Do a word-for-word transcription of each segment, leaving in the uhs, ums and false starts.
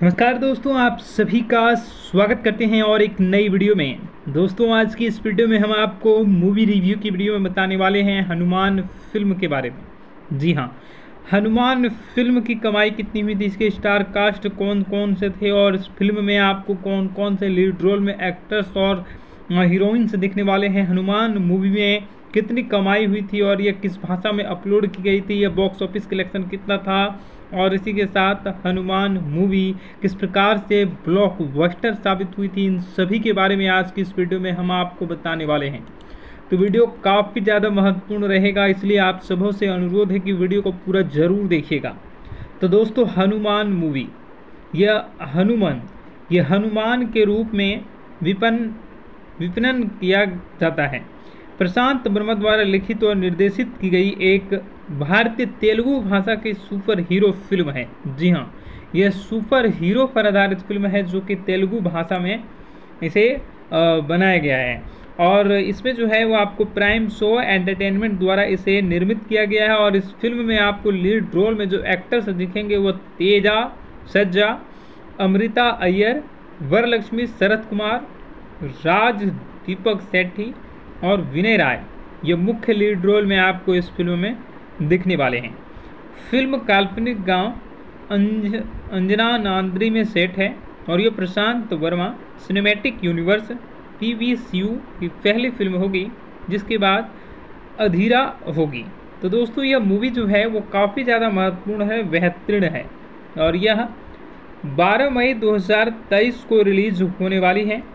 नमस्कार दोस्तों, आप सभी का स्वागत करते हैं और एक नई वीडियो में। दोस्तों, आज की इस वीडियो में हम आपको मूवी रिव्यू की वीडियो में बताने वाले हैं हनुमान फिल्म के बारे में। जी हाँ, हनुमान फिल्म की कमाई कितनी हुई थी, इसके स्टार कास्ट कौन कौन से थे और इस फिल्म में आपको कौन कौन से लीड रोल में एक्टर्स और हीरोइंस दिखने वाले हैं, हनुमान मूवी में कितनी कमाई हुई थी और यह किस भाषा में अपलोड की गई थी, यह बॉक्स ऑफिस कलेक्शन कितना था और इसी के साथ हनुमान मूवी किस प्रकार से ब्लॉकबस्टर साबित हुई थी, इन सभी के बारे में आज की इस वीडियो में हम आपको बताने वाले हैं। तो वीडियो काफ़ी ज़्यादा महत्वपूर्ण रहेगा, इसलिए आप सबों से अनुरोध है कि वीडियो को पूरा ज़रूर देखिएगा। तो दोस्तों, हनुमान मूवी यह हनुमान यह हनुमान के रूप में विपन विपणन किया जाता है। प्रशांत वर्मा द्वारा लिखित और निर्देशित की गई एक भारतीय तेलुगु भाषा की सुपर हीरो फिल्म है। जी हाँ, यह सुपर हीरो पर आधारित फिल्म है जो कि तेलुगु भाषा में इसे बनाया गया है और इसमें जो है वो आपको प्राइम शो एंटरटेनमेंट द्वारा इसे निर्मित किया गया है। और इस फिल्म में आपको लीड रोल में जो एक्टर्स दिखेंगे वो तेजा सज्जा, अमृता अय्यर, वरलक्ष्मी शरत कुमार, राज दीपक सेठी और विनय राय, ये मुख्य लीड रोल में आपको इस फिल्म में दिखने वाले हैं। फिल्म काल्पनिक गांव अंज अंजना नांद्री में सेट है और ये Prashant Varma cinematic universe P V C U की पहली फिल्म होगी, जिसके बाद अधीरा होगी। तो दोस्तों, यह मूवी जो है वो काफ़ी ज़्यादा महत्वपूर्ण है, बेहतरीन है और यह बारह मई दो हज़ार तेईस को रिलीज होने वाली है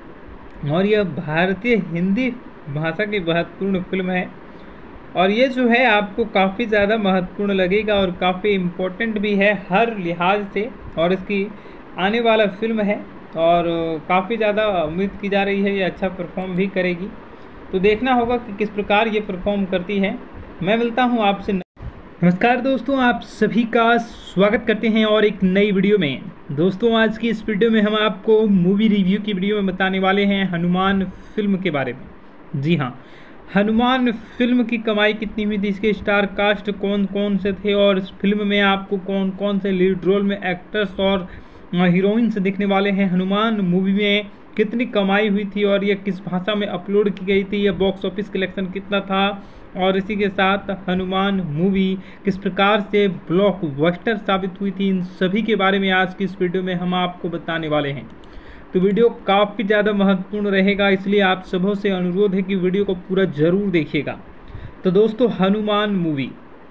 और यह भारतीय हिंदी भाषा की महत्वपूर्ण फिल्म है और ये जो है आपको काफ़ी ज़्यादा महत्वपूर्ण लगेगा और काफ़ी इम्पोर्टेंट भी है हर लिहाज से। और इसकी आने वाला फिल्म है और काफ़ी ज़्यादा उम्मीद की जा रही है ये अच्छा परफॉर्म भी करेगी। तो देखना होगा कि किस प्रकार ये परफॉर्म करती है। मैं मिलता हूँ आपसे। नमस्कार दोस्तों, आप सभी का स्वागत करते हैं और एक नई वीडियो में। दोस्तों, आज की इस वीडियो में हम आपको मूवी रिव्यू की वीडियो में बताने वाले हैं हनुमान फिल्म के बारे में। जी हाँ, हनुमान फिल्म की कमाई कितनी हुई थी, इसके स्टार कास्ट कौन कौन से थे और इस फिल्म में आपको कौन कौन से लीड रोल में एक्टर्स और हीरोइंस दिखने वाले हैं, हनुमान मूवी में कितनी कमाई हुई थी और यह किस भाषा में अपलोड की गई थी, यह बॉक्स ऑफिस कलेक्शन कितना था और इसी के साथ हनुमान मूवी किस प्रकार से ब्लॉकबस्टर साबित हुई थी, इन सभी के बारे में आज की इस वीडियो में हम आपको बताने वाले हैं। तो वीडियो काफ़ी ज़्यादा महत्वपूर्ण रहेगा, इसलिए आप सबों से अनुरोध है कि वीडियो को पूरा ज़रूर देखिएगा। तो दोस्तों, हनुमान मूवी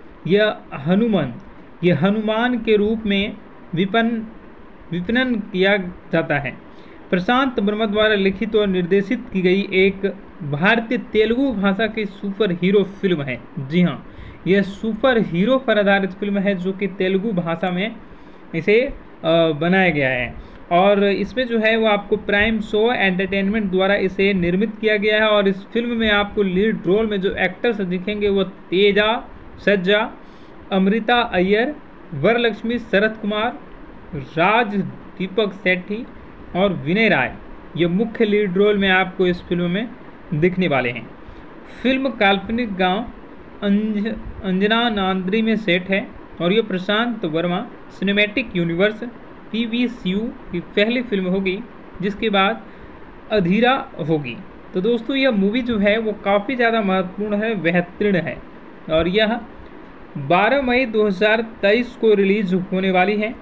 यह हनुमान यह हनुमान के रूप में विपन विपणन किया जाता है। प्रशांत वर्मा द्वारा लिखित और निर्देशित की गई एक भारतीय तेलुगु भाषा की सुपर हीरो फिल्म है। जी हाँ, यह सुपर हीरो पर आधारित फिल्म है जो कि तेलुगु भाषा में इसे बनाया गया है और इसमें जो है वो आपको प्राइम शो एंटरटेनमेंट द्वारा इसे निर्मित किया गया है। और इस फिल्म में आपको लीड रोल में जो एक्टर्स दिखेंगे वो तेजा सज्जा, अमृता अय्यर, वरलक्ष्मी शरत कुमार, राज दीपक सेठी और विनय राय, ये मुख्य लीड रोल में आपको इस फिल्म में दिखने वाले हैं। फिल्म काल्पनिक गांव अंज अंजना नांद्री में सेट है और ये Prashant Varma cinematic universe P V C U की पहली फिल्म होगी, जिसके बाद अधीरा होगी। तो दोस्तों, यह मूवी जो है वो काफ़ी ज़्यादा महत्वपूर्ण है, बेहतरीन है और यह बारह मई दो हज़ार तेईस को रिलीज होने वाली है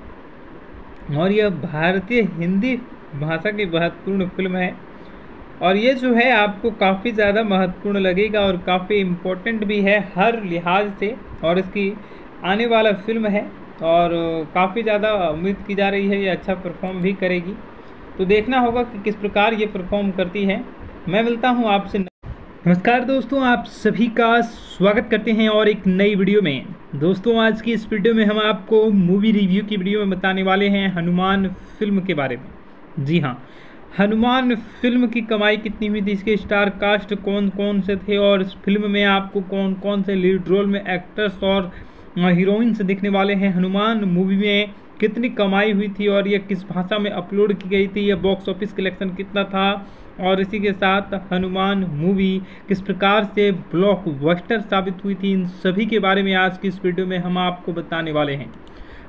और यह भारतीय हिंदी भाषा की महत्वपूर्ण फिल्म है और ये जो है आपको काफ़ी ज़्यादा महत्वपूर्ण लगेगा और काफ़ी इम्पोर्टेंट भी है हर लिहाज से। और इसकी आने वाला फिल्म है और काफ़ी ज़्यादा उम्मीद की जा रही है ये अच्छा परफॉर्म भी करेगी। तो देखना होगा कि किस प्रकार ये परफॉर्म करती है। मैं मिलता हूँ आपसे। नमस्कार दोस्तों, आप सभी का स्वागत करते हैं और एक नई वीडियो में। दोस्तों, आज की इस वीडियो में हम आपको मूवी रिव्यू की वीडियो में बताने वाले हैं हनुमान फिल्म के बारे में। जी हाँ, हनुमान फिल्म की कमाई कितनी हुई थी, इसके स्टार कास्ट कौन कौन से थे और इस फिल्म में आपको कौन कौन से लीड रोल में एक्टर्स और हीरोइंस दिखने वाले हैं, हनुमान मूवी में कितनी कमाई हुई थी और यह किस भाषा में अपलोड की गई थी, यह बॉक्स ऑफिस कलेक्शन कितना था और इसी के साथ हनुमान मूवी किस प्रकार से ब्लॉकबस्टर साबित हुई थी, इन सभी के बारे में आज की इस वीडियो में हम आपको बताने वाले हैं।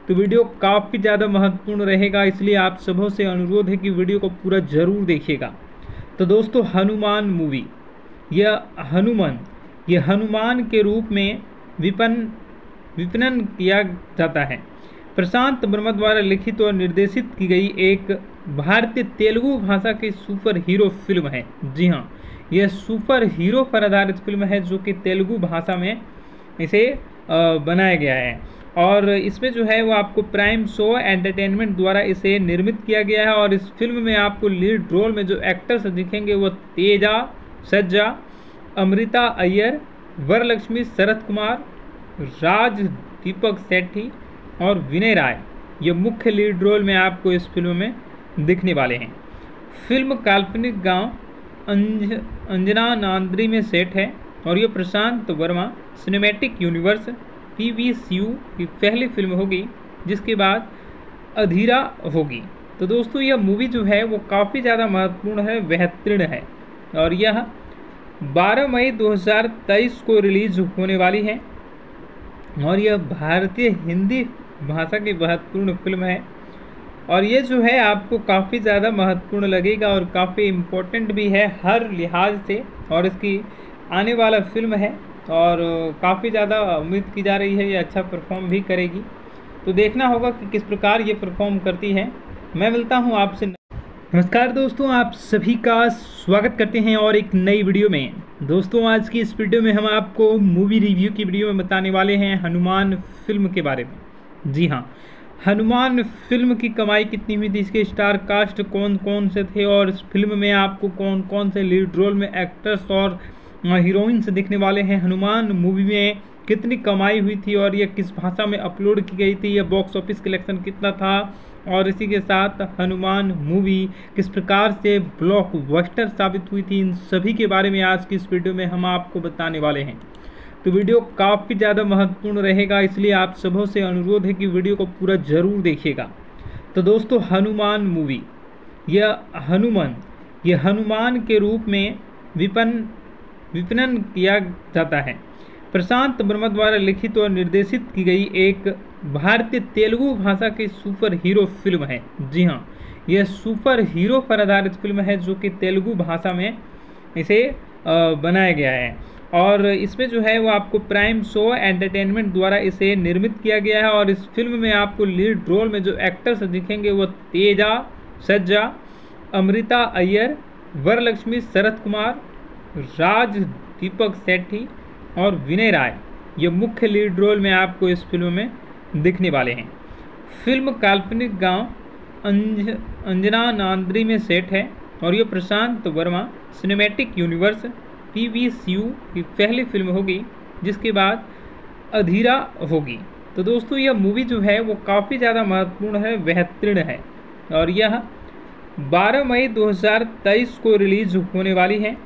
तो वीडियो काफ़ी ज़्यादा महत्वपूर्ण रहेगा, इसलिए आप सबों से अनुरोध है कि वीडियो को पूरा ज़रूर देखिएगा। तो दोस्तों, हनुमान मूवी, यह हनुमान ये हनुमान के रूप में विपन विपणन किया जाता है। प्रशांत वर्मा द्वारा लिखित और निर्देशित की गई एक भारतीय तेलुगु भाषा की सुपर हीरो फिल्म है। जी हाँ, यह सुपर हीरो पर आधारित फिल्म है जो कि तेलुगु भाषा में इसे बनाया गया है। और इसमें जो है वो आपको प्राइम शो एंटरटेनमेंट द्वारा इसे निर्मित किया गया है। और इस फिल्म में आपको लीड रोल में जो एक्टर्स दिखेंगे वो तेजा सज्जा, अमृता अय्यर, वरलक्ष्मी, शरद कुमार, राज दीपक सेठी और विनय राय, ये मुख्य लीड रोल में आपको इस फिल्म में दिखने वाले हैं। फिल्म काल्पनिक गांव अंज अंजना नांद्री में सेट है और ये Prashant Varma cinematic universe P V C U की पहली फिल्म होगी, जिसके बाद अधीरा होगी। तो दोस्तों, यह मूवी जो है वो काफ़ी ज़्यादा महत्वपूर्ण है, बेहतरीन है और यह बारह मई दो हज़ार तेईस को रिलीज होने वाली है और यह भारतीय हिंदी भाषा की महत्वपूर्ण फिल्म है। और ये जो है आपको काफ़ी ज़्यादा महत्वपूर्ण लगेगा और काफ़ी इम्पोर्टेंट भी है हर लिहाज से। और इसकी आने वाला फिल्म है और काफ़ी ज़्यादा उम्मीद की जा रही है ये अच्छा परफॉर्म भी करेगी। तो देखना होगा कि किस प्रकार ये परफॉर्म करती है। मैं मिलता हूँ आपसे। नमस्कार दोस्तों, आप सभी का स्वागत करते हैं और एक नई वीडियो में। दोस्तों, आज की इस वीडियो में हम आपको मूवी रिव्यू की वीडियो में बताने वाले हैं हनुमान फिल्म के बारे में। जी हाँ, हनुमान फिल्म की कमाई कितनी हुई थी, इसके स्टार कास्ट कौन कौन से थे और इस फिल्म में आपको कौन कौन से लीड रोल में एक्टर्स और हीरोइंस दिखने वाले हैं, हनुमान मूवी में कितनी कमाई हुई थी और यह किस भाषा में अपलोड की गई थी, यह बॉक्स ऑफिस कलेक्शन कितना था और इसी के साथ हनुमान मूवी किस प्रकार से ब्लॉकबस्टर साबित हुई थी, इन सभी के बारे में आज की इस वीडियो में हम आपको बताने वाले हैं। तो वीडियो काफ़ी ज़्यादा महत्वपूर्ण रहेगा, इसलिए आप सबों से अनुरोध है कि वीडियो को पूरा ज़रूर देखिएगा। तो दोस्तों, हनुमान मूवी, यह हनुमान ये हनुमान के रूप में विपन विपणन किया जाता है। प्रशांत वर्मा द्वारा लिखित और निर्देशित की गई एक भारतीय तेलुगु भाषा की सुपर हीरो फिल्म है। जी हाँ, यह सुपर हीरो पर आधारित फिल्म है जो कि तेलुगु भाषा में इसे बनाया गया है। और इसमें जो है वो आपको प्राइम शो एंटरटेनमेंट द्वारा इसे निर्मित किया गया है। और इस फिल्म में आपको लीड रोल में जो एक्टर्स दिखेंगे वो तेजा सज्जा, अमृता अय्यर, वरलक्ष्मी, शरद कुमार, राज दीपक सेठी और विनय राय, ये मुख्य लीड रोल में आपको इस फिल्म में दिखने वाले हैं। फिल्म काल्पनिक गांव अंज अंजना नांद्री में सेट है और ये Prashant Varma cinematic universe P V C U की पहली फिल्म होगी, जिसके बाद अधीरा होगी। तो दोस्तों, यह मूवी जो है वो काफ़ी ज़्यादा महत्वपूर्ण है, बेहतरीन है और यह बारह मई दो हज़ार तेईस को रिलीज होने वाली है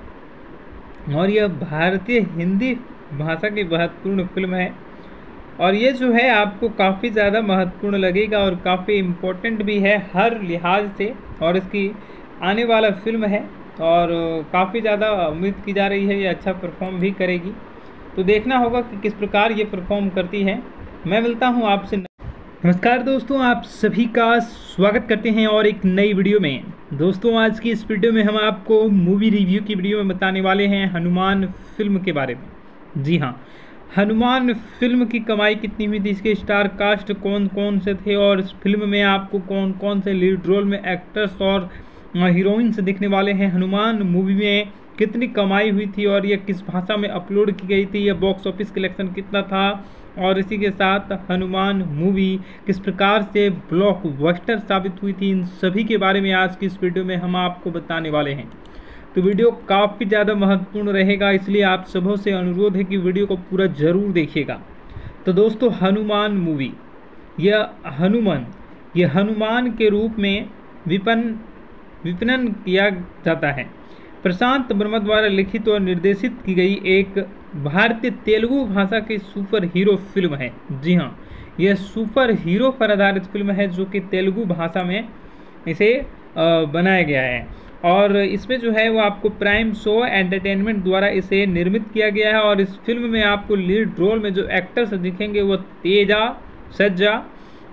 और यह भारतीय हिंदी भाषा की महत्वपूर्ण फिल्म है। और ये जो है आपको काफ़ी ज़्यादा महत्वपूर्ण लगेगा और काफ़ी इम्पोर्टेंट भी है हर लिहाज से। और इसकी आने वाला फिल्म है और काफ़ी ज़्यादा उम्मीद की जा रही है ये अच्छा परफॉर्म भी करेगी। तो देखना होगा कि किस प्रकार ये परफॉर्म करती है। मैं मिलता हूँ आपसे। नमस्कार दोस्तों, आप सभी का स्वागत करते हैं और एक नई वीडियो में। दोस्तों, आज की इस वीडियो में हम आपको मूवी रिव्यू की वीडियो में बताने वाले हैं हनुमान फिल्म के बारे में। जी हाँ, हनुमान फिल्म की कमाई कितनी हुई थी, इसके स्टार कास्ट कौन कौन से थे और इस फिल्म में आपको कौन कौन से लीड रोल में एक्टर्स और हीरोइंस दिखने वाले हैं, हनुमान मूवी में कितनी कमाई हुई थी और यह किस भाषा में अपलोड की गई थी, यह बॉक्स ऑफिस कलेक्शन कितना था और इसी के साथ हनुमान मूवी किस प्रकार से ब्लॉकबस्टर साबित हुई थी, इन सभी के बारे में आज की इस वीडियो में हम आपको बताने वाले हैं। तो वीडियो काफ़ी ज़्यादा महत्वपूर्ण रहेगा, इसलिए आप सबों से अनुरोध है कि वीडियो को पूरा ज़रूर देखिएगा। तो दोस्तों, हनुमान मूवी, यह हनुमान ये हनुमान के रूप में विपन विपणन किया जाता है। प्रशांत वर्मा द्वारा लिखित और निर्देशित की गई एक भारतीय तेलुगु भाषा की सुपर हीरो फिल्म है। जी हाँ, यह सुपर हीरो पर आधारित फिल्म है जो कि तेलुगु भाषा में इसे बनाया गया है। और इसमें जो है वो आपको प्राइम शो एंटरटेनमेंट द्वारा इसे निर्मित किया गया है। और इस फिल्म में आपको लीड रोल में जो एक्टर्स दिखेंगे वो तेजा सज्जा,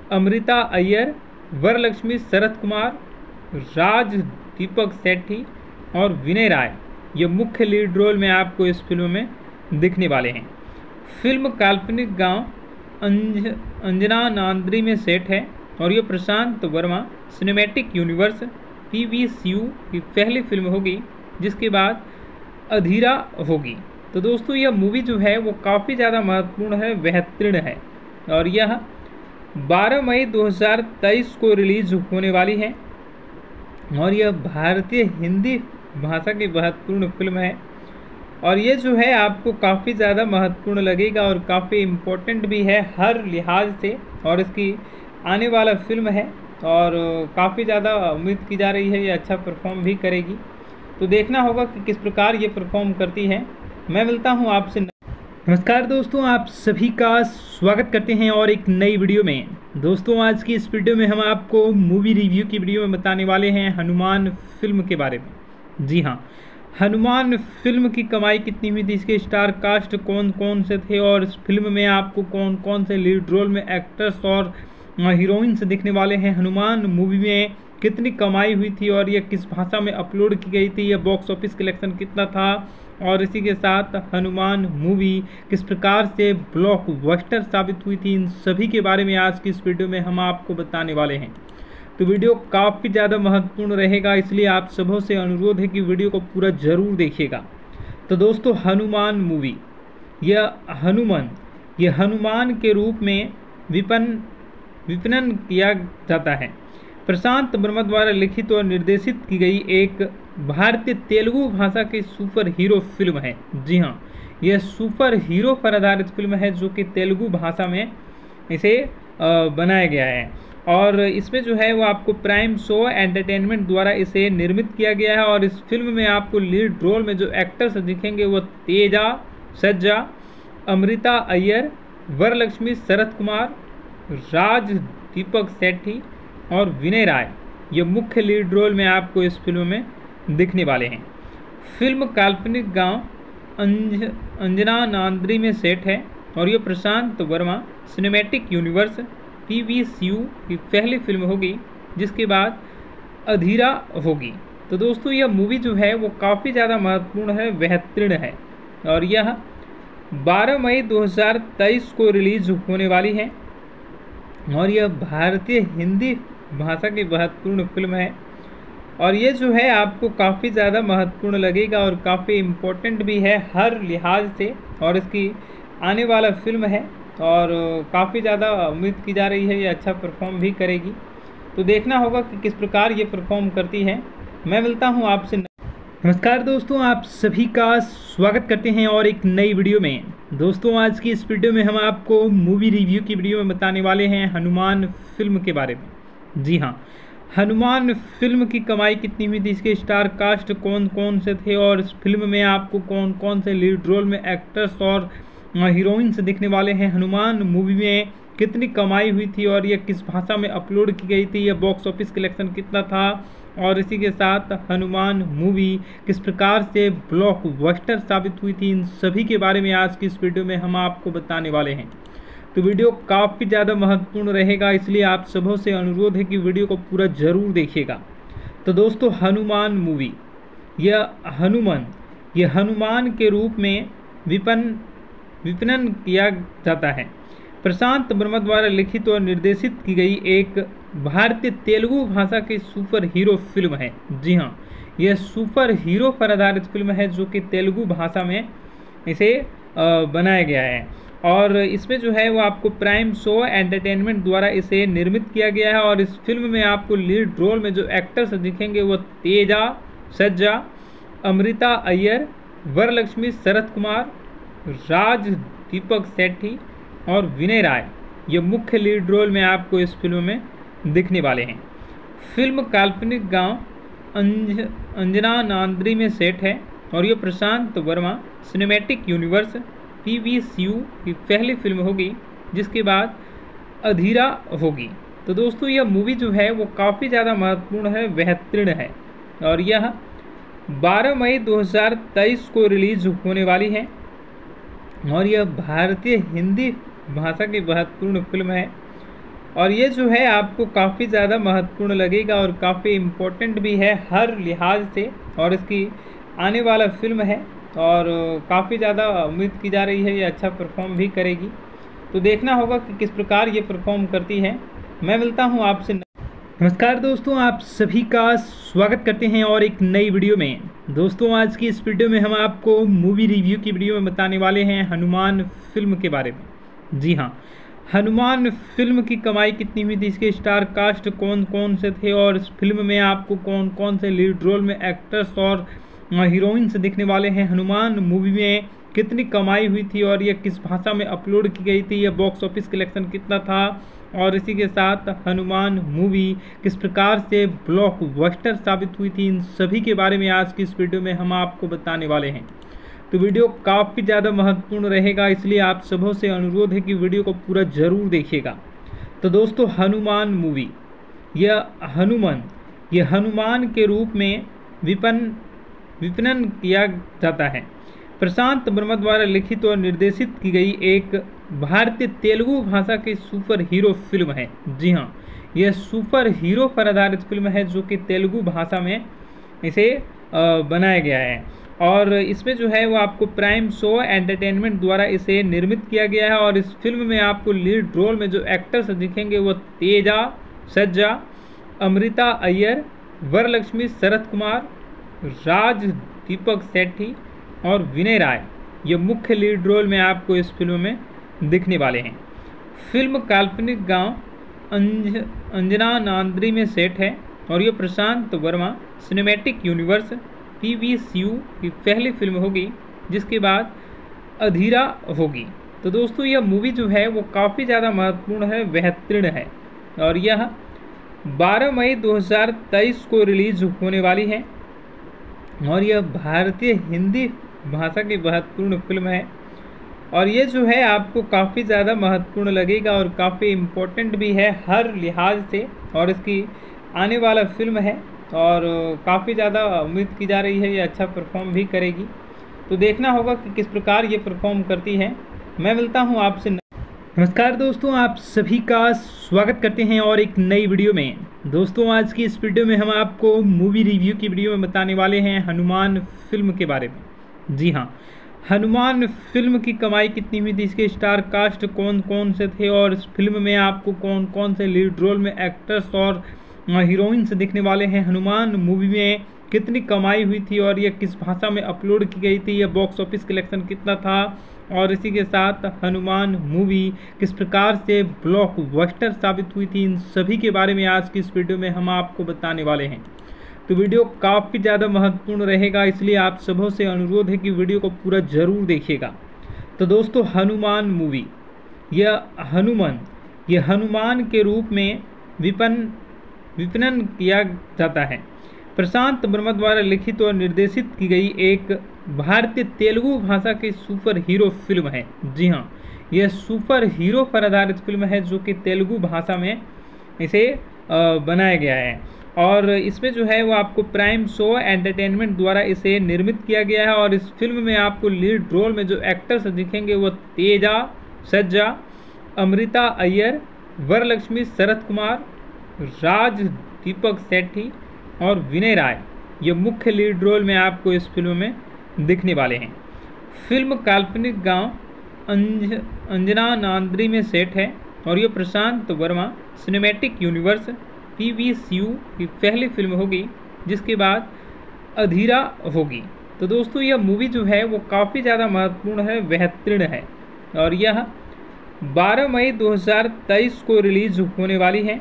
अमृता अय्यर, वरलक्ष्मी शरत कुमार, राज दीपक सेठी और विनय राय ये मुख्य लीड रोल में आपको इस फिल्म में दिखने वाले हैं। फिल्म काल्पनिक गांव अंज अंजना नांद्री में सेट है और ये Prashant Varma cinematic universe P V C U की पहली फिल्म होगी, जिसके बाद अधीरा होगी। तो दोस्तों यह मूवी जो है वो काफ़ी ज़्यादा महत्वपूर्ण है, बेहतरीन है और यह बारह मई दो हज़ार तेईस को रिलीज होने वाली है और यह भारतीय हिंदी भाषा की महत्वपूर्ण फिल्म है और ये जो है आपको काफ़ी ज़्यादा महत्वपूर्ण लगेगा और काफ़ी इम्पोर्टेंट भी है हर लिहाज से। और इसकी आने वाला फिल्म है और काफ़ी ज़्यादा उम्मीद की जा रही है ये अच्छा परफॉर्म भी करेगी। तो देखना होगा कि किस प्रकार ये परफॉर्म करती है। मैं मिलता हूँ आपसे। नमस्कार दोस्तों, आप सभी का स्वागत करते हैं और एक नई वीडियो में। दोस्तों आज की इस वीडियो में हम आपको मूवी रिव्यू की वीडियो में बताने वाले हैं हनुमान फिल्म के बारे में। जी हाँ, हनुमान फिल्म की कमाई कितनी हुई थी, इसके स्टार कास्ट कौन कौन से थे और इस फिल्म में आपको कौन कौन से लीड रोल में एक्टर्स और हीरोइंस दिखने वाले हैं, हनुमान मूवी में कितनी कमाई हुई थी और यह किस भाषा में अपलोड की गई थी, यह बॉक्स ऑफिस कलेक्शन कितना था और इसी के साथ हनुमान मूवी किस प्रकार से ब्लॉकबस्टर साबित हुई थी, इन सभी के बारे में आज की इस वीडियो में हम आपको बताने वाले हैं। तो वीडियो काफ़ी ज़्यादा महत्वपूर्ण रहेगा, इसलिए आप सबों से अनुरोध है कि वीडियो को पूरा ज़रूर देखिएगा। तो दोस्तों हनुमान मूवी, यह हनुमान यह हनुमान के रूप में विपन विपणन किया जाता है। प्रशांत वर्मा द्वारा लिखित और निर्देशित की गई एक भारतीय तेलुगु भाषा की सुपर हीरो फिल्म है। जी हाँ, यह सुपर हीरो पर आधारित फिल्म है जो कि तेलुगु भाषा में इसे बनाया गया है और इसमें जो है वो आपको प्राइम शो एंटरटेनमेंट द्वारा इसे निर्मित किया गया है और इस फिल्म में आपको लीड रोल में जो एक्टर्स दिखेंगे वो तेजा सज्जा, अमृता अय्यर, वरलक्ष्मी शरत कुमार, राज दीपक सेठी और विनय राय ये मुख्य लीड रोल में आपको इस फिल्म में दिखने वाले हैं। फिल्म काल्पनिक गांव अंज अंजना नांद्री में सेट है और ये Prashant Varma cinematic universe P V C U की पहली फिल्म होगी, जिसके बाद अधीरा होगी। तो दोस्तों यह मूवी जो है वो काफ़ी ज़्यादा महत्वपूर्ण है, बेहतरीन है और यह बारह मई दो हज़ार तेईस को रिलीज होने वाली है और यह भारतीय हिंदी भाषा की महत्वपूर्ण फिल्म है और ये जो है आपको काफ़ी ज़्यादा महत्वपूर्ण लगेगा और काफ़ी इम्पोर्टेंट भी है हर लिहाज से। और इसकी आने वाला फिल्म है और काफ़ी ज़्यादा उम्मीद की जा रही है ये अच्छा परफॉर्म भी करेगी। तो देखना होगा कि किस प्रकार ये परफॉर्म करती है। मैं मिलता हूँ आपसे। नमस्कार दोस्तों, आप सभी का स्वागत करते हैं और एक नई वीडियो में। दोस्तों आज की इस वीडियो में हम आपको मूवी रिव्यू की वीडियो में बताने वाले हैं हनुमान फिल्म के बारे में। जी हाँ, हनुमान फिल्म की कमाई कितनी हुई थी, इसके स्टार कास्ट कौन कौन से थे और इस फिल्म में आपको कौन कौन से लीड रोल में एक्टर्स और हीरोइंस दिखने वाले हैं, हनुमान मूवी में कितनी कमाई हुई थी और यह किस भाषा में अपलोड की गई थी, यह बॉक्स ऑफिस कलेक्शन कितना था और इसी के साथ हनुमान मूवी किस प्रकार से ब्लॉकबस्टर साबित हुई थी, इन सभी के बारे में आज की इस वीडियो में हम आपको बताने वाले हैं। तो वीडियो काफ़ी ज़्यादा महत्वपूर्ण रहेगा, इसलिए आप सबों से अनुरोध है कि वीडियो को पूरा ज़रूर देखिएगा। तो दोस्तों हनुमान मूवी, यह हनुमान यह हनुमान के रूप में विपन विपणन किया जाता है। प्रशांत वर्मा द्वारा लिखित और निर्देशित की गई एक भारतीय तेलुगु भाषा की सुपर हीरो फिल्म है। जी हाँ, यह सुपर हीरो पर आधारित फिल्म है जो कि तेलुगु भाषा में इसे बनाया गया है और इसमें जो है वो आपको प्राइम शो एंटरटेनमेंट द्वारा इसे निर्मित किया गया है और इस फिल्म में आपको लीड रोल में जो एक्टर्स दिखेंगे वो तेजा सज्जा, अमृता अय्यर, वरलक्ष्मी शरत कुमार, राज दीपक सेठी और विनय राय ये मुख्य लीड रोल में आपको इस फिल्म में दिखने वाले हैं। फिल्म काल्पनिक गांव अंज अंजना नांद्री में सेट है और ये Prashant Varma cinematic universe P V C U की पहली फिल्म होगी, जिसके बाद अधीरा होगी। तो दोस्तों यह मूवी जो है वो काफ़ी ज़्यादा महत्वपूर्ण है, बेहतरीन है और यह बारह मई दो हज़ार तेईस को रिलीज होने वाली है और यह भारतीय हिंदी भाषा की महत्वपूर्ण फिल्म है और ये जो है आपको काफ़ी ज़्यादा महत्वपूर्ण लगेगा और काफ़ी इम्पोर्टेंट भी है हर लिहाज से। और इसकी आने वाला फिल्म है और काफ़ी ज़्यादा उम्मीद की जा रही है ये अच्छा परफॉर्म भी करेगी। तो देखना होगा कि किस प्रकार ये परफॉर्म करती है। मैं मिलता हूँ आपसे। नमस्कार दोस्तों, आप सभी का स्वागत करते हैं और एक नई वीडियो में। दोस्तों आज की इस वीडियो में हम आपको मूवी रिव्यू की वीडियो में बताने वाले हैं हनुमान फिल्म के बारे में। जी हाँ, हनुमान फिल्म की कमाई कितनी हुई थी, इसके स्टार कास्ट कौन कौन से थे और इस फिल्म में आपको कौन कौन से लीड रोल में एक्टर्स और हीरोइंस दिखने वाले हैं, हनुमान मूवी में कितनी कमाई हुई थी और यह किस भाषा में अपलोड की गई थी, यह बॉक्स ऑफिस कलेक्शन कितना था और इसी के साथ हनुमान मूवी किस प्रकार से ब्लॉकबस्टर साबित हुई थी, इन सभी के बारे में आज की इस वीडियो में हम आपको बताने वाले हैं। तो वीडियो काफ़ी ज़्यादा महत्वपूर्ण रहेगा, इसलिए आप सबों से अनुरोध है कि वीडियो को पूरा ज़रूर देखिएगा। तो दोस्तों हनुमान मूवी, यह हनुमान ये हनुमान के रूप में विपन विपणन किया जाता है। प्रशांत वर्मा द्वारा लिखित और निर्देशित की गई एक भारतीय तेलुगु भाषा की सुपर हीरो फिल्म है। जी हाँ, यह सुपर हीरो पर आधारित फिल्म है जो कि तेलुगु भाषा में इसे बनाया गया है। और इसमें जो है वो आपको प्राइम शो एंटरटेनमेंट द्वारा इसे निर्मित किया गया है। और इस फिल्म में आपको लीड रोल में जो एक्टर्स दिखेंगे वो तेजा सज्जा, अमृता अय्यर, वरलक्ष्मी शरत कुमार, राज दीपक सेठी और विनय राय, ये मुख्य लीड रोल में आपको इस फिल्म में दिखने वाले हैं। फिल्म काल्पनिक गांव अंज अंजना नांद्री में सेट है और ये Prashant Varma cinematic universe P V C U की पहली फिल्म होगी, जिसके बाद अधीरा होगी। तो दोस्तों यह मूवी जो है वो काफ़ी ज़्यादा महत्वपूर्ण है, बेहतरीन है और यह बारह मई दो हज़ार तेईस को रिलीज होने वाली है और यह भारतीय हिंदी भाषा की महत्वपूर्ण फिल्म है। और ये जो है आपको काफ़ी ज़्यादा महत्वपूर्ण लगेगा और काफ़ी इम्पोर्टेंट भी है हर लिहाज से। और इसकी आने वाला फिल्म है और काफ़ी ज़्यादा उम्मीद की जा रही है ये अच्छा परफॉर्म भी करेगी। तो देखना होगा कि किस प्रकार ये परफॉर्म करती है। मैं मिलता हूँ आपसे। नमस्कार दोस्तों, आप सभी का स्वागत करते हैं और एक नई वीडियो में। दोस्तों आज की इस वीडियो में हम आपको मूवी रिव्यू की वीडियो में बताने वाले हैं हनुमान फिल्म के बारे में। जी हाँ, हनुमान फिल्म की कमाई कितनी हुई थी, इसके स्टार कास्ट कौन कौन से थे और इस फिल्म में आपको कौन कौन से लीड रोल में एक्टर्स और हीरोइंस दिखने वाले हैं, हनुमान मूवी में कितनी कमाई हुई थी और यह किस भाषा में अपलोड की गई थी, यह बॉक्स ऑफिस कलेक्शन कितना था और इसी के साथ हनुमान मूवी किस प्रकार से ब्लॉकबस्टर साबित हुई थी, इन सभी के बारे में आज की इस वीडियो में हम आपको बताने वाले हैं। तो वीडियो काफ़ी ज़्यादा महत्वपूर्ण रहेगा, इसलिए आप सबों से अनुरोध है कि वीडियो को पूरा ज़रूर देखिएगा। तो दोस्तों हनुमान मूवी, यह हनुमान ये हनुमान के रूप में विपन विपणन किया जाता है। प्रशांत वर्मा द्वारा लिखित और निर्देशित की गई एक भारतीय तेलुगु भाषा की सुपर हीरो फिल्म है। जी हाँ, यह सुपर हीरो पर आधारित फिल्म है जो कि तेलुगु भाषा में इसे बनाया गया है। और इसमें जो है वो आपको प्राइम शो एंटरटेनमेंट द्वारा इसे निर्मित किया गया है। और इस फिल्म में आपको लीड रोल में जो एक्टर्स दिखेंगे वो तेजा सज्जा, अमृता अय्यर, वरलक्ष्मी शरत कुमार, राज दीपक सेठी और विनय राय, ये मुख्य लीड रोल में आपको इस फिल्म में दिखने वाले हैं। फिल्म काल्पनिक गांव अंज अंजना नांद्री में सेट है और ये Prashant Varma cinematic universe P V C U की पहली फिल्म होगी, जिसके बाद अधीरा होगी। तो दोस्तों यह मूवी जो है वो काफ़ी ज़्यादा महत्वपूर्ण है, बेहतरीन है और यह बारह मई दो हज़ार तेईस को रिलीज होने वाली है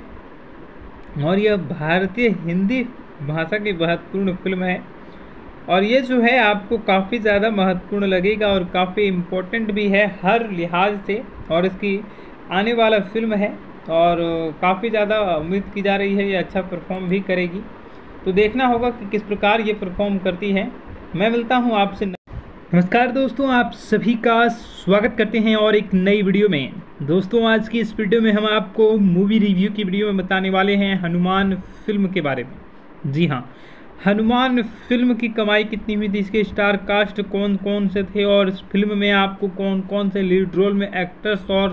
और यह भारतीय हिंदी भाषा की महत्वपूर्ण फिल्म है। और ये जो है आपको काफ़ी ज़्यादा महत्वपूर्ण लगेगा और काफ़ी इम्पोर्टेंट भी है हर लिहाज से। और इसकी आने वाला फिल्म है और काफ़ी ज़्यादा उम्मीद की जा रही है ये अच्छा परफॉर्म भी करेगी। तो देखना होगा कि किस प्रकार ये परफॉर्म करती है। मैं मिलता हूँ आपसे। नमस्कार दोस्तों, आप सभी का स्वागत करते हैं और एक नई वीडियो में। दोस्तों आज की इस वीडियो में हम आपको मूवी रिव्यू की वीडियो में बताने वाले हैं हनुमान फिल्म के बारे में। जी हाँ, हनुमान फिल्म की कमाई कितनी हुई थी, इसके स्टार कास्ट कौन कौन से थे और इस फिल्म में आपको कौन कौन से लीड रोल में एक्टर्स और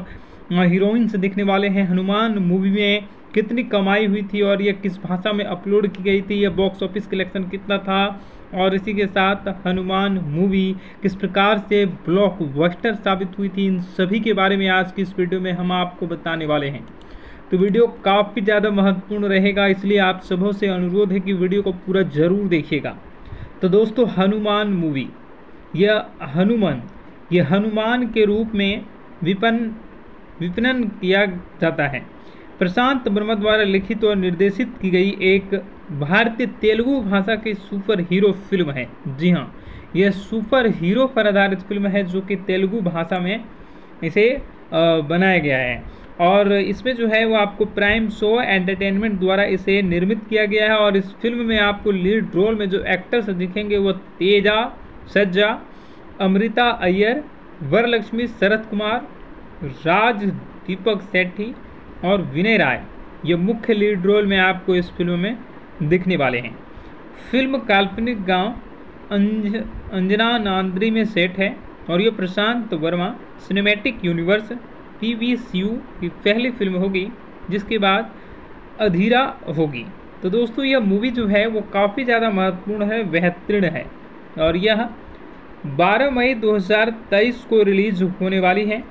हीरोइन से देखने वाले हैं हनुमान मूवी में कितनी कमाई हुई थी और यह किस भाषा में अपलोड की गई थी, यह बॉक्स ऑफिस कलेक्शन कितना था, और इसी के साथ हनुमान मूवी किस प्रकार से ब्लॉकबस्टर साबित हुई थी, इन सभी के बारे में आज की इस वीडियो में हम आपको बताने वाले हैं। तो वीडियो काफ़ी ज़्यादा महत्वपूर्ण रहेगा, इसलिए आप सबों से अनुरोध है कि वीडियो को पूरा ज़रूर देखिएगा। तो दोस्तों, हनुमान मूवी यह हनुमान ये हनुमान के रूप में विपन विपणन किया जाता है। प्रशांत वर्मा द्वारा लिखित और निर्देशित की गई एक भारतीय तेलुगु भाषा की सुपर हीरो फिल्म है। जी हाँ, यह सुपर हीरो पर आधारित फिल्म है जो कि तेलुगु भाषा में इसे बनाया गया है, और इसमें जो है वो आपको प्राइम शो एंटरटेनमेंट द्वारा इसे निर्मित किया गया है। और इस फिल्म में आपको लीड रोल में जो एक्टर्स दिखेंगे वो तेजा सज्जा, अमृता अय्यर, वरलक्ष्मी, शरद कुमार, राज दीपक सेठी और विनय राय, ये मुख्य लीड रोल में आपको इस फिल्म में दिखने वाले हैं। फिल्म काल्पनिक गांव अंज अंजना नांद्री में सेट है और ये Prashant Varma cinematic universe P V C U की पहली फिल्म होगी, जिसके बाद अधीरा होगी। तो दोस्तों, यह मूवी जो है वो काफ़ी ज़्यादा महत्वपूर्ण है, बेहतरीन है, और यह बारह मई दो हज़ार तेईस को रिलीज होने वाली है,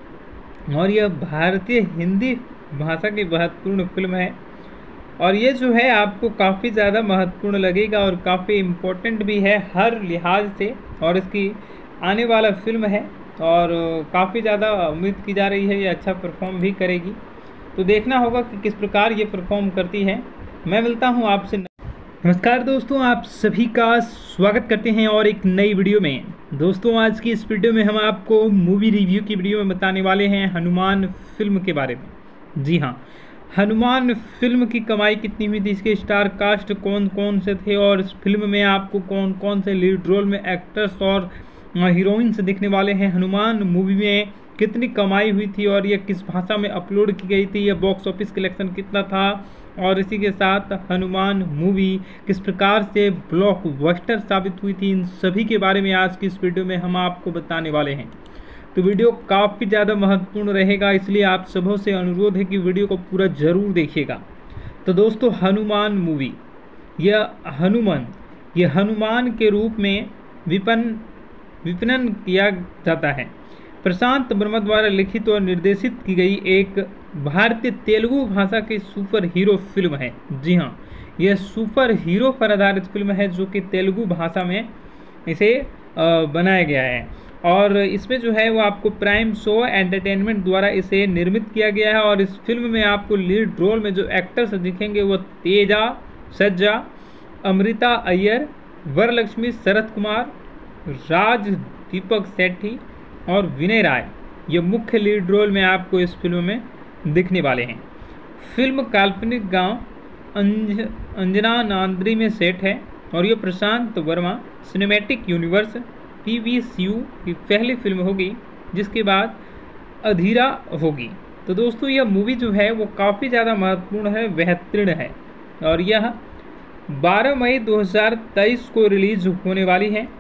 और यह भारतीय हिंदी भाषा की महत्वपूर्ण फिल्म है। और ये जो है आपको काफ़ी ज़्यादा महत्वपूर्ण लगेगा और काफ़ी इम्पोर्टेंट भी है हर लिहाज से, और इसकी आने वाला फिल्म है और काफ़ी ज़्यादा उम्मीद की जा रही है ये अच्छा परफॉर्म भी करेगी। तो देखना होगा कि किस प्रकार ये परफॉर्म करती है। मैं मिलता हूँ आपसे। नमस्कार दोस्तों, आप सभी का स्वागत करते हैं और एक नई वीडियो में। दोस्तों, आज की इस वीडियो में हम आपको मूवी रिव्यू की वीडियो में बताने वाले हैं हनुमान फिल्म के बारे में। जी हाँ, हनुमान फिल्म की कमाई कितनी हुई थी, इसके स्टार कास्ट कौन कौन से थे, और इस फिल्म में आपको कौन कौन से लीड रोल में एक्टर्स और हीरोइन से दिखने वाले हैं, हनुमान मूवी में कितनी कमाई हुई थी और यह किस भाषा में अपलोड की गई थी, यह बॉक्स ऑफिस कलेक्शन कितना था, और इसी के साथ हनुमान मूवी किस प्रकार से ब्लॉकबस्टर साबित हुई थी, इन सभी के बारे में आज की इस वीडियो में हम आपको बताने वाले हैं। तो वीडियो काफ़ी ज़्यादा महत्वपूर्ण रहेगा, इसलिए आप सबों से अनुरोध है कि वीडियो को पूरा ज़रूर देखिएगा। तो दोस्तों, हनुमान मूवी यह हनुमान ये हनुमान के रूप में विपन विपणन किया जाता है। प्रशांत वर्मा द्वारा लिखित और निर्देशित की गई एक भारतीय तेलुगु भाषा की सुपर हीरो फिल्म है। जी हाँ, यह सुपर हीरो पर आधारित फिल्म है जो कि तेलुगु भाषा में इसे बनाया गया है, और इसमें जो है वो आपको प्राइम शो एंटरटेनमेंट द्वारा इसे निर्मित किया गया है। और इस फिल्म में आपको लीड रोल में जो एक्टर्स दिखेंगे वो तेजा सज्जा, अमृता अय्यर, वरलक्ष्मी, शरद कुमार, राज दीपक सेठी और विनय राय, ये मुख्य लीड रोल में आपको इस फिल्म में दिखने वाले हैं। फिल्म काल्पनिक गांव अंज अंजना नांद्री में सेट है और ये Prashant Varma cinematic universe P V C U की पहली फिल्म होगी, जिसके बाद अधीरा होगी। तो दोस्तों, यह मूवी जो है वो काफ़ी ज़्यादा महत्वपूर्ण है, बेहतरीन है, और यह बारह मई दो हज़ार तेईस को रिलीज होने वाली है,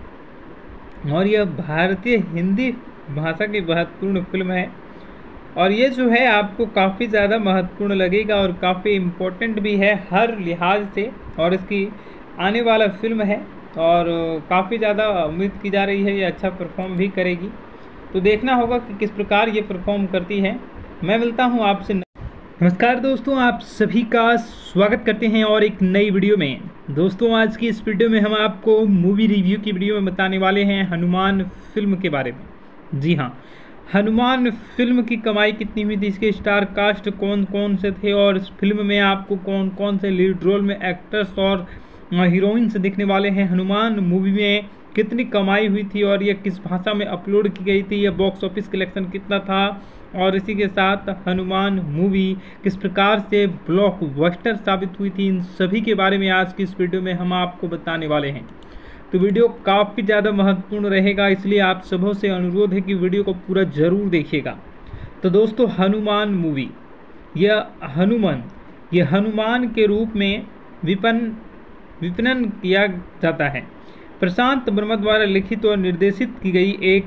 और यह भारतीय हिंदी भाषा की महत्वपूर्ण फिल्म है। और ये जो है आपको काफ़ी ज़्यादा महत्वपूर्ण लगेगा और काफ़ी इम्पोर्टेंट भी है हर लिहाज से, और इसकी आने वाला फिल्म है और काफ़ी ज़्यादा उम्मीद की जा रही है ये अच्छा परफॉर्म भी करेगी। तो देखना होगा कि किस प्रकार ये परफॉर्म करती है। मैं मिलता हूँ आपसे। नमस्कार दोस्तों, आप सभी का स्वागत करते हैं और एक नई वीडियो में। दोस्तों, आज की इस वीडियो में हम आपको मूवी रिव्यू की वीडियो में बताने वाले हैं हनुमान फिल्म के बारे में। जी हाँ, हनुमान फिल्म की कमाई कितनी हुई थी, इसके स्टार कास्ट कौन कौन से थे, और इस फिल्म में आपको कौन कौन से लीड रोल में एक्टर्स और हीरोइन से दिखने वाले हैं, हनुमान मूवी में कितनी कमाई हुई थी और यह किस भाषा में अपलोड की गई थी, यह बॉक्स ऑफिस कलेक्शन कितना था, और इसी के साथ हनुमान मूवी किस प्रकार से ब्लॉकबस्टर साबित हुई थी, इन सभी के बारे में आज की इस वीडियो में हम आपको बताने वाले हैं। तो वीडियो काफ़ी ज़्यादा महत्वपूर्ण रहेगा, इसलिए आप सबों से अनुरोध है कि वीडियो को पूरा ज़रूर देखिएगा। तो दोस्तों, हनुमान मूवी यह हनुमान ये हनुमान के रूप में विपन विपणन किया जाता है। प्रशांत वर्मा द्वारा लिखित और निर्देशित की गई एक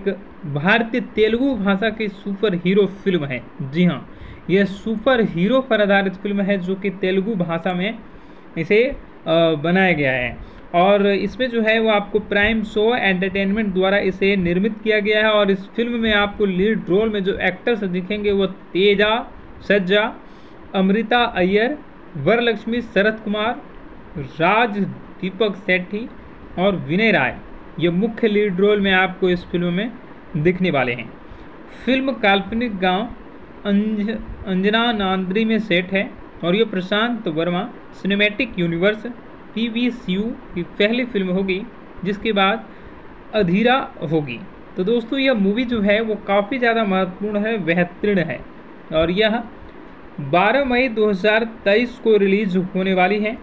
भारतीय तेलुगु भाषा की सुपर हीरो फिल्म है। जी हाँ, यह सुपर हीरो पर आधारित फिल्म है जो कि तेलुगु भाषा में इसे बनाया गया है। और इसमें जो है वो आपको प्राइम शो एंटरटेनमेंट द्वारा इसे निर्मित किया गया है। और इस फिल्म में आपको लीड रोल में जो एक्टर्स दिखेंगे वो तेजा सज्जा, अमृता अय्यर, वरलक्ष्मी, शरद कुमार, राज दीपक सेठी और विनय राय, ये मुख्य लीड रोल में आपको इस फिल्म में दिखने वाले हैं। फिल्म काल्पनिक गांव अंज अंजना नांद्री में सेट है और ये Prashant Varma cinematic universe P V C U की पहली फिल्म होगी, जिसके बाद अधीरा होगी। तो दोस्तों यह मूवी जो है वो काफ़ी ज़्यादा महत्वपूर्ण है, बेहतरीन है और यह बारह मई दो हज़ार तेईस को रिलीज होने वाली है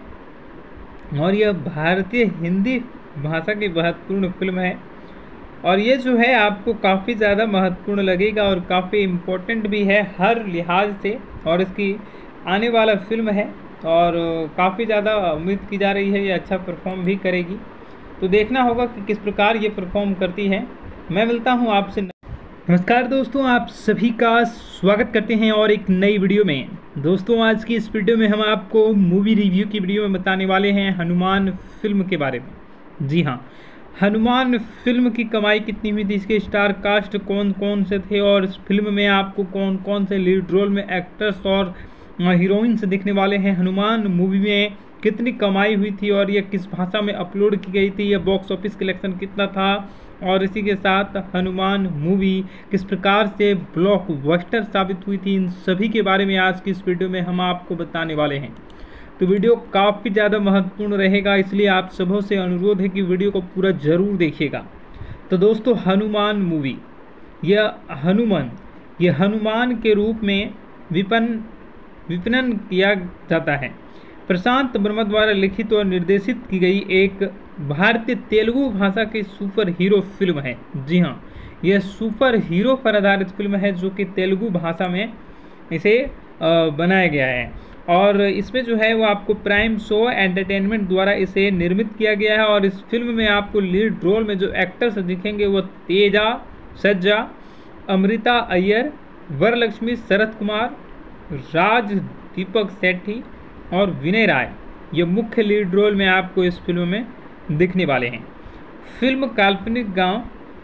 और यह भारतीय हिंदी भाषा की महत्वपूर्ण फिल्म है। और ये जो है आपको काफ़ी ज़्यादा महत्वपूर्ण लगेगा और काफ़ी इम्पोर्टेंट भी है हर लिहाज से। और इसकी आने वाला फिल्म है और काफ़ी ज़्यादा उम्मीद की जा रही है ये अच्छा परफॉर्म भी करेगी। तो देखना होगा कि किस प्रकार ये परफॉर्म करती है। मैं मिलता हूँ आपसे। नमस्कार दोस्तों, आप सभी का स्वागत करते हैं और एक नई वीडियो में। दोस्तों आज की इस वीडियो में हम आपको मूवी रिव्यू की वीडियो में बताने वाले हैं हनुमान फिल्म के बारे में। जी हाँ, हनुमान फिल्म की कमाई कितनी हुई थी, इसके स्टार कास्ट कौन कौन से थे और इस फिल्म में आपको कौन कौन से लीड रोल में एक्टर्स और हीरोइंस दिखने वाले हैं, हनुमान मूवी में कितनी कमाई हुई थी और यह किस भाषा में अपलोड की गई थी, यह बॉक्स ऑफिस कलेक्शन कितना था और इसी के साथ हनुमान मूवी किस प्रकार से ब्लॉकबस्टर साबित हुई थी, इन सभी के बारे में आज की इस वीडियो में हम आपको बताने वाले हैं। तो वीडियो काफ़ी ज़्यादा महत्वपूर्ण रहेगा, इसलिए आप सबों से अनुरोध है कि वीडियो को पूरा ज़रूर देखिएगा। तो दोस्तों हनुमान मूवी, यह हनुमान ये हनुमान के रूप में विपन विपणन किया जाता है। प्रशांत वर्मा द्वारा लिखित और निर्देशित की गई एक भारतीय तेलुगु भाषा की सुपर हीरो फिल्म है। जी हाँ, यह सुपर हीरो पर आधारित फिल्म है जो कि तेलुगु भाषा में इसे बनाया गया है। और इसमें जो है वो आपको प्राइम शो एंटरटेनमेंट द्वारा इसे निर्मित किया गया है। और इस फिल्म में आपको लीड रोल में जो एक्टर्स दिखेंगे वो तेजा सज्जा, अमृता अय्यर, वरलक्ष्मी, शरद कुमार, राज दीपक सेठी और विनय राय, ये मुख्य लीड रोल में आपको इस फिल्म में दिखने वाले हैं। फिल्म काल्पनिक गांव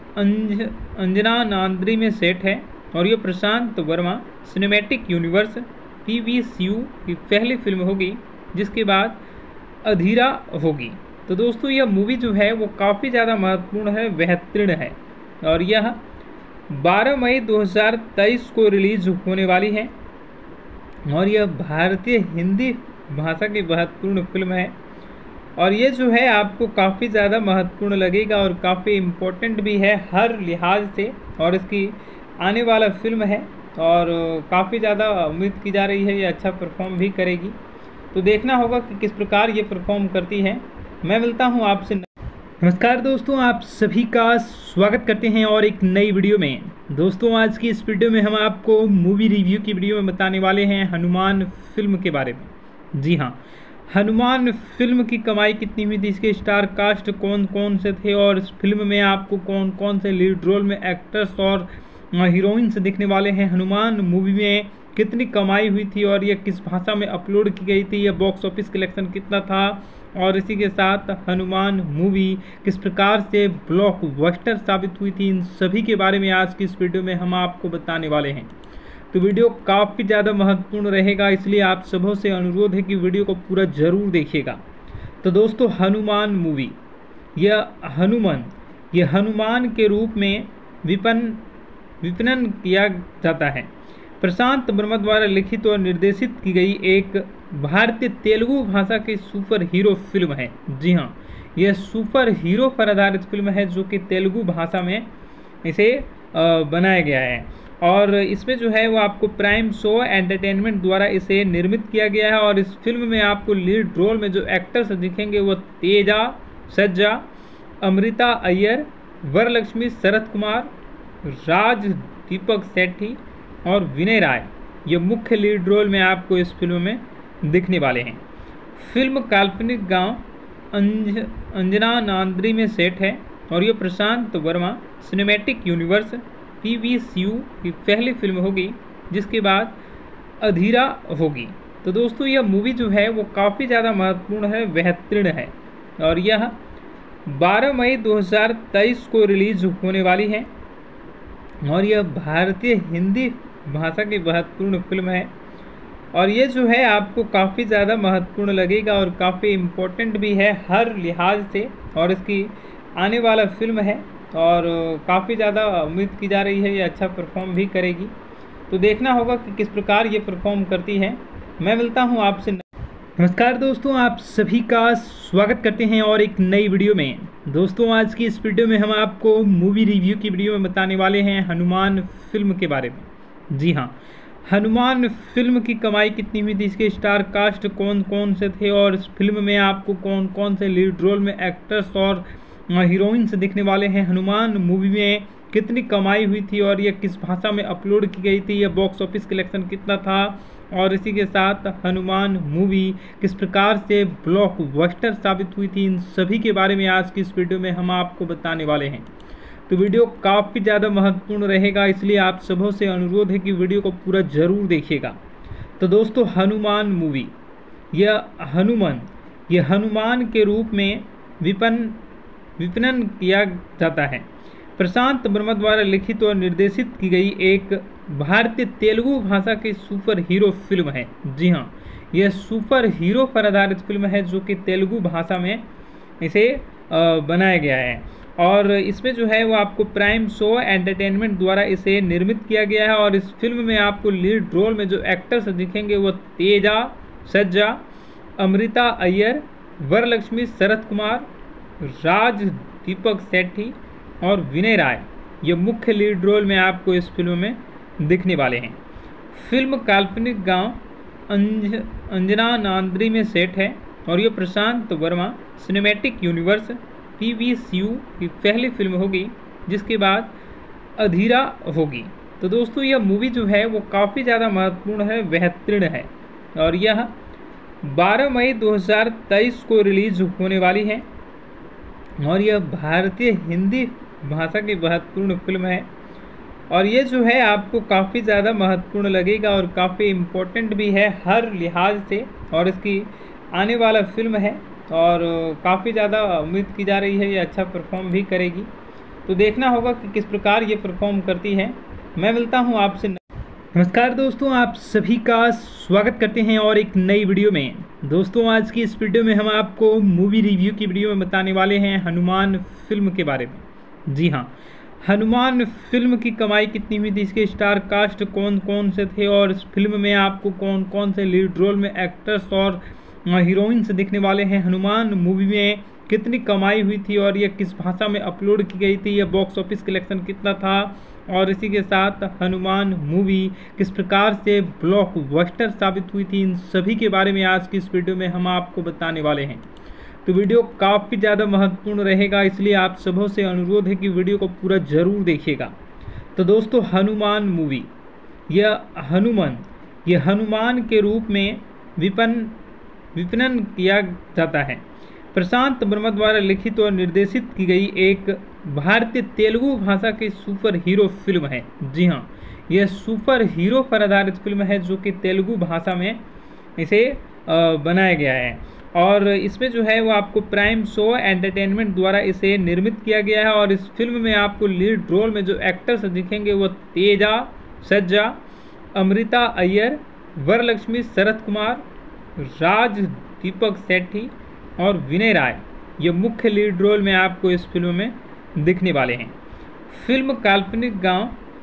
अंज अंजना नांद्री में सेट है और ये Prashant Varma cinematic universe P V C U की पहली फिल्म होगी, जिसके बाद अधीरा होगी। तो दोस्तों यह मूवी जो है वो काफ़ी ज़्यादा महत्वपूर्ण है, बेहतरीन है और यह बारह मई दो हज़ार तेईस को रिलीज होने वाली है और यह भारतीय हिंदी भाषा की महत्वपूर्ण फिल्म है। और ये जो है आपको काफ़ी ज़्यादा महत्वपूर्ण लगेगा और काफ़ी इम्पोर्टेंट भी है हर लिहाज से। और इसकी आने वाला फिल्म है और काफ़ी ज़्यादा उम्मीद की जा रही है ये अच्छा परफॉर्म भी करेगी। तो देखना होगा कि किस प्रकार ये परफॉर्म करती है। मैं मिलता हूँ आपसे। नमस्कार दोस्तों, आप सभी का स्वागत करते हैं और एक नई वीडियो में। दोस्तों आज की इस वीडियो में हम आपको मूवी रिव्यू की वीडियो में बताने वाले हैं हनुमान फिल्म के बारे में। जी हाँ, हनुमान फिल्म की कमाई कितनी हुई थी, इसके स्टार कास्ट कौन कौन से थे और इस फिल्म में आपको कौन कौन से लीड रोल में एक्टर्स और हीरोइंस दिखने वाले हैं, हनुमान मूवी में कितनी कमाई हुई थी और यह किस भाषा में अपलोड की गई थी, यह बॉक्स ऑफिस कलेक्शन कितना था और इसी के साथ हनुमान मूवी किस प्रकार से ब्लॉकबस्टर साबित हुई थी, इन सभी के बारे में आज की इस वीडियो में हम आपको बताने वाले हैं। तो वीडियो काफ़ी ज़्यादा महत्वपूर्ण रहेगा, इसलिए आप सबों से अनुरोध है कि वीडियो को पूरा ज़रूर देखिएगा। तो दोस्तों हनुमान मूवी, यह हनुमान ये हनुमान के रूप में विपन विपणन किया जाता है। प्रशांत वर्मा द्वारा लिखित और निर्देशित की गई एक भारतीय तेलुगु भाषा की सुपर हीरो फिल्म है। जी हाँ, यह सुपर हीरो पर आधारित फिल्म है जो कि तेलुगु भाषा में इसे बनाया गया है। और इसमें जो है वो आपको प्राइम शो एंटरटेनमेंट द्वारा इसे निर्मित किया गया है। और इस फिल्म में आपको लीड रोल में जो एक्टर्स दिखेंगे वो तेजा सज्जा, अमृता अय्यर, वरलक्ष्मी, शरद कुमार, राज दीपक सेठी और विनय राय, ये मुख्य लीड रोल में आपको इस फिल्म में दिखने वाले हैं। फिल्म काल्पनिक गांव अंज अंजना नांद्री में सेट है और ये Prashant Varma cinematic universe P V C U की पहली फिल्म होगी जिसके बाद अधीरा होगी। तो दोस्तों यह मूवी जो है वो काफ़ी ज़्यादा महत्वपूर्ण है, बेहतरीन है और यह बारह मई दो हज़ार तेईस को रिलीज होने वाली है और यह भारतीय हिंदी भाषा की महत्वपूर्ण फिल्म है और ये जो है आपको काफ़ी ज़्यादा महत्वपूर्ण लगेगा और काफ़ी इम्पोर्टेंट भी है हर लिहाज से और इसकी आने वाला फिल्म है और काफ़ी ज़्यादा उम्मीद की जा रही है ये अच्छा परफॉर्म भी करेगी। तो देखना होगा कि किस प्रकार ये परफॉर्म करती है। मैं मिलता हूँ आपसे। नमस्कार दोस्तों, आप सभी का स्वागत करते हैं और एक नई वीडियो में। दोस्तों आज की इस वीडियो में हम आपको मूवी रिव्यू की वीडियो में बताने वाले हैं हनुमान फिल्म के बारे में। जी हाँ, हनुमान फिल्म की कमाई कितनी हुई थी, इसके स्टार कास्ट कौन कौन से थे और इस फिल्म में आपको कौन कौन से लीड रोल में एक्टर्स और हीरोइंस दिखने वाले हैं, हनुमान मूवी में कितनी कमाई हुई थी और यह किस भाषा में अपलोड की गई थी, यह बॉक्स ऑफिस कलेक्शन कितना था और इसी के साथ हनुमान मूवी किस प्रकार से ब्लॉकबस्टर साबित हुई थी, इन सभी के बारे में आज की इस वीडियो में हम आपको बताने वाले हैं। तो वीडियो काफ़ी ज़्यादा महत्वपूर्ण रहेगा, इसलिए आप सबों से अनुरोध है कि वीडियो को पूरा ज़रूर देखिएगा। तो दोस्तों हनुमान मूवी, यह हनुमान यह हनुमान के रूप में विपन विपणन किया जाता है। प्रशांत वर्मा द्वारा लिखित और निर्देशित की गई एक भारतीय तेलुगु भाषा की सुपर हीरो फिल्म है। जी हाँ, यह सुपर हीरो पर आधारित फिल्म है जो कि तेलुगु भाषा में इसे बनाया गया है और इसमें जो है वो आपको प्राइम शो एंटरटेनमेंट द्वारा इसे निर्मित किया गया है और इस फिल्म में आपको लीड रोल में जो एक्टर्स दिखेंगे वो तेजा सज्जा, अमृता अय्यर, वरलक्ष्मी, शरद कुमार, राज दीपक सेठी और विनय राय, ये मुख्य लीड रोल में आपको इस फिल्म में दिखने वाले हैं। फिल्म काल्पनिक गांव अंज अंजना नांद्री में सेट है और ये Prashant Varma cinematic universe P V C U की पहली फिल्म होगी जिसके बाद अधीरा होगी। तो दोस्तों यह मूवी जो है वो काफ़ी ज़्यादा महत्वपूर्ण है, बेहतरीन है और यह बारह मई दो हज़ार तेईस को रिलीज होने वाली है और यह भारतीय हिंदी भाषा की महत्वपूर्ण फिल्म है और ये जो है आपको काफ़ी ज़्यादा महत्वपूर्ण लगेगा और काफ़ी इम्पोर्टेंट भी है हर लिहाज से और इसकी आने वाला फिल्म है और काफ़ी ज़्यादा उम्मीद की जा रही है ये अच्छा परफॉर्म भी करेगी। तो देखना होगा कि किस प्रकार ये परफॉर्म करती है। मैं मिलता हूँ आपसे। नमस्कार दोस्तों, आप सभी का स्वागत करते हैं और एक नई वीडियो में। दोस्तों आज की इस वीडियो में हम आपको मूवी रिव्यू की वीडियो में बताने वाले हैं हनुमान फिल्म के बारे में। जी हाँ, हनुमान फिल्म की कमाई कितनी हुई थी, इसके स्टार कास्ट कौन कौन से थे और इस फिल्म में आपको कौन कौन से लीड रोल में एक्टर्स और हीरोइंस दिखने वाले हैं, हनुमान मूवी में कितनी कमाई हुई थी और यह किस भाषा में अपलोड की गई थी, यह बॉक्स ऑफिस कलेक्शन कितना था और इसी के साथ हनुमान मूवी किस प्रकार से ब्लॉकबस्टर साबित हुई थी, इन सभी के बारे में आज की इस वीडियो में हम आपको बताने वाले हैं। तो वीडियो काफ़ी ज़्यादा महत्वपूर्ण रहेगा, इसलिए आप सबों से अनुरोध है कि वीडियो को पूरा ज़रूर देखिएगा। तो दोस्तों हनुमान मूवी, यह हनुमान यह हनुमान के रूप में विपन विपणन किया जाता है। प्रशांत वर्मा द्वारा लिखित और निर्देशित की गई एक भारतीय तेलुगु भाषा की सुपर हीरो फिल्म है। जी हाँ, यह सुपर हीरो पर आधारित फिल्म है जो कि तेलुगु भाषा में इसे बनाया गया है और इसमें जो है वो आपको प्राइम शो एंटरटेनमेंट द्वारा इसे निर्मित किया गया है और इस फिल्म में आपको लीड रोल में जो एक्टर्स दिखेंगे वो तेजा सज्जा, अमृता अय्यर, वरलक्ष्मी, शरद कुमार, राज दीपक सेठी और विनय राय, ये मुख्य लीड रोल में आपको इस फिल्म में दिखने वाले हैं। फिल्म काल्पनिक गांव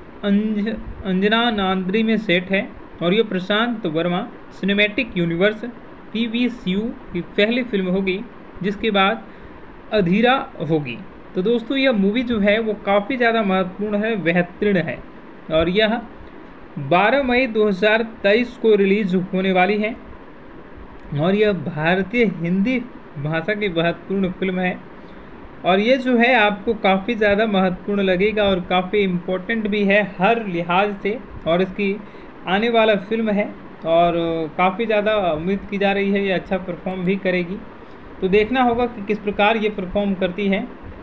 अंज अंजना नांद्री में सेट है और ये Prashant Varma cinematic universe P V C U की पहली फिल्म होगी जिसके बाद अधीरा होगी। तो दोस्तों यह मूवी जो है वो काफ़ी ज़्यादा महत्वपूर्ण है, बेहतरीन है और यह बारह मई दो हज़ार तेईस को रिलीज होने वाली है और यह भारतीय हिंदी भाषा की महत्वपूर्ण फिल्म है और ये जो है आपको काफ़ी ज़्यादा महत्वपूर्ण लगेगा और काफ़ी इम्पोर्टेंट भी है हर लिहाज से और इसकी आने वाला फिल्म है और काफ़ी ज़्यादा उम्मीद की जा रही है ये अच्छा परफॉर्म भी करेगी। तो देखना होगा कि किस प्रकार ये परफॉर्म करती है।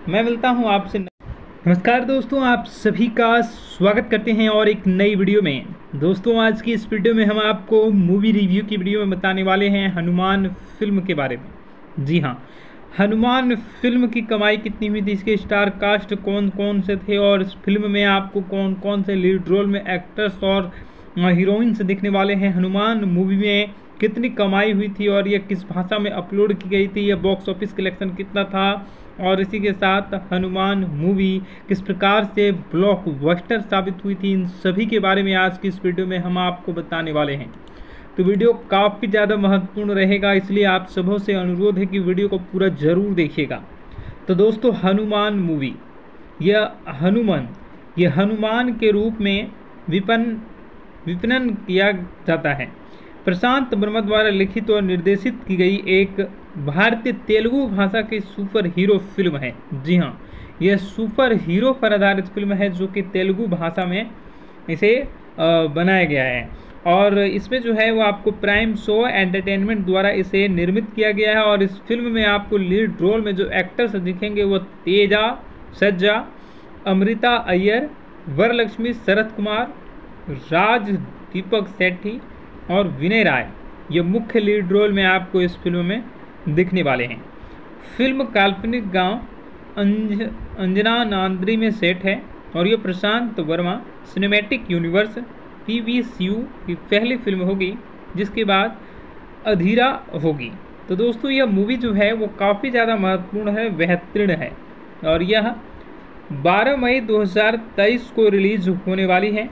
मैं मिलता हूं आपसे। नमस्कार दोस्तों, आप सभी का स्वागत करते हैं और एक नई वीडियो में। दोस्तों आज की इस वीडियो में हम आपको मूवी रिव्यू की वीडियो में बताने वाले हैं हनुमान फिल्म के बारे में। जी हाँ, हनुमान फिल्म की कमाई कितनी हुई थी, इसके स्टार कास्ट कौन कौन से थे और इस फिल्म में आपको कौन कौन से लीड रोल में एक्टर्स और हीरोइंस दिखने वाले हैं, हनुमान मूवी में कितनी कमाई हुई थी और यह किस भाषा में अपलोड की गई थी, यह बॉक्स ऑफिस कलेक्शन कितना था और इसी के साथ हनुमान मूवी किस प्रकार से ब्लॉकबस्टर साबित हुई थी, इन सभी के बारे में आज की इस वीडियो में हम आपको बताने वाले हैं। तो वीडियो काफ़ी ज़्यादा महत्वपूर्ण रहेगा, इसलिए आप सबों से अनुरोध है कि वीडियो को पूरा ज़रूर देखिएगा। तो दोस्तों हनुमान मूवी, यह हनुमान यह हनुमान के रूप में विपन विपणन किया जाता है। प्रशांत वर्मा द्वारा लिखित और निर्देशित की गई एक भारतीय तेलुगु भाषा की सुपर हीरो फिल्म है। जी हाँ, यह सुपर हीरो पर आधारित फिल्म है जो कि तेलुगु भाषा में इसे बनाया गया है और इसमें जो है वो आपको प्राइम शो एंटरटेनमेंट द्वारा इसे निर्मित किया गया है। और इस फिल्म में आपको लीड रोल में जो एक्टर्स दिखेंगे वो तेजा सज्जा, अमृता अय्यर, वरलक्ष्मी शरत कुमार, राज दीपक सेठी और विनय राय, ये मुख्य लीड रोल में आपको इस फिल्म में दिखने वाले हैं। फिल्म काल्पनिक गांव अंज अंजना नांद्री में सेट है और ये Prashant Varma cinematic universe P V C U की पहली फिल्म होगी जिसके बाद अधीरा होगी। तो दोस्तों यह मूवी जो है वो काफ़ी ज़्यादा महत्वपूर्ण है, बेहतरीन है और यह बारह मई दो हज़ार तेईस को रिलीज होने वाली है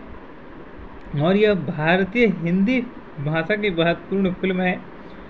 और यह भारतीय हिंदी भाषा की महत्वपूर्ण फिल्म है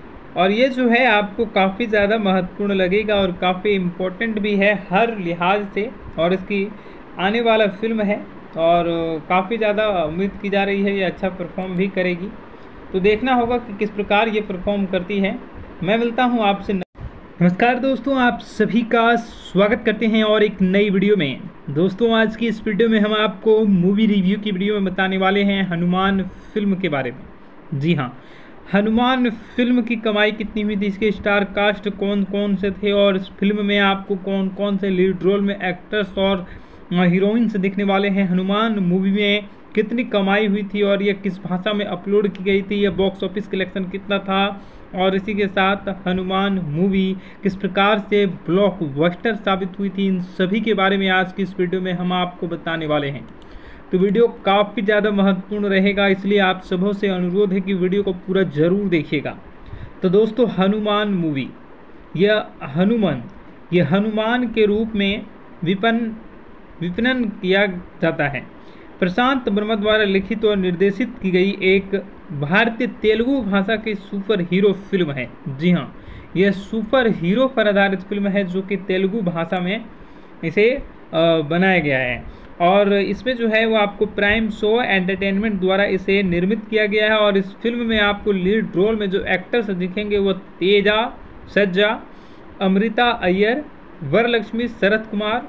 और ये जो है आपको काफ़ी ज़्यादा महत्वपूर्ण लगेगा और काफ़ी इम्पोर्टेंट भी है हर लिहाज से। और इसकी आने वाला फिल्म है और काफ़ी ज़्यादा उम्मीद की जा रही है ये अच्छा परफॉर्म भी करेगी। तो देखना होगा कि किस प्रकार ये परफॉर्म करती है। मैं मिलता हूँ आपसे। नमस्कार दोस्तों, आप सभी का स्वागत करते हैं और एक नई वीडियो में। दोस्तों आज की इस वीडियो में हम आपको मूवी रिव्यू की वीडियो में बताने वाले हैं हनुमान फिल्म के बारे में। जी हाँ, हनुमान फिल्म की कमाई कितनी हुई थी, इसके स्टार कास्ट कौन कौन से थे और इस फिल्म में आपको कौन कौन से लीड रोल में एक्टर्स और हीरोइंस दिखने वाले हैं, हनुमान मूवी में कितनी कमाई हुई थी और यह किस भाषा में अपलोड की गई थी, यह बॉक्स ऑफिस कलेक्शन कितना था और इसी के साथ हनुमान मूवी किस प्रकार से ब्लॉकबस्टर साबित हुई थी, इन सभी के बारे में आज की इस वीडियो में हम आपको बताने वाले हैं। तो वीडियो काफ़ी ज़्यादा महत्वपूर्ण रहेगा, इसलिए आप सबों से अनुरोध है कि वीडियो को पूरा ज़रूर देखिएगा। तो दोस्तों हनुमान मूवी, यह हनुमान यह हनुमान के रूप में विपन विपणन किया जाता है। प्रशांत वर्मा द्वारा लिखित और निर्देशित की गई एक भारतीय तेलुगु भाषा की सुपर हीरो फिल्म है। जी हाँ, यह सुपर हीरो पर आधारित फिल्म है जो कि तेलुगु भाषा में इसे बनाया गया है और इसमें जो है वो आपको प्राइम शो एंटरटेनमेंट द्वारा इसे निर्मित किया गया है। और इस फिल्म में आपको लीड रोल में जो एक्टर्स दिखेंगे वो तेजा सज्जा, अमृता अय्यर, वरलक्ष्मी शरत कुमार,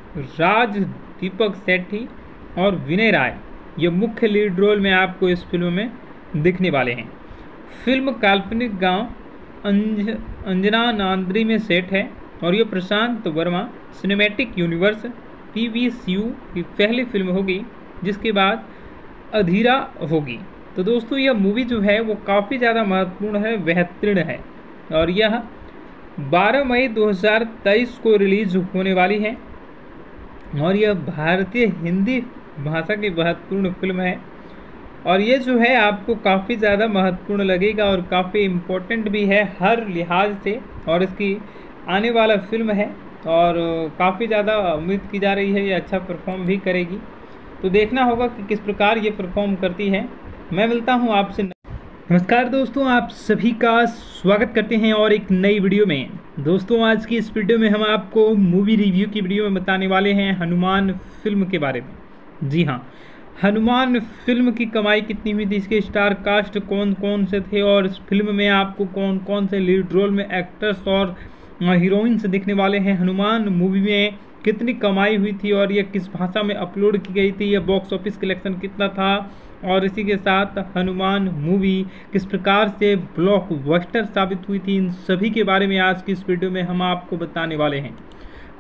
राज दीपक सेठी और विनय राय, ये मुख्य लीड रोल में आपको इस फिल्म में दिखने वाले हैं। फिल्म काल्पनिक गांव अंज अंजना नांद्री में सेट है और ये Prashant Varma cinematic universe P V C U की पहली फिल्म होगी जिसके बाद अधीरा होगी। तो दोस्तों यह मूवी जो है वो काफ़ी ज़्यादा महत्वपूर्ण है, बेहतरीन है और यह बारह मई दो हज़ार तेईस को रिलीज होने वाली है और यह भारतीय हिंदी भाषा की महत्वपूर्ण फिल्म है और ये जो है आपको काफ़ी ज़्यादा महत्वपूर्ण लगेगा और काफ़ी इम्पोर्टेंट भी है हर लिहाज से। और इसकी आने वाला फिल्म है और काफ़ी ज़्यादा उम्मीद की जा रही है ये अच्छा परफॉर्म भी करेगी। तो देखना होगा कि किस प्रकार ये परफॉर्म करती है। मैं मिलता हूँ आपसे। नमस्कार दोस्तों, आप सभी का स्वागत करते हैं और एक नई वीडियो में। दोस्तों आज की इस वीडियो में हम आपको मूवी रिव्यू की वीडियो में बताने वाले हैं हनुमान फिल्म के बारे में। जी हाँ, हनुमान फिल्म की कमाई कितनी हुई थी, इसके स्टार कास्ट कौन कौन से थे और इस फिल्म में आपको कौन कौन से लीड रोल में एक्टर्स और हीरोइंस दिखने वाले हैं, हनुमान मूवी में कितनी कमाई हुई थी और यह किस भाषा में अपलोड की गई थी, यह बॉक्स ऑफिस कलेक्शन कितना था और इसी के साथ हनुमान मूवी किस प्रकार से ब्लॉकबस्टर साबित हुई थी, इन सभी के बारे में आज की इस वीडियो में हम आपको बताने वाले हैं।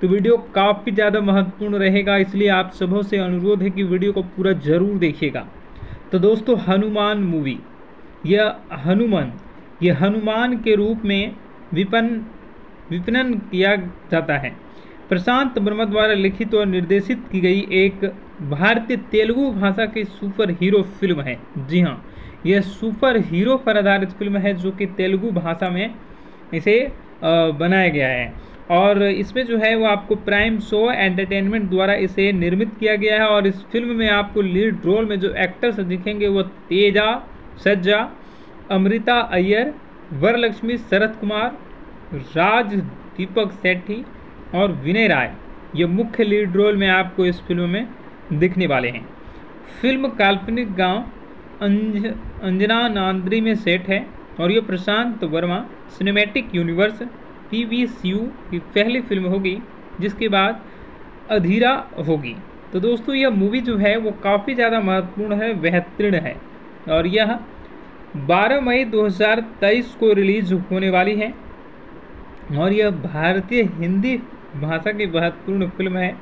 तो वीडियो काफ़ी ज़्यादा महत्वपूर्ण रहेगा, इसलिए आप सबों से अनुरोध है कि वीडियो को पूरा ज़रूर देखिएगा। तो दोस्तों, हनुमान मूवी, यह हनुमान ये हनुमान के रूप में विपन विपणन किया जाता है। प्रशांत वर्मा द्वारा लिखित और निर्देशित की गई एक भारतीय तेलुगु भाषा की सुपर हीरो फिल्म है। जी हाँ, यह सुपर हीरो पर आधारित फिल्म है जो कि तेलुगु भाषा में इसे बनाया गया है। और इसमें जो है वो आपको प्राइम शो एंटरटेनमेंट द्वारा इसे निर्मित किया गया है। और इस फिल्म में आपको लीड रोल में जो एक्टर्स दिखेंगे वो तेजा सज्जा, अमृता अय्यर, वरलक्ष्मी, शरद कुमार, राज दीपक सेठी और विनय राय, ये मुख्य लीड रोल में आपको इस फिल्म में दिखने वाले हैं। फिल्म काल्पनिक गांव अंज अंजना नांद्री में सेट है और ये Prashant Varma cinematic universe P V C U की पहली फिल्म होगी, जिसके बाद अधीरा होगी। तो दोस्तों, यह मूवी जो है वो काफ़ी ज़्यादा महत्वपूर्ण है, बेहतरीन है और यह बारह मई दो हज़ार तेईस को रिलीज होने वाली है। और यह भारतीय हिंदी भाषा की महत्वपूर्ण फिल्म है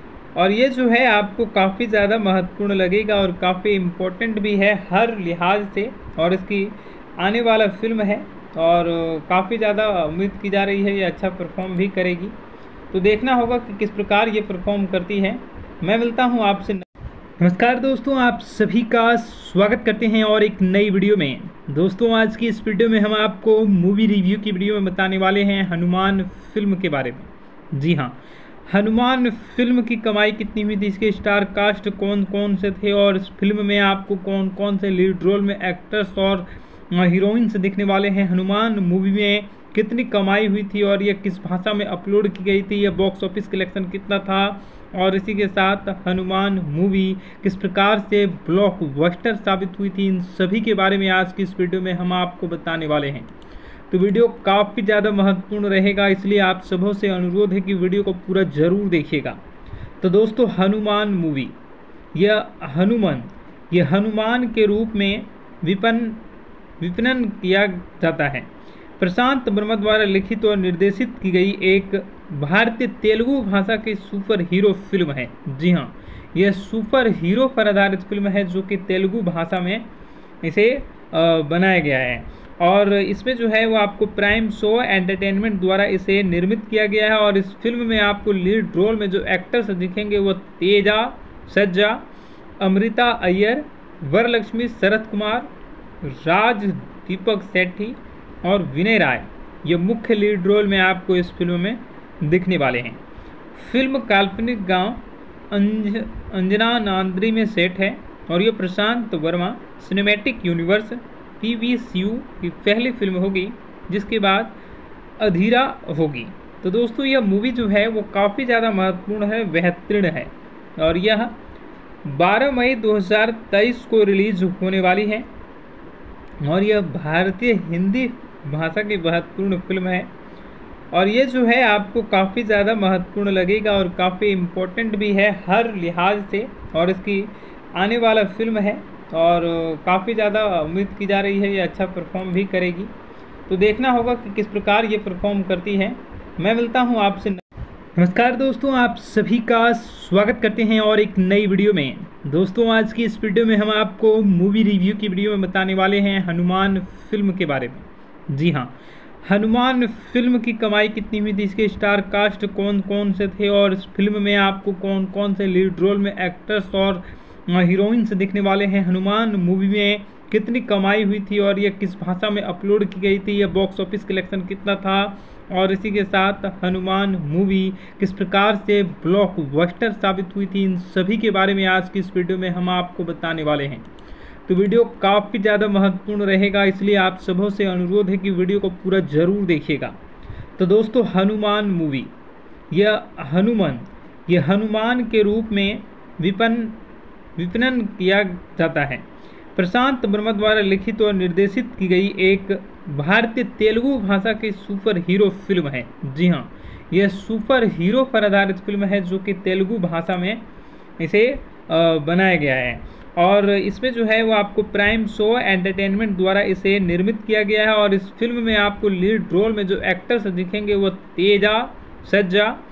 और ये जो है आपको काफ़ी ज़्यादा महत्वपूर्ण लगेगा और काफ़ी इम्पोर्टेंट भी है हर लिहाज से। और इसकी आने वाला फिल्म है और काफ़ी ज़्यादा उम्मीद की जा रही है ये अच्छा परफॉर्म भी करेगी। तो देखना होगा कि किस प्रकार ये परफॉर्म करती है। मैं मिलता हूँ आपसे। नमस्कार दोस्तों, आप सभी का स्वागत करते हैं और एक नई वीडियो में। दोस्तों, आज की इस वीडियो में हम आपको मूवी रिव्यू की वीडियो में बताने वाले हैं हनुमान फिल्म के बारे में। जी हाँ, हनुमान फिल्म की कमाई कितनी हुई थी, इसके स्टार कास्ट कौन कौन से थे और इस फिल्म में आपको कौन कौन से लीड रोल में एक्टर्स और हीरोइंस दिखने वाले हैं, हनुमान मूवी में कितनी कमाई हुई थी और यह किस भाषा में अपलोड की गई थी, यह बॉक्स ऑफिस कलेक्शन कितना था और इसी के साथ हनुमान मूवी किस प्रकार से ब्लॉकबस्टर साबित हुई थी, इन सभी के बारे में आज की इस वीडियो में हम आपको बताने वाले हैं। तो वीडियो काफ़ी ज़्यादा महत्वपूर्ण रहेगा, इसलिए आप सबों से अनुरोध है कि वीडियो को पूरा ज़रूर देखिएगा। तो दोस्तों, हनुमान मूवी, यह हनुमान ये हनुमान के रूप में विपन विपणन किया जाता है। प्रशांत वर्मा द्वारा लिखित और निर्देशित की गई एक भारतीय तेलुगु भाषा की सुपर हीरो फिल्म है। जी हाँ, यह सुपर हीरो पर आधारित फिल्म है जो कि तेलुगु भाषा में इसे बनाया गया है। और इसमें जो है वो आपको प्राइम शो एंटरटेनमेंट द्वारा इसे निर्मित किया गया है। और इस फिल्म में आपको लीड रोल में जो एक्टर्स दिखेंगे वो तेजा सज्जा, अमृता अय्यर, वरलक्ष्मी, शरद कुमार, राज दीपक सेठी और विनय राय, ये मुख्य लीड रोल में आपको इस फिल्म में दिखने वाले हैं। फिल्म काल्पनिक गांव अंज अंजना नांद्री में सेट है और ये Prashant Varma cinematic universe P V C U की पहली फिल्म होगी, जिसके बाद अधीरा होगी। तो दोस्तों, यह मूवी जो है वो काफ़ी ज़्यादा महत्वपूर्ण है, बेहतरीन है और यह बारह मई दो हज़ार तेईस को रिलीज होने वाली है और यह भारतीय हिंदी भाषा की महत्वपूर्ण फिल्म है और ये जो है आपको काफ़ी ज़्यादा महत्वपूर्ण लगेगा और काफ़ी इम्पोर्टेंट भी है हर लिहाज से। और इसकी आने वाला फिल्म है और काफ़ी ज़्यादा उम्मीद की जा रही है ये अच्छा परफॉर्म भी करेगी। तो देखना होगा कि किस प्रकार ये परफॉर्म करती है। मैं मिलता हूँ आपसे। नमस्कार दोस्तों, आप सभी का स्वागत करते हैं और एक नई वीडियो में। दोस्तों, आज की इस वीडियो में हम आपको मूवी रिव्यू की वीडियो में बताने वाले हैं हनुमान फिल्म के बारे में। जी हाँ, हनुमान फिल्म की कमाई कितनी हुई थी, इसके स्टार कास्ट कौन कौन से थे और इस फिल्म में आपको कौन कौन से लीड रोल में एक्टर्स और हीरोइंस दिखने वाले हैं, हनुमान मूवी में कितनी कमाई हुई थी और यह किस भाषा में अपलोड की गई थी, यह बॉक्स ऑफिस कलेक्शन कितना था और इसी के साथ हनुमान मूवी किस प्रकार से ब्लॉकबस्टर साबित हुई थी, इन सभी के बारे में आज की इस वीडियो में हम आपको बताने वाले हैं। तो वीडियो काफ़ी ज़्यादा महत्वपूर्ण रहेगा, इसलिए आप सबों से अनुरोध है कि वीडियो को पूरा ज़रूर देखिएगा। तो दोस्तों, हनुमान मूवी, यह हनुमान ये हनुमान के रूप में विपन विपणन किया जाता है। प्रशांत वर्मा द्वारा लिखित और निर्देशित की गई एक भारतीय तेलुगु भाषा की सुपर हीरो फिल्म है। जी हाँ, यह सुपर हीरो पर आधारित फिल्म है जो कि तेलुगु भाषा में इसे बनाया गया है। और इसमें जो है वो आपको प्राइम शो एंटरटेनमेंट द्वारा इसे निर्मित किया गया है। और इस फिल्म में आपको लीड रोल में जो एक्टर्स दिखेंगे वो तेजा सज्जा,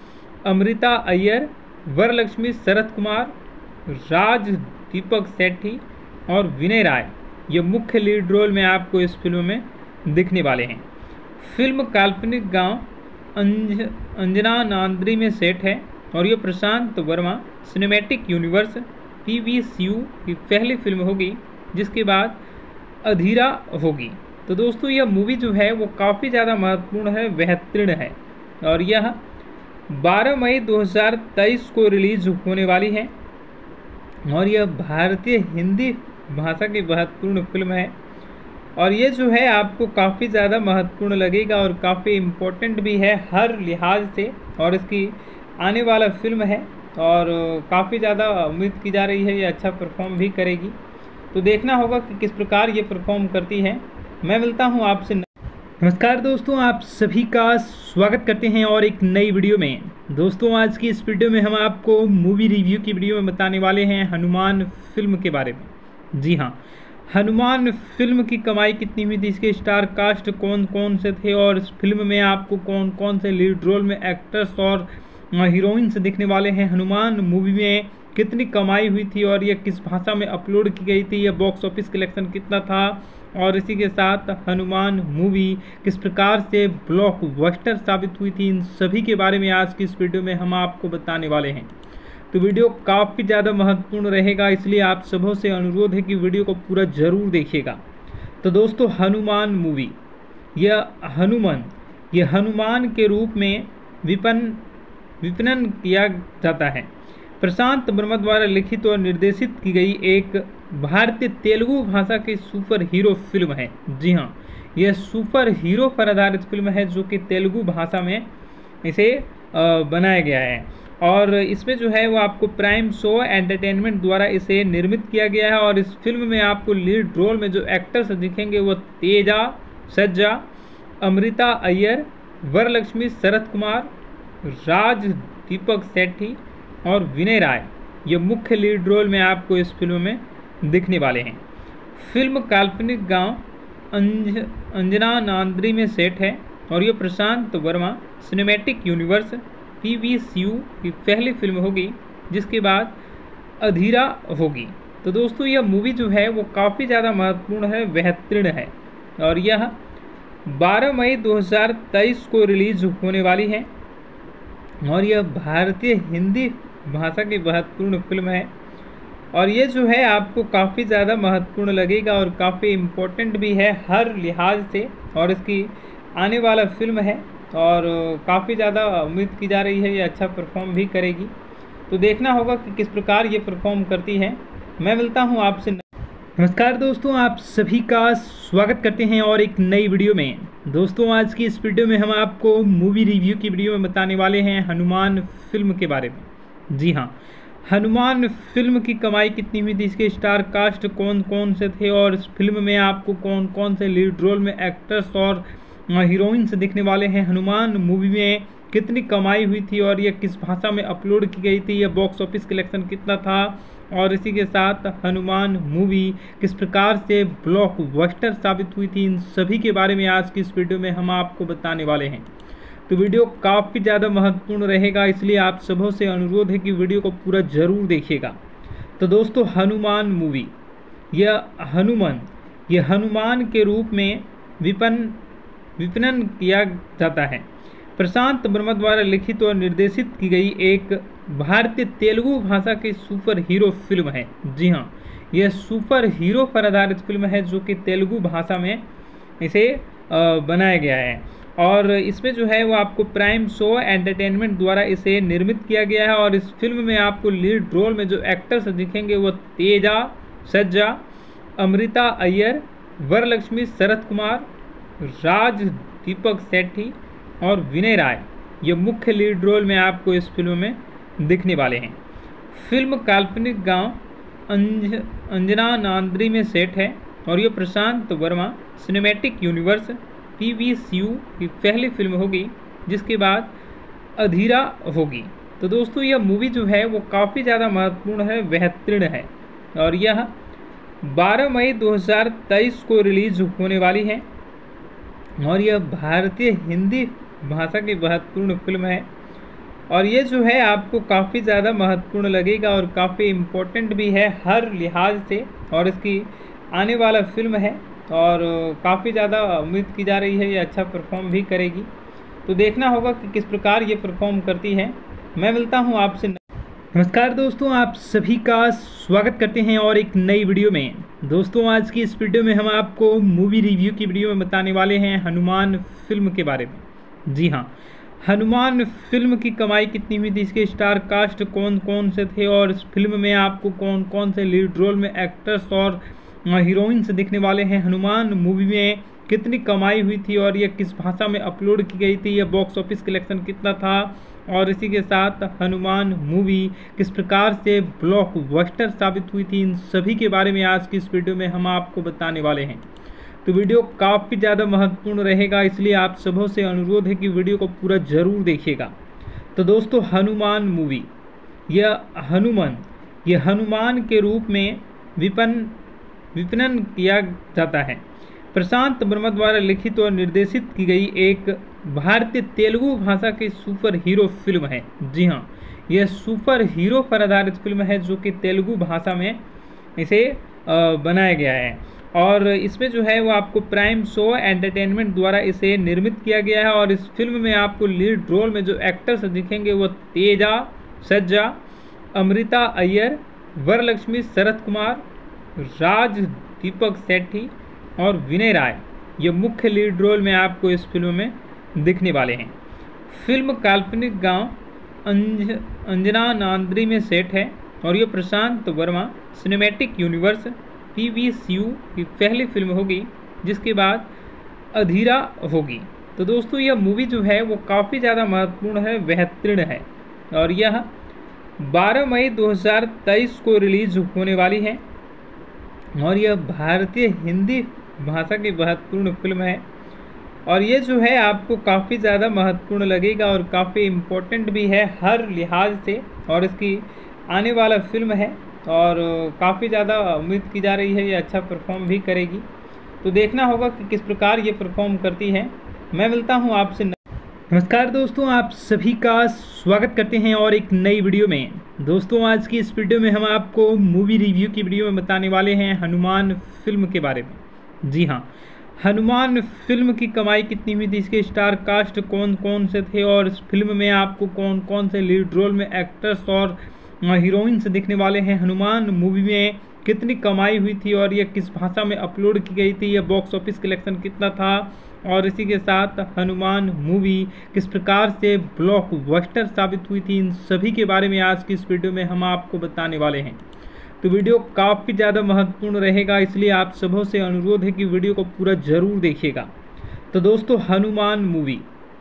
अमृता अय्यर, वरलक्ष्मी शरत कुमार, राज दीपक सेठी और विनय राय ये मुख्य लीड रोल में आपको इस फिल्म में दिखने वाले हैं। फिल्म काल्पनिक गांव अंज अंजना नांद्री में सेट है और ये Prashant Varma cinematic universe P V C U की पहली फिल्म होगी, जिसके बाद अधीरा होगी। तो दोस्तों यह मूवी जो है वो काफ़ी ज़्यादा महत्वपूर्ण है, बेहतरीन है और यह बारह मई दो हज़ार तेईस को रिलीज होने वाली है और यह भारतीय हिंदी भाषा की महत्वपूर्ण फिल्म है और ये जो है आपको काफ़ी ज़्यादा महत्वपूर्ण लगेगा और काफ़ी इम्पोर्टेंट भी है हर लिहाज से और इसकी आने वाला फिल्म है और काफ़ी ज़्यादा उम्मीद की जा रही है ये अच्छा परफॉर्म भी करेगी। तो देखना होगा कि किस प्रकार ये परफॉर्म करती है। मैं मिलता हूँ आपसे। नमस्कार दोस्तों, आप सभी का स्वागत करते हैं और एक नई वीडियो में। दोस्तों आज की इस वीडियो में हम आपको मूवी रिव्यू की वीडियो में बताने वाले हैं हनुमान फिल्म के बारे में। जी हाँ, हनुमान फिल्म की कमाई कितनी हुई थी, इसके स्टार कास्ट कौन कौन से थे और इस फिल्म में आपको कौन कौन से लीड रोल में एक्टर्स और हीरोइंस दिखने वाले हैं, हनुमान मूवी में कितनी कमाई हुई थी और यह किस भाषा में अपलोड की गई थी, यह बॉक्स ऑफिस कलेक्शन कितना था और इसी के साथ हनुमान मूवी किस प्रकार से ब्लॉकबस्टर साबित हुई थी, इन सभी के बारे में आज की इस वीडियो में हम आपको बताने वाले हैं। तो वीडियो काफ़ी ज़्यादा महत्वपूर्ण रहेगा, इसलिए आप सबों से अनुरोध है कि वीडियो को पूरा ज़रूर देखिएगा। तो दोस्तों हनुमान मूवी, यह हनुमान ये हनुमान के रूप में विपन विपणन किया जाता है। प्रशांत वर्मा द्वारा लिखित और निर्देशित की गई एक भारतीय तेलुगु भाषा की सुपर हीरो फिल्म है। जी हाँ, यह सुपर हीरो पर आधारित फिल्म है जो कि तेलुगु भाषा में इसे बनाया गया है और इसमें जो है वो आपको प्राइम शो एंटरटेनमेंट द्वारा इसे निर्मित किया गया है और इस फिल्म में आपको लीड रोल में जो एक्टर्स दिखेंगे वो तेजा सज्जा, अमृता अय्यर, वरलक्ष्मी शरत कुमार, राज दीपक सेठी और विनय राय ये मुख्य लीड रोल में आपको इस फिल्म में दिखने वाले हैं। फिल्म काल्पनिक गांव अंज अंजना नांद्री में सेट है और ये Prashant Varma cinematic universe P V C U की पहली फिल्म होगी, जिसके बाद अधीरा होगी। तो दोस्तों यह मूवी जो है वो काफ़ी ज़्यादा महत्वपूर्ण है, बेहतरीन है और यह बारह मई दो हज़ार तेईस को रिलीज होने वाली है और यह भारतीय हिंदी भाषा की महत्वपूर्ण फिल्म है और ये जो है आपको काफ़ी ज़्यादा महत्वपूर्ण लगेगा और काफ़ी इम्पोर्टेंट भी है हर लिहाज से और इसकी आने वाला फिल्म है और काफ़ी ज़्यादा उम्मीद की जा रही है ये अच्छा परफॉर्म भी करेगी। तो देखना होगा कि किस प्रकार ये परफॉर्म करती है। मैं मिलता हूँ आपसे। नमस्कार दोस्तों, आप सभी का स्वागत करते हैं और एक नई वीडियो में। दोस्तों आज की इस वीडियो में हम आपको मूवी रिव्यू की वीडियो में बताने वाले हैं हनुमान फिल्म के बारे में। जी हाँ, हनुमान फिल्म की कमाई कितनी हुई थी, इसके स्टार कास्ट कौन कौन से थे और इस फिल्म में आपको कौन कौन से लीड रोल में एक्टर्स और हीरोइंस दिखने वाले हैं, हनुमान मूवी में कितनी कमाई हुई थी और यह किस भाषा में अपलोड की गई थी, यह बॉक्स ऑफिस कलेक्शन कितना था और इसी के साथ हनुमान मूवी किस प्रकार से ब्लॉकबस्टर साबित हुई थी, इन सभी के बारे में आज की इस वीडियो में हम आपको बताने वाले हैं। तो वीडियो काफ़ी ज़्यादा महत्वपूर्ण रहेगा, इसलिए आप सबों से अनुरोध है कि वीडियो को पूरा ज़रूर देखिएगा। तो दोस्तों हनुमान मूवी, यह हनुमान ये हनुमान के रूप में विपन विपणन किया जाता है। प्रशांत वर्मा द्वारा लिखित और निर्देशित की गई एक भारतीय तेलुगु भाषा की सुपर हीरो फिल्म है। जी हाँ, यह सुपर हीरो पर आधारित फिल्म है जो कि तेलुगु भाषा में इसे बनाया गया है और इसमें जो है वो आपको प्राइम शो एंटरटेनमेंट द्वारा इसे निर्मित किया गया है और इस फिल्म में आपको लीड रोल में जो एक्टर्स दिखेंगे वो तेजा सज्जा, अमृता अय्यर, वरलक्ष्मी शरत कुमार, राज दीपक सेठी और विनय राय ये मुख्य लीड रोल में आपको इस फिल्म में दिखने वाले हैं। फिल्म काल्पनिक गांव अंज अंजना नांद्री में सेट है और ये Prashant Varma cinematic universe P V C U की पहली फिल्म होगी, जिसके बाद अधीरा होगी। तो दोस्तों यह मूवी जो है वो काफ़ी ज़्यादा महत्वपूर्ण है, बेहतरीन है और यह बारह मई दो हज़ार तेईस को रिलीज होने वाली है और यह भारतीय हिंदी भाषा की महत्वपूर्ण फिल्म है और ये जो है आपको काफ़ी ज़्यादा महत्वपूर्ण लगेगा और काफ़ी इम्पोर्टेंट भी है हर लिहाज से। और इसकी आने वाला फिल्म है और काफ़ी ज़्यादा उम्मीद की जा रही है ये अच्छा परफॉर्म भी करेगी। तो देखना होगा कि किस प्रकार ये परफॉर्म करती है। मैं मिलता हूँ आपसे। नमस्कार दोस्तों, आप सभी का स्वागत करते हैं और एक नई वीडियो में। दोस्तों आज की इस वीडियो में हम आपको मूवी रिव्यू की वीडियो में बताने वाले हैं हनुमान फिल्म के बारे में। जी हाँ, हनुमान फिल्म की कमाई कितनी हुई थी, इसके स्टार कास्ट कौन कौन से थे और इस फिल्म में आपको कौन कौन से लीड रोल में एक्टर्स और हीरोइंस दिखने वाले हैं, हनुमान मूवी में कितनी कमाई हुई थी और यह किस भाषा में अपलोड की गई थी, यह बॉक्स ऑफिस कलेक्शन कितना था और इसी के साथ हनुमान मूवी किस प्रकार से ब्लॉकबस्टर साबित हुई थी, इन सभी के बारे में आज की इस वीडियो में हम आपको बताने वाले हैं। तो वीडियो काफ़ी ज़्यादा महत्वपूर्ण रहेगा, इसलिए आप सबों से अनुरोध है कि वीडियो को पूरा ज़रूर देखिएगा। तो दोस्तों हनुमान मूवी, यह हनुमान यह हनुमान के रूप में विपन विपणन किया जाता है। प्रशांत वर्मा द्वारा लिखित और निर्देशित की गई एक भारतीय तेलुगु भाषा की सुपर हीरो फिल्म है। जी हाँ, यह सुपर हीरो पर आधारित फिल्म है जो कि तेलुगु भाषा में इसे बनाया गया है। और इसमें जो है वो आपको प्राइम शो एंटरटेनमेंट द्वारा इसे निर्मित किया गया है। और इस फिल्म में आपको लीड रोल में जो एक्टर्स दिखेंगे वो तेजा सज्जा, अमृता अय्यर, वरलक्ष्मी, शरद कुमार, राज दीपक सेठी और विनय राय, ये मुख्य लीड रोल में आपको इस फिल्म में दिखने वाले हैं। फिल्म काल्पनिक गांव अंज अंजना नांद्री में सेट है और ये Prashant Varma cinematic universe P V C U की पहली फिल्म होगी, जिसके बाद अधीरा होगी। तो दोस्तों यह मूवी जो है वो काफ़ी ज़्यादा महत्वपूर्ण है, बेहतरीन है और यह बारह मई दो हज़ार तेईस को रिलीज होने वाली है और यह भारतीय हिंदी भाषा की महत्वपूर्ण फिल्म है। और ये जो है आपको काफ़ी ज़्यादा महत्वपूर्ण लगेगा और काफ़ी इम्पोर्टेंट भी है हर लिहाज से। और इसकी आने वाला फिल्म है और काफ़ी ज़्यादा उम्मीद की जा रही है ये अच्छा परफॉर्म भी करेगी। तो देखना होगा कि किस प्रकार ये परफॉर्म करती है। मैं मिलता हूँ आपसे। नमस्कार दोस्तों, आप सभी का स्वागत करते हैं और एक नई वीडियो में। दोस्तों आज की इस वीडियो में हम आपको मूवी रिव्यू की वीडियो में बताने वाले हैं हनुमान फिल्म के बारे में। जी हाँ, हनुमान फिल्म की कमाई कितनी हुई थी, इसके स्टार कास्ट कौन कौन से थे और इस फिल्म में आपको कौन कौन से लीड रोल में एक्टर्स और हीरोइंस दिखने वाले हैं, हनुमान मूवी में कितनी कमाई हुई थी और यह किस भाषा में अपलोड की गई थी, यह बॉक्स ऑफिस कलेक्शन कितना था और इसी के साथ हनुमान मूवी किस प्रकार से ब्लॉकबस्टर साबित हुई थी, इन सभी के बारे में आज की इस वीडियो में हम आपको बताने वाले हैं। तो वीडियो काफ़ी ज़्यादा महत्वपूर्ण रहेगा, इसलिए आप सबों से अनुरोध है कि वीडियो को पूरा ज़रूर देखिएगा। तो दोस्तों हनुमान मूवी,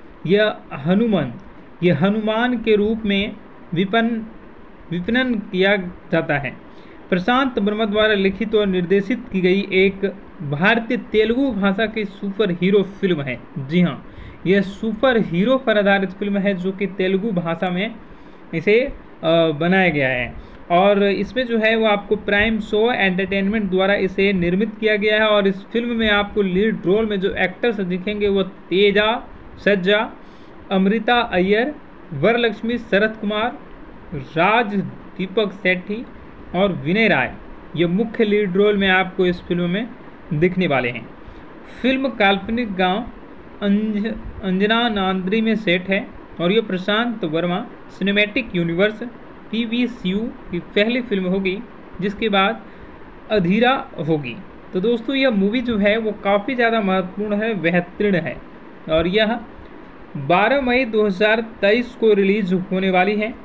यह हनुमान यह हनुमान के रूप में विपन विपणन किया जाता है। प्रशांत वर्मा द्वारा लिखित और निर्देशित की गई एक भारतीय तेलुगु भाषा की सुपर हीरो फिल्म है। जी हाँ, यह सुपर हीरो पर आधारित फिल्म है जो कि तेलुगु भाषा में इसे बनाया गया है। और इसमें जो है वो आपको प्राइम शो एंटरटेनमेंट द्वारा इसे निर्मित किया गया है। और इस फिल्म में आपको लीड रोल में जो एक्टर्स दिखेंगे वो तेजा सज्जा, अमृता अय्यर, वरलक्ष्मी, शरद कुमार, राज दीपक सेठी और विनय राय, ये मुख्य लीड रोल में आपको इस फिल्म में दिखने वाले हैं। फिल्म काल्पनिक गांव अंज अंजना नांद्री में सेट है और ये Prashant Varma cinematic universe P V C U की पहली फिल्म होगी, जिसके बाद अधीरा होगी। तो दोस्तों यह मूवी जो है वो काफ़ी ज़्यादा महत्वपूर्ण है, बेहतरीन है और यह बारह मई दो हज़ार तेईस को रिलीज होने वाली है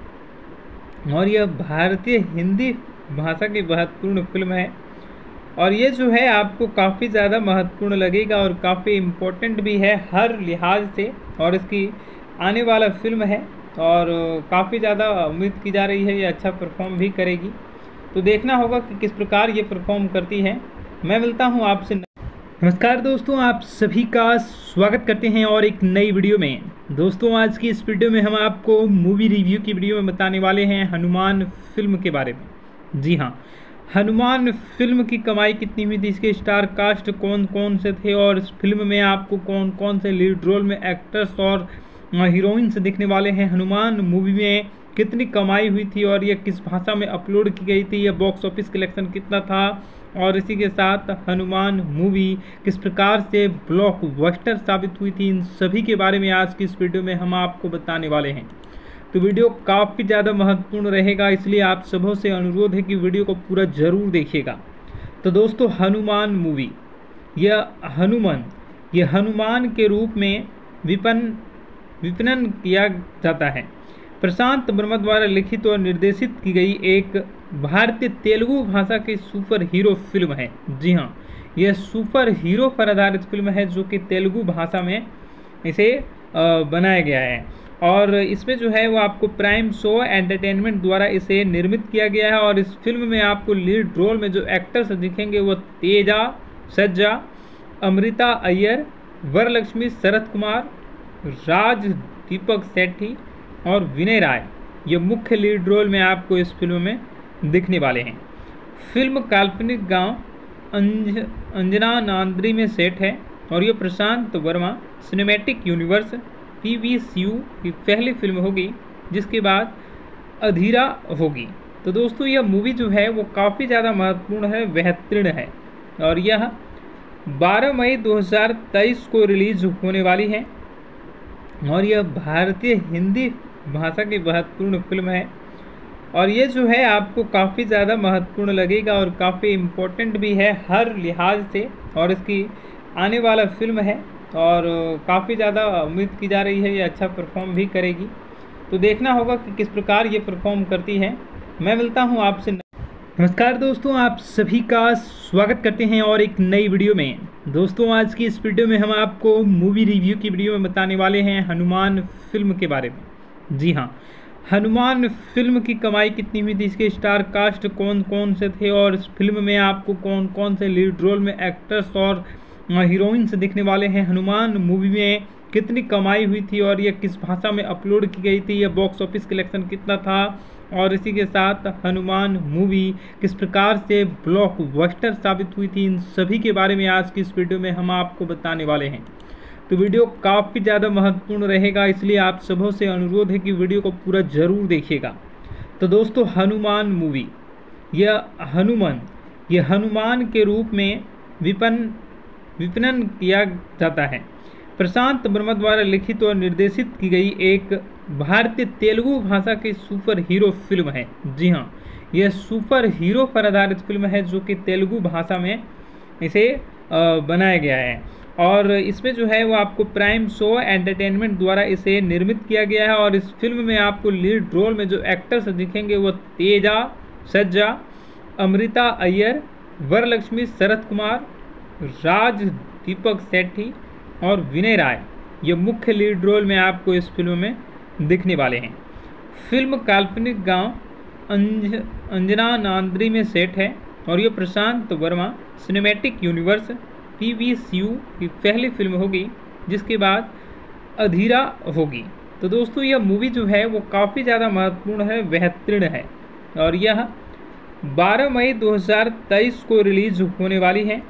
और यह भारतीय हिंदी भाषा की महत्वपूर्ण फिल्म है। और ये जो है आपको काफ़ी ज़्यादा महत्वपूर्ण लगेगा और काफ़ी इम्पोर्टेंट भी है हर लिहाज से। और इसकी आने वाला फिल्म है और काफ़ी ज़्यादा उम्मीद की जा रही है ये अच्छा परफॉर्म भी करेगी। तो देखना होगा कि किस प्रकार ये परफॉर्म करती है। मैं मिलता हूँ आपसे। नमस्कार दोस्तों, आप सभी का स्वागत करते हैं और एक नई वीडियो में। दोस्तों आज की इस वीडियो में हम आपको मूवी रिव्यू की वीडियो में बताने वाले हैं हनुमान फिल्म के बारे में। जी हाँ, हनुमान फिल्म की कमाई कितनी हुई थी, इसके स्टार कास्ट कौन कौन से थे और इस फिल्म में आपको कौन कौन से लीड रोल में एक्टर्स और हीरोइन से देखने वाले हैं। हनुमान मूवी में कितनी कमाई हुई थी और यह किस भाषा में अपलोड की गई थी, यह बॉक्स ऑफिस कलेक्शन कितना था, और इसी के साथ हनुमान मूवी किस प्रकार से ब्लॉकबस्टर साबित हुई थी, इन सभी के बारे में आज की इस वीडियो में हम आपको बताने वाले हैं। तो वीडियो काफ़ी ज़्यादा महत्वपूर्ण रहेगा, इसलिए आप सबों से अनुरोध है कि वीडियो को पूरा ज़रूर देखिएगा। तो दोस्तों, हनुमान मूवी यह हनुमान ये हनुमान के रूप में विपन विपणन किया जाता है। प्रशांत वर्मा द्वारा लिखित और निर्देशित की गई एक भारतीय तेलुगु भाषा की सुपर हीरो फिल्म है। जी हाँ, यह सुपर हीरो पर आधारित फिल्म है जो कि तेलुगु भाषा में इसे बनाया गया है, और इसमें जो है वो आपको प्राइम शो एंटरटेनमेंट द्वारा इसे निर्मित किया गया है। और इस फिल्म में आपको लीड रोल में जो एक्टर्स दिखेंगे वो तेजा सज्जा, अमृता अय्यर, वरलक्ष्मी शरत कुमार, राज दीपक सेठी और विनय राय, ये मुख्य लीड रोल में आपको इस फिल्म में दिखने वाले हैं। फिल्म काल्पनिक गांव अंज अंजना नांद्री में सेट है, और ये Prashant Varma cinematic universe P V C U की पहली फिल्म होगी, जिसके बाद अधीरा होगी। तो दोस्तों, यह मूवी जो है वो काफ़ी ज़्यादा महत्वपूर्ण है, बेहतरीन है, और यह बारह मई दो हज़ार तेईस को रिलीज होने वाली है, और यह भारतीय हिंदी भाषा की महत्वपूर्ण फिल्म है। और ये जो है आपको काफ़ी ज़्यादा महत्वपूर्ण लगेगा और काफ़ी इम्पोर्टेंट भी है हर लिहाज से, और इसकी आने वाला फिल्म है, और काफ़ी ज़्यादा उम्मीद की जा रही है ये अच्छा परफॉर्म भी करेगी। तो देखना होगा कि किस प्रकार ये परफॉर्म करती है। मैं मिलता हूँ आपसे। नमस्कार दोस्तों, आप सभी का स्वागत करते हैं और एक नई वीडियो में। दोस्तों, आज की इस वीडियो में हम आपको मूवी रिव्यू की वीडियो में बताने वाले हैं हनुमान फिल्म के बारे में। जी हाँ, हनुमान फिल्म की कमाई कितनी हुई थी, इसके स्टार कास्ट कौन कौन से थे, और इस फिल्म में आपको कौन कौन से लीड रोल में एक्टर्स और हीरोइन से दिखने वाले हैं। हनुमान मूवी में कितनी कमाई हुई थी और यह किस भाषा में अपलोड की गई थी, यह बॉक्स ऑफिस कलेक्शन कितना था, और इसी के साथ हनुमान मूवी किस प्रकार से ब्लॉकबस्टर साबित हुई थी, इन सभी के बारे में आज की इस वीडियो में हम आपको बताने वाले हैं। तो वीडियो काफ़ी ज़्यादा महत्वपूर्ण रहेगा, इसलिए आप सबों से अनुरोध है कि वीडियो को पूरा ज़रूर देखिएगा। तो दोस्तों, हनुमान मूवी यह हनुमान ये हनुमान के रूप में विपन विपणन किया जाता है। प्रशांत वर्मा द्वारा लिखित और निर्देशित की गई एक भारतीय तेलुगु भाषा की सुपर हीरो फिल्म है। जी हाँ, यह सुपर हीरो पर आधारित फिल्म है जो कि तेलुगु भाषा में इसे बनाया गया है, और इसमें जो है वो आपको प्राइम शो एंटरटेनमेंट द्वारा इसे निर्मित किया गया है। और इस फिल्म में आपको लीड रोल में जो एक्टर्स दिखेंगे वो तेजा सज्जा, अमृता अय्यर, वरलक्ष्मी शरत कुमार, राज दीपक सेठी और विनय राय, ये मुख्य लीड रोल में आपको इस फिल्म में दिखने वाले हैं। फिल्म काल्पनिक गांव अंज अंजना नांद्री में सेट है, और ये Prashant Varma cinematic universe P V C U की पहली फिल्म होगी, जिसके बाद अधीरा होगी। तो दोस्तों, यह मूवी जो है वो काफ़ी ज़्यादा महत्वपूर्ण है, बेहतरीन है, और यह बारह मई दो हज़ार तेईस को रिलीज होने वाली है,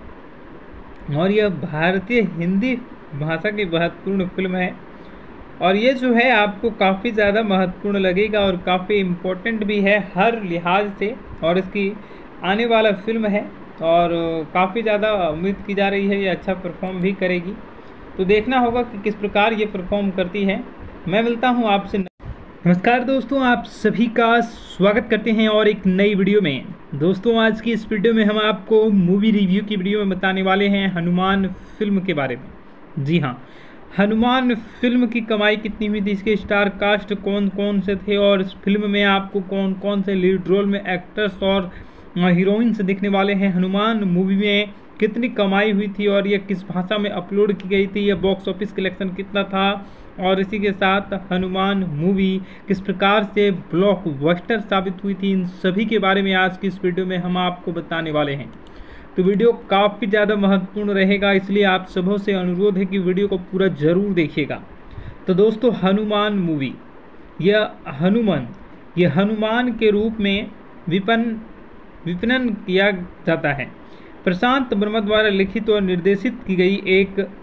और यह भारतीय हिंदी भाषा की महत्वपूर्ण फिल्म है। और ये जो है आपको काफ़ी ज़्यादा महत्वपूर्ण लगेगा और काफ़ी इम्पोर्टेंट भी है हर लिहाज से, और इसकी आने वाला फिल्म है, और काफ़ी ज़्यादा उम्मीद की जा रही है ये अच्छा परफॉर्म भी करेगी। तो देखना होगा कि किस प्रकार ये परफॉर्म करती है। मैं मिलता हूँ आपसे। नमस्कार दोस्तों, आप सभी का स्वागत करते हैं और एक नई वीडियो में। दोस्तों, आज की इस वीडियो में हम आपको मूवी रिव्यू की वीडियो में बताने वाले हैं हनुमान फिल्म के बारे में। जी हाँ, हनुमान फिल्म की कमाई कितनी हुई थी, इसके स्टार कास्ट कौन कौन से थे, और इस फिल्म में आपको कौन कौन से लीड रोल में एक्टर्स और हीरोइन से दिखने वाले हैं। हनुमान मूवी में कितनी कमाई हुई थी और यह किस भाषा में अपलोड की गई थी, यह बॉक्स ऑफिस कलेक्शन कितना था, और इसी के साथ हनुमान मूवी किस प्रकार से ब्लॉकबस्टर साबित हुई थी, इन सभी के बारे में आज की इस वीडियो में हम आपको बताने वाले हैं। तो वीडियो काफ़ी ज़्यादा महत्वपूर्ण रहेगा, इसलिए आप सबों से अनुरोध है कि वीडियो को पूरा ज़रूर देखिएगा। तो दोस्तों, हनुमान मूवी यह हनुमान ये हनुमान के रूप में विपन विपणन किया जाता है। प्रशांत वर्मा द्वारा लिखित और निर्देशित की गई एक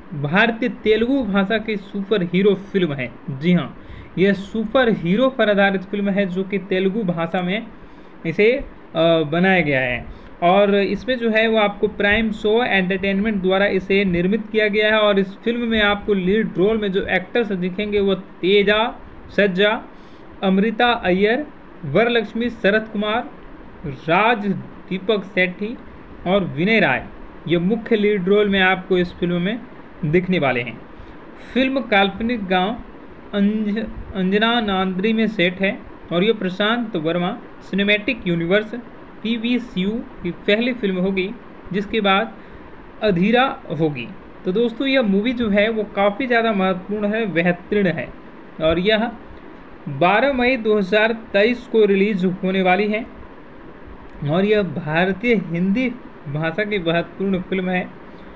भारतीय तेलुगु भाषा की सुपर हीरो फिल्म है। जी हाँ, यह सुपर हीरो पर आधारित फिल्म है जो कि तेलुगु भाषा में इसे बनाया गया है। और इसमें जो है वो आपको प्राइम शो एंटरटेनमेंट द्वारा इसे निर्मित किया गया है। और इस फिल्म में आपको लीड रोल में जो एक्टर्स दिखेंगे वो तेजा सज्जा, अमृता अय्यर, वरलक्ष्मी शरत कुमार, राज दीपक सेठी और विनय राय, ये मुख्य लीड रोल में आपको इस फिल्म में दिखने वाले हैं। फिल्म काल्पनिक गांव अंज अंजना नांद्री में सेट है और ये Prashant Varma cinematic universe P V C U की पहली फिल्म होगी, जिसके बाद अधीरा होगी। तो दोस्तों यह मूवी जो है वो काफ़ी ज़्यादा महत्वपूर्ण है, बेहतरीन है और यह बारह मई दो हज़ार तेईस को रिलीज होने वाली है और यह भारतीय हिंदी भाषा की महत्वपूर्ण फिल्म है।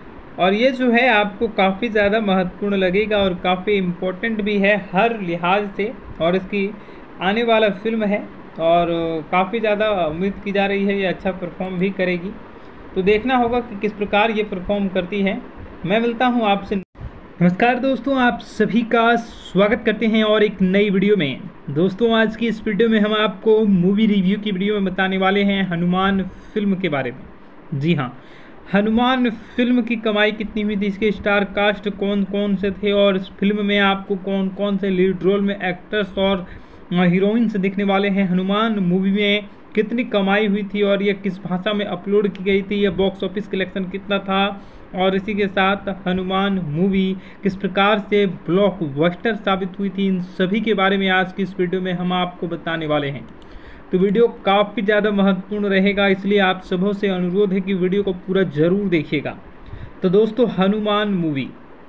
और ये जो है आपको काफ़ी ज़्यादा महत्वपूर्ण लगेगा और काफ़ी इम्पोर्टेंट भी है हर लिहाज से। और इसकी आने वाला फिल्म है और काफ़ी ज़्यादा उम्मीद की जा रही है ये अच्छा परफॉर्म भी करेगी। तो देखना होगा कि किस प्रकार ये परफॉर्म करती है। मैं मिलता हूँ आपसे। नमस्कार दोस्तों, आप सभी का स्वागत करते हैं और एक नई वीडियो में। दोस्तों आज की इस वीडियो में हम आपको मूवी रिव्यू की वीडियो में बताने वाले हैं हनुमान फिल्म के बारे में। जी हाँ, हनुमान फिल्म की कमाई कितनी हुई थी, इसके स्टार कास्ट कौन कौन से थे और इस फिल्म में आपको कौन कौन से लीड रोल में एक्टर्स और हीरोइंस दिखने वाले हैं, हनुमान मूवी में कितनी कमाई हुई थी और यह किस भाषा में अपलोड की गई थी, यह बॉक्स ऑफिस कलेक्शन कितना था और इसी के साथ हनुमान मूवी किस प्रकार से ब्लॉकबस्टर साबित हुई थी, इन सभी के बारे में आज की इस वीडियो में हम आपको बताने वाले हैं। तो वीडियो काफ़ी ज़्यादा महत्वपूर्ण रहेगा, इसलिए आप सबों से अनुरोध है कि वीडियो को पूरा ज़रूर देखिएगा। तो दोस्तों हनुमान मूवी,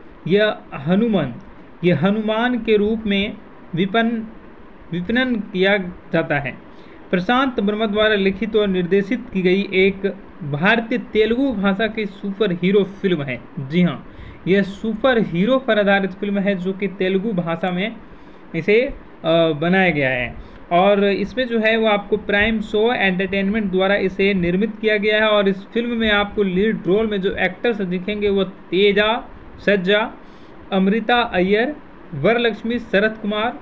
यह हनुमान यह हनुमान के रूप में विपन विपणन किया जाता है। प्रशांत वर्मा द्वारा लिखित और निर्देशित की गई एक भारतीय तेलुगु भाषा की सुपर हीरो फिल्म है। जी हाँ, यह सुपर हीरो पर आधारित फिल्म है जो कि तेलुगु भाषा में इसे बनाया गया है। और इसमें जो है वो आपको प्राइम शो एंटरटेनमेंट द्वारा इसे निर्मित किया गया है। और इस फिल्म में आपको लीड रोल में जो एक्टर्स दिखेंगे वो तेजा सज्जा, अमृता अय्यर, वरलक्ष्मी शरत कुमार,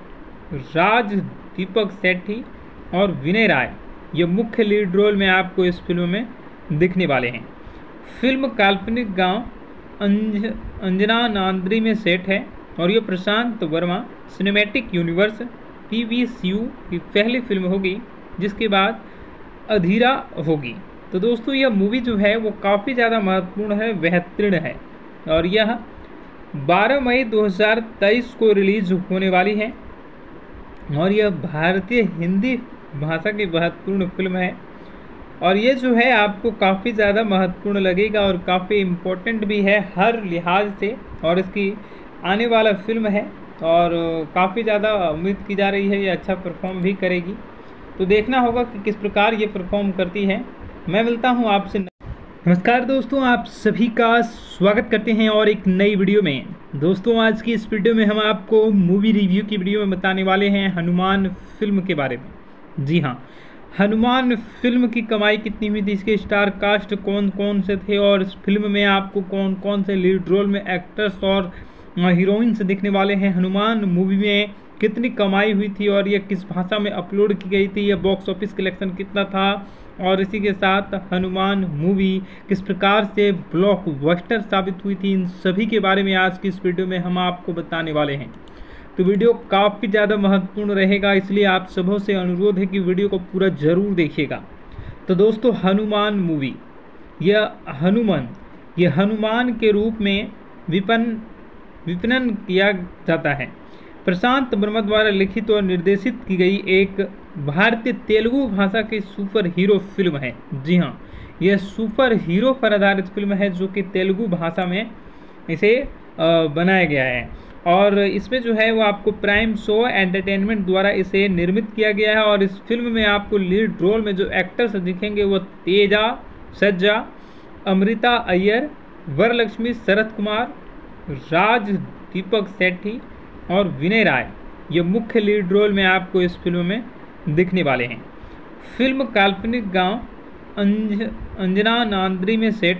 राज दीपक सेठी और विनय राय, ये मुख्य लीड रोल में आपको इस फिल्म में दिखने वाले हैं। फिल्म काल्पनिक गांव अंज अंजना नांद्री में सेट है और ये Prashant Varma cinematic universe P V C U की पहली फिल्म होगी, जिसके बाद अधीरा होगी। तो दोस्तों यह मूवी जो है वो काफ़ी ज़्यादा महत्वपूर्ण है, बेहतरीन है और यह बारह मई दो हज़ार तेईस को रिलीज होने वाली है और यह भारतीय हिंदी भाषा की महत्वपूर्ण फिल्म है। और ये जो है आपको काफ़ी ज़्यादा महत्वपूर्ण लगेगा और काफ़ी इम्पोर्टेंट भी है हर लिहाज से। और इसकी आने वाला फिल्म है और काफ़ी ज़्यादा उम्मीद की जा रही है ये अच्छा परफॉर्म भी करेगी। तो देखना होगा कि किस प्रकार ये परफॉर्म करती है। मैं मिलता हूँ आपसे। नमस्कार दोस्तों, आप सभी का स्वागत करते हैं और एक नई वीडियो में। दोस्तों आज की इस वीडियो में हम आपको मूवी रिव्यू की वीडियो में बताने वाले हैं हनुमान फिल्म के बारे में। जी हाँ, हनुमान फिल्म की कमाई कितनी हुई थी, इसके स्टार कास्ट कौन कौन से थे और इस फिल्म में आपको कौन कौन से लीड रोल में एक्टर्स और हीरोइंस दिखने वाले हैं, हनुमान मूवी में कितनी कमाई हुई थी और यह किस भाषा में अपलोड की गई थी, यह बॉक्स ऑफिस कलेक्शन कितना था और इसी के साथ हनुमान मूवी किस प्रकार से ब्लॉकबस्टर साबित हुई थी, इन सभी के बारे में आज की इस वीडियो में हम आपको बताने वाले हैं। तो वीडियो काफ़ी ज़्यादा महत्वपूर्ण रहेगा, इसलिए आप सबों से अनुरोध है कि वीडियो को पूरा ज़रूर देखिएगा। तो दोस्तों हनुमान मूवी, यह हनुमान यह हनुमान के रूप में विपन विपणन किया जाता है। प्रशांत वर्मा द्वारा लिखित और निर्देशित की गई एक भारतीय तेलुगु भाषा की सुपर हीरो फिल्म है। जी हाँ, यह सुपर हीरो पर आधारित फिल्म है जो कि तेलुगु भाषा में इसे बनाया गया है। और इसमें जो है वो आपको प्राइम शो एंटरटेनमेंट द्वारा इसे निर्मित किया गया है। और इस फिल्म में आपको लीड रोल में जो एक्टर्स दिखेंगे वो तेजा सज्जा, अमृता अय्यर, वरलक्ष्मी शरत कुमार, राज दीपक सेठी और विनय राय, ये मुख्य लीड रोल में आपको इस फिल्म में दिखने वाले हैं। फिल्म काल्पनिक गांव अंज अंजना नांद्री में सेट है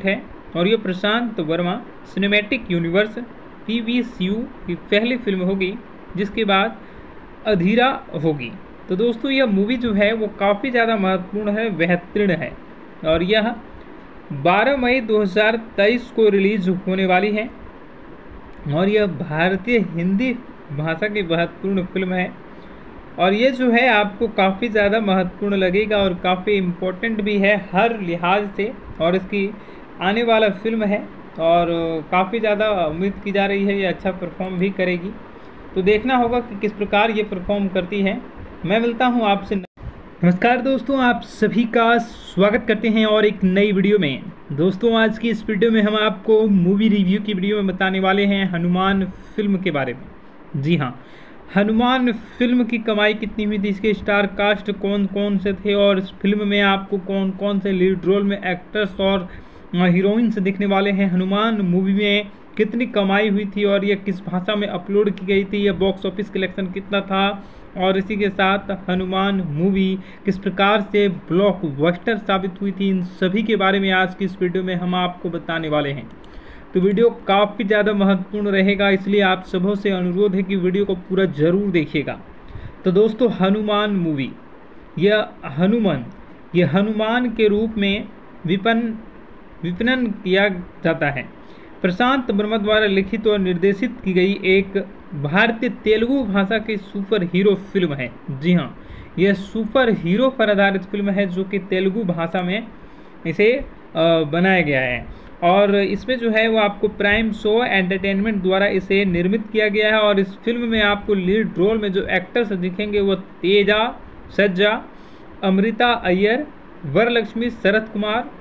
और ये Prashant Varma cinematic universe P V C U की पहली फिल्म होगी, जिसके बाद अधीरा होगी। तो दोस्तों यह मूवी जो है वो काफ़ी ज़्यादा महत्वपूर्ण है, बेहतरीन है, और यह बारह मई दो हज़ार तेईस को रिलीज होने वाली है, और यह भारतीय हिंदी भाषा की महत्वपूर्ण फिल्म है। और ये जो है आपको काफ़ी ज़्यादा महत्वपूर्ण लगेगा और काफ़ी इम्पोर्टेंट भी है हर लिहाज से, और इसकी आने वाला फिल्म है, और काफ़ी ज़्यादा उम्मीद की जा रही है ये अच्छा परफॉर्म भी करेगी। तो देखना होगा कि किस प्रकार ये परफॉर्म करती है। मैं मिलता हूँ आपसे। नमस्कार दोस्तों, आप सभी का स्वागत करते हैं और एक नई वीडियो में। दोस्तों आज की इस वीडियो में हम आपको मूवी रिव्यू की वीडियो में बताने वाले हैं हनुमान फिल्म के बारे में। जी हाँ, हनुमान फिल्म की कमाई कितनी हुई थी, इसके स्टार कास्ट कौन कौन से थे, और इस फिल्म में आपको कौन कौन से लीड रोल में एक्टर्स और हीरोइंस दिखने वाले हैं, हनुमान मूवी में कितनी कमाई हुई थी और यह किस भाषा में अपलोड की गई थी, यह बॉक्स ऑफिस कलेक्शन कितना था, और इसी के साथ हनुमान मूवी किस प्रकार से ब्लॉकबस्टर साबित हुई थी, इन सभी के बारे में आज की इस वीडियो में हम आपको बताने वाले हैं। तो वीडियो काफ़ी ज़्यादा महत्वपूर्ण रहेगा, इसलिए आप सबों से अनुरोध है कि वीडियो को पूरा ज़रूर देखिएगा। तो दोस्तों हनुमान मूवी, यह हनुमान ये हनुमान के रूप में विपन विपणन किया जाता है। प्रशांत वर्मा द्वारा लिखित और निर्देशित की गई एक भारतीय तेलुगु भाषा की सुपर हीरो फिल्म है। जी हाँ, यह सुपर हीरो पर आधारित फिल्म है जो कि तेलुगु भाषा में इसे बनाया गया है, और इसमें जो है वो आपको प्राइम शो एंटरटेनमेंट द्वारा इसे निर्मित किया गया है। और इस फिल्म में आपको लीड रोल में जो एक्टर्स दिखेंगे वो तेजा सज्जा, अमृता अय्यर, वरलक्ष्मी शरत कुमार,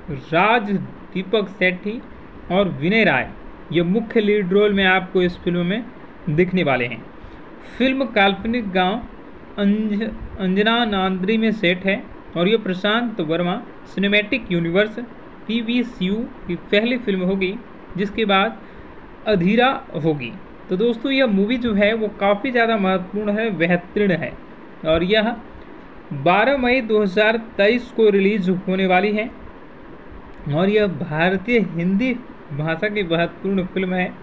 राज दीपक सेठी और विनय राय, ये मुख्य लीड रोल में आपको इस फिल्म में दिखने वाले हैं। फिल्म काल्पनिक गांव अंज अंजना नांद्री में सेट है, और ये Prashant Varma cinematic universe P V C U की पहली फिल्म होगी, जिसके बाद अधीरा होगी। तो दोस्तों यह मूवी जो है वो काफ़ी ज़्यादा महत्वपूर्ण है, बेहतरीन है, और यह बारह मई दो हज़ार तेईस को रिलीज होने वाली है, और यह भारतीय हिंदी भाषा की महत्वपूर्ण फिल्म है।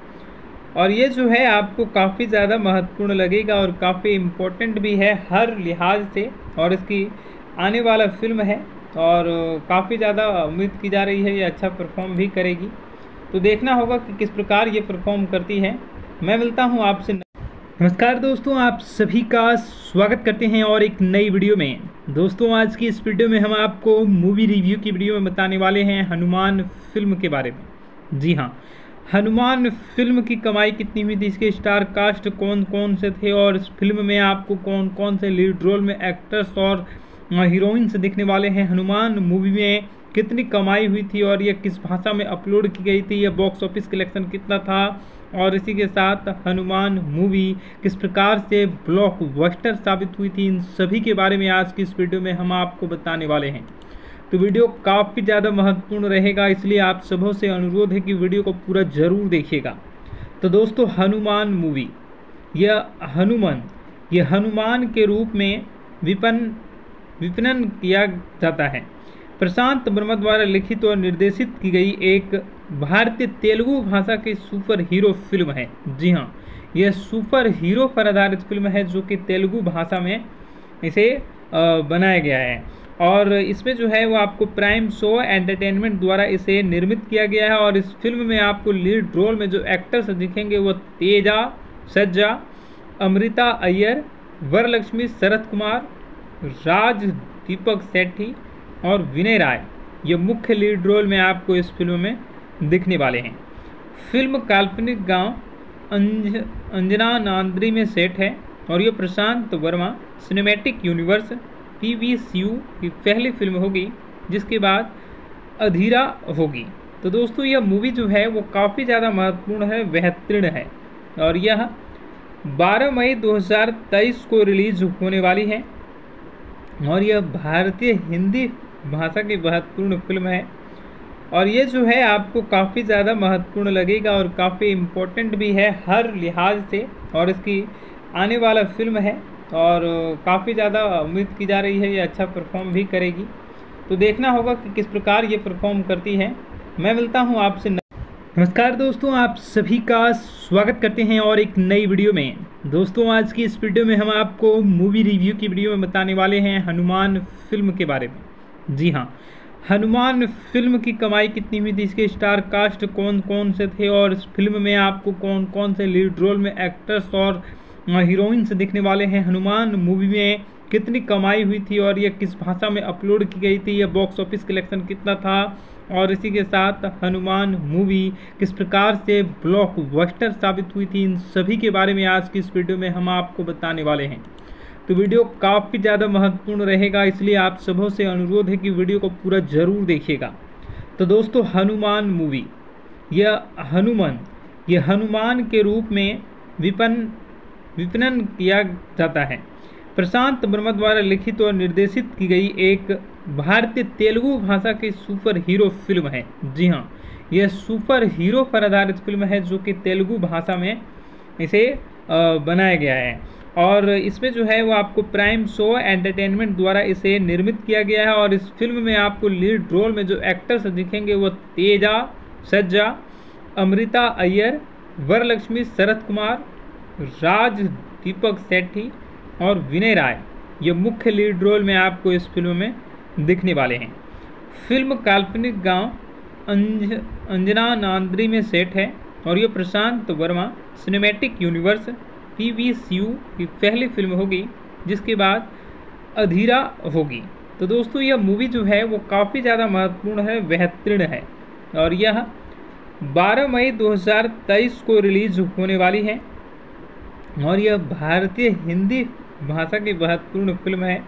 और ये जो है आपको काफ़ी ज़्यादा महत्वपूर्ण लगेगा और काफ़ी इम्पोर्टेंट भी है हर लिहाज से, और इसकी आने वाला फिल्म है, और काफ़ी ज़्यादा उम्मीद की जा रही है ये अच्छा परफॉर्म भी करेगी। तो देखना होगा कि किस प्रकार ये परफॉर्म करती है। मैं मिलता हूँ आपसे। नमस्कार दोस्तों, आप सभी का स्वागत करते हैं और एक नई वीडियो में। दोस्तों आज की इस वीडियो में हम आपको मूवी रिव्यू की वीडियो में बताने वाले हैं हनुमान फिल्म के बारे में। जी हाँ, हनुमान फिल्म की कमाई कितनी हुई थी, इसके स्टार कास्ट कौन कौन से थे, और इस फिल्म में आपको कौन कौन से लीड रोल में एक्टर्स और हीरोइंस दिखने वाले हैं, हनुमान मूवी में कितनी कमाई हुई थी और यह किस भाषा में अपलोड की गई थी, यह बॉक्स ऑफिस कलेक्शन कितना था, और इसी के साथ हनुमान मूवी किस प्रकार से ब्लॉकबस्टर साबित हुई थी, इन सभी के बारे में आज की इस वीडियो में हम आपको बताने वाले हैं। तो वीडियो काफ़ी ज़्यादा महत्वपूर्ण रहेगा, इसलिए आप सबों से अनुरोध है कि वीडियो को पूरा ज़रूर देखिएगा। तो दोस्तों हनुमान मूवी, यह हनुमान ये हनुमान के रूप में विपन विपणन किया जाता है। प्रशांत वर्मा द्वारा लिखित और निर्देशित की गई एक भारतीय तेलुगु भाषा की सुपर हीरो फिल्म है। जी हाँ, यह सुपर हीरो पर आधारित फिल्म है जो कि तेलुगु भाषा में इसे बनाया गया है, और इसमें जो है वो आपको प्राइम शो एंटरटेनमेंट द्वारा इसे निर्मित किया गया है। और इस फिल्म में आपको लीड रोल में जो एक्टर्स दिखेंगे वो तेजा सज्जा, अमृता अय्यर, वरलक्ष्मी शरत कुमार, राज दीपक सेठी और विनय राय, ये मुख्य लीड रोल में आपको इस फिल्म में दिखने वाले हैं। फिल्म काल्पनिक गांव अंज अंजना नांद्री में सेट है, और ये Prashant Varma cinematic universe P V C U की पहली फिल्म होगी, जिसके बाद अधीरा होगी। तो दोस्तों यह मूवी जो है वो काफ़ी ज़्यादा महत्वपूर्ण है, बेहतरीन है, और यह बारह मई दो हज़ार तेईस को रिलीज होने वाली है, और यह भारतीय हिंदी भाषा की महत्वपूर्ण फिल्म है। और ये जो है आपको काफ़ी ज़्यादा महत्वपूर्ण लगेगा और काफ़ी इम्पोर्टेंट भी है हर लिहाज से, और इसकी आने वाला फिल्म है, और काफ़ी ज़्यादा उम्मीद की जा रही है ये अच्छा परफॉर्म भी करेगी। तो देखना होगा कि किस प्रकार ये परफॉर्म करती है। मैं मिलता हूं आपसे। नमस्कार दोस्तों, आप सभी का स्वागत करते हैं और एक नई वीडियो में। दोस्तों आज की इस वीडियो में हम आपको मूवी रिव्यू की वीडियो में बताने वाले हैं हनुमान फिल्म के बारे में। जी हाँ, हनुमान फिल्म की कमाई कितनी हुई थी, इसके स्टार कास्ट कौन कौन से थे और इस फिल्म में आपको कौन कौन से लीड रोल में एक्टर्स और हीरोइंस दिखने वाले हैं, हनुमान मूवी में कितनी कमाई हुई थी और यह किस भाषा में अपलोड की गई थी, यह बॉक्स ऑफिस कलेक्शन कितना था और इसी के साथ हनुमान मूवी किस प्रकार से ब्लॉकबस्टर साबित हुई थी, इन सभी के बारे में आज की इस वीडियो में हम आपको बताने वाले हैं। तो वीडियो काफ़ी ज़्यादा महत्वपूर्ण रहेगा, इसलिए आप सबों से अनुरोध है कि वीडियो को पूरा ज़रूर देखिएगा। तो दोस्तों हनुमान मूवी, यह हनुमान यह हनुमान के रूप में विपन विपणन किया जाता है। प्रशांत वर्मा द्वारा लिखित और निर्देशित की गई एक भारतीय तेलुगु भाषा की सुपर हीरो फिल्म है। जी हाँ, यह सुपर हीरो पर आधारित फिल्म है जो कि तेलुगु भाषा में इसे बनाया गया है और इसमें जो है वो आपको प्राइम शो एंटरटेनमेंट द्वारा इसे निर्मित किया गया है। और इस फिल्म में आपको लीड रोल में जो एक्टर्स दिखेंगे वो तेजा सज्जा, अमृता अय्यर, वरलक्ष्मी, शरद कुमार, राज दीपक सेठी और विनय राय, ये मुख्य लीड रोल में आपको इस फिल्म में दिखने वाले हैं। फिल्म काल्पनिक गांव अंज अंजना नांद्री में सेट है और ये Prashant Varma cinematic universe P V C U की पहली फिल्म होगी, जिसके बाद अधीरा होगी। तो दोस्तों यह मूवी जो है वो काफ़ी ज़्यादा महत्वपूर्ण है, बेहतरीन है और यह बारह मई दो हज़ार तेईस को रिलीज होने वाली है और यह भारतीय हिंदी भाषा की महत्वपूर्ण फिल्म है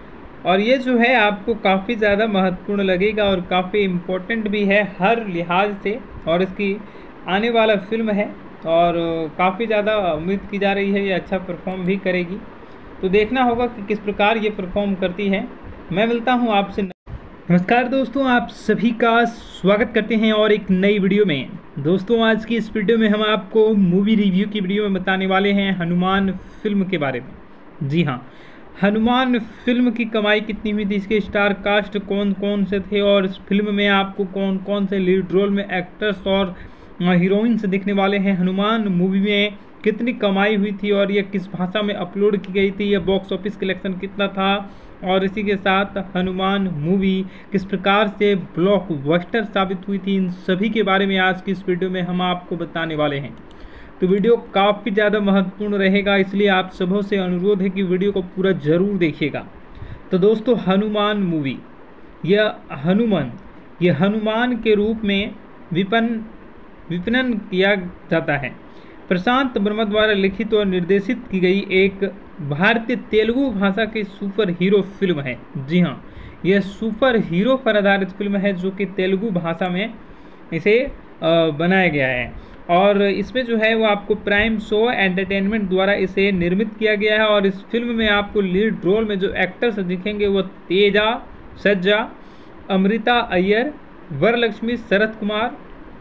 और ये जो है आपको काफ़ी ज़्यादा महत्वपूर्ण लगेगा और काफ़ी इम्पोर्टेंट भी है हर लिहाज से। और इसकी आने वाला फिल्म है और काफ़ी ज़्यादा उम्मीद की जा रही है ये अच्छा परफॉर्म भी करेगी। तो देखना होगा कि किस प्रकार ये परफॉर्म करती है। मैं मिलता हूँ आपसे। नमस्कार दोस्तों, आप सभी का स्वागत करते हैं और एक नई वीडियो में। दोस्तों आज की इस वीडियो में हम आपको मूवी रिव्यू की वीडियो में बताने वाले हैं हनुमान फिल्म के बारे में। जी हाँ, हनुमान फिल्म की कमाई कितनी हुई थी, इसके स्टार कास्ट कौन कौन से थे और इस फिल्म में आपको कौन कौन से लीड रोल में एक्टर्स और हीरोइंस दिखने वाले हैं, हनुमान मूवी में कितनी कमाई हुई थी और यह किस भाषा में अपलोड की गई थी, यह बॉक्स ऑफिस कलेक्शन कितना था और इसी के साथ हनुमान मूवी किस प्रकार से ब्लॉकबस्टर साबित हुई थी, इन सभी के बारे में आज की इस वीडियो में हम आपको बताने वाले हैं। तो वीडियो काफ़ी ज़्यादा महत्वपूर्ण रहेगा, इसलिए आप सबों से अनुरोध है कि वीडियो को पूरा ज़रूर देखिएगा। तो दोस्तों हनुमान मूवी, यह हनुमान यह हनुमान के रूप में विपन विपणन किया जाता है। प्रशांत वर्मा द्वारा लिखित और निर्देशित की गई एक भारतीय तेलुगु भाषा की सुपर हीरो फिल्म है। जी हाँ, यह सुपर हीरो पर आधारित फिल्म है जो कि तेलुगु भाषा में इसे बनाया गया है और इसमें जो है वो आपको प्राइम शो एंटरटेनमेंट द्वारा इसे निर्मित किया गया है। और इस फिल्म में आपको लीड रोल में जो एक्टर्स दिखेंगे वो तेजा सज्जा, अमृता अय्यर, वरलक्ष्मी, शरद कुमार,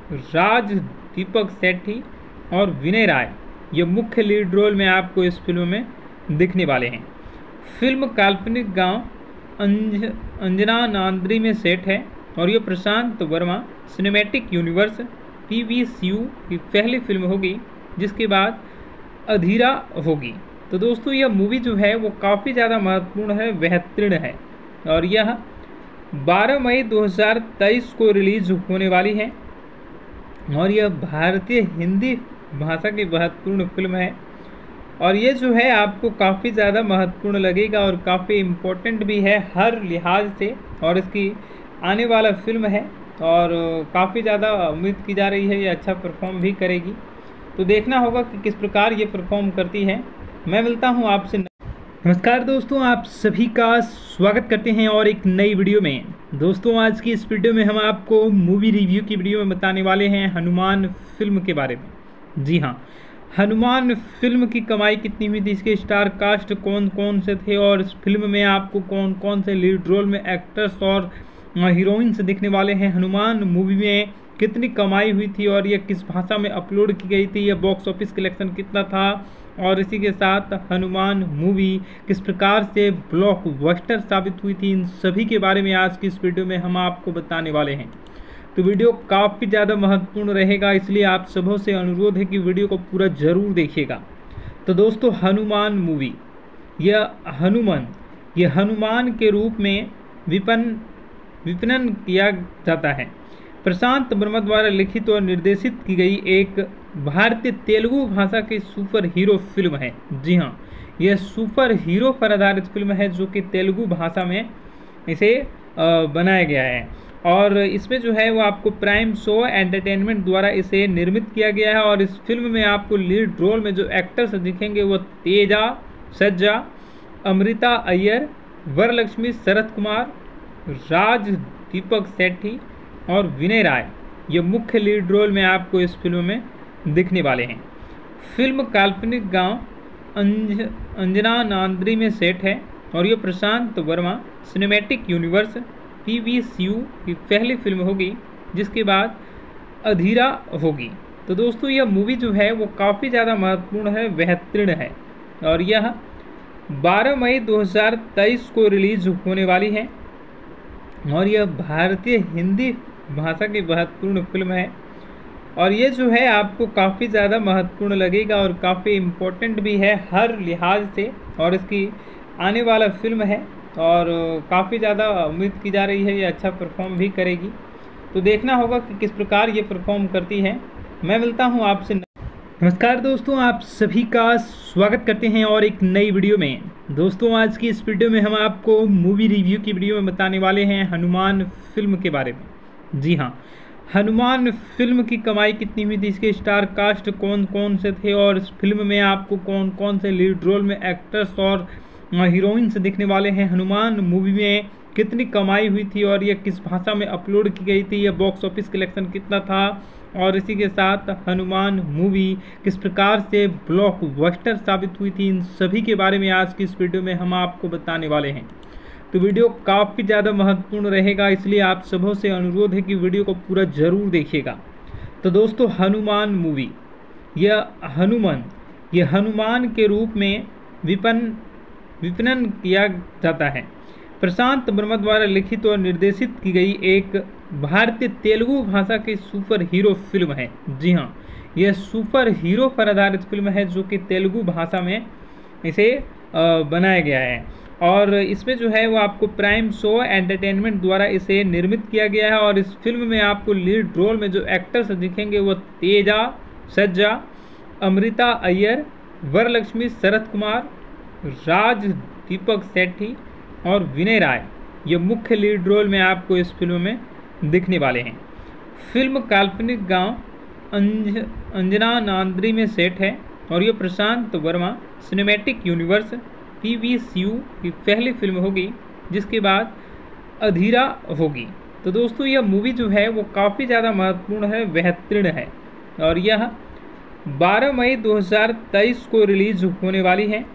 राज दीपक सेठी और विनय राय, ये मुख्य लीड रोल में आपको इस फिल्म में दिखने वाले हैं। फिल्म काल्पनिक गांव अंज अंजना नांद्री में सेट है और ये Prashant Varma cinematic universe P V C U की पहली फिल्म होगी, जिसके बाद अधीरा होगी। तो दोस्तों यह मूवी जो है वो काफ़ी ज़्यादा महत्वपूर्ण है, बेहतरीन है और यह बारह मई दो हज़ार तेईस को रिलीज होने वाली है और यह भारतीय हिंदी भाषा की महत्वपूर्ण फिल्म है और ये जो है आपको काफ़ी ज़्यादा महत्वपूर्ण लगेगा और काफ़ी इम्पोर्टेंट भी है हर लिहाज से। और इसकी आने वाला फिल्म है और काफ़ी ज़्यादा उम्मीद की जा रही है ये अच्छा परफॉर्म भी करेगी। तो देखना होगा कि किस प्रकार ये परफॉर्म करती है। मैं मिलता हूँ आपसे। नमस्कार दोस्तों, आप सभी का स्वागत करते हैं और एक नई वीडियो में। दोस्तों आज की इस वीडियो में हम आपको मूवी रिव्यू की वीडियो में बताने वाले हैं हनुमान फिल्म के बारे में। जी हाँ, हनुमान फिल्म की कमाई कितनी हुई थी, इसके स्टार कास्ट कौन कौन से थे और इस फिल्म में आपको कौन कौन से लीड रोल में एक्टर्स और हीरोइंस दिखने वाले हैं, हनुमान मूवी में कितनी कमाई हुई थी और यह किस भाषा में अपलोड की गई थी, यह बॉक्स ऑफिस कलेक्शन कितना था और इसी के साथ हनुमान मूवी किस प्रकार से ब्लॉकबस्टर साबित हुई थी, इन सभी के बारे में आज की इस वीडियो में हम आपको बताने वाले हैं। तो वीडियो काफ़ी ज़्यादा महत्वपूर्ण रहेगा, इसलिए आप सबों से अनुरोध है कि वीडियो को पूरा ज़रूर देखिएगा। तो दोस्तों, हनुमान मूवी, यह हनुमान ये हनुमान के रूप में विपन विपणन किया जाता है। प्रशांत वर्मा द्वारा लिखित और निर्देशित की गई एक भारतीय तेलुगु भाषा की सुपर हीरो फिल्म है। जी हाँ, यह सुपर हीरो पर आधारित फिल्म है जो कि तेलुगु भाषा में इसे बनाया गया है। और इसमें जो है वो आपको प्राइम शो एंटरटेनमेंट द्वारा इसे निर्मित किया गया है। और इस फिल्म में आपको लीड रोल में जो एक्टर्स दिखेंगे वो तेजा सज्जा, अमृता अय्यर, वरलक्ष्मी, शरद कुमार, राज दीपक सेठी और विनय राय, ये मुख्य लीड रोल में आपको इस फिल्म में दिखने वाले हैं। फिल्म काल्पनिक गांव अंज अंजना नांद्री में सेट है और ये Prashant Varma cinematic universe P V C U की पहली फिल्म होगी, जिसके बाद अधीरा होगी। तो दोस्तों, यह मूवी जो है वो काफ़ी ज़्यादा महत्वपूर्ण है, बेहतरीन है और यह बारह मई दो हज़ार तेईस को रिलीज होने वाली है। और यह भारतीय हिंदी भाषा की महत्वपूर्ण फिल्म है और ये जो है आपको काफ़ी ज़्यादा महत्वपूर्ण लगेगा और काफ़ी इम्पोर्टेंट भी है हर लिहाज से। और इसकी आने वाला फिल्म है और काफ़ी ज़्यादा उम्मीद की जा रही है ये अच्छा परफॉर्म भी करेगी। तो देखना होगा कि किस प्रकार ये परफॉर्म करती है। मैं मिलता हूँ आपसे। नमस्कार दोस्तों, आप सभी का स्वागत करते हैं और एक नई वीडियो में। दोस्तों, आज की इस वीडियो में हम आपको मूवी रिव्यू की वीडियो में बताने वाले हैं हनुमान फिल्म के बारे में। जी हाँ, हनुमान फिल्म की कमाई कितनी हुई थी, इसके स्टार कास्ट कौन कौन से थे और इस फिल्म में आपको कौन कौन से लीड रोल में एक्टर्स और हीरोइंस दिखने वाले हैं, हनुमान मूवी में कितनी कमाई हुई थी और यह किस भाषा में अपलोड की गई थी, यह बॉक्स ऑफिस कलेक्शन कितना था और इसी के साथ हनुमान मूवी किस प्रकार से ब्लॉकबस्टर साबित हुई थी, इन सभी के बारे में आज की इस वीडियो में हम आपको बताने वाले हैं। तो वीडियो काफ़ी ज़्यादा महत्वपूर्ण रहेगा, इसलिए आप सबों से अनुरोध है कि वीडियो को पूरा ज़रूर देखिएगा। तो दोस्तों, हनुमान मूवी, यह हनुमान ये हनुमान के रूप में विपन विपणन किया जाता है। प्रशांत वर्मा द्वारा लिखित और निर्देशित की गई एक भारतीय तेलुगु भाषा की सुपर हीरो फिल्म है। जी हाँ, यह सुपर हीरो पर आधारित फिल्म है जो कि तेलुगु भाषा में इसे बनाया गया है। और इसमें जो है वो आपको प्राइम शो एंटरटेनमेंट द्वारा इसे निर्मित किया गया है। और इस फिल्म में आपको लीड रोल में जो एक्टर्स दिखेंगे वो तेजा सज्जा, अमृता अय्यर, वरलक्ष्मी, शरद कुमार, राज दीपक सेठी और विनय राय, ये मुख्य लीड रोल में आपको इस फिल्म में दिखने वाले हैं। फिल्म काल्पनिक गांव अंज अंजना नांद्री में सेट है और ये Prashant Varma cinematic universe P V C U की पहली फिल्म होगी, जिसके बाद अधीरा होगी। तो दोस्तों, यह मूवी जो है वो काफ़ी ज़्यादा महत्वपूर्ण है, बेहतरीन है और यह बारह मई दो हज़ार तेईस को रिलीज होने वाली है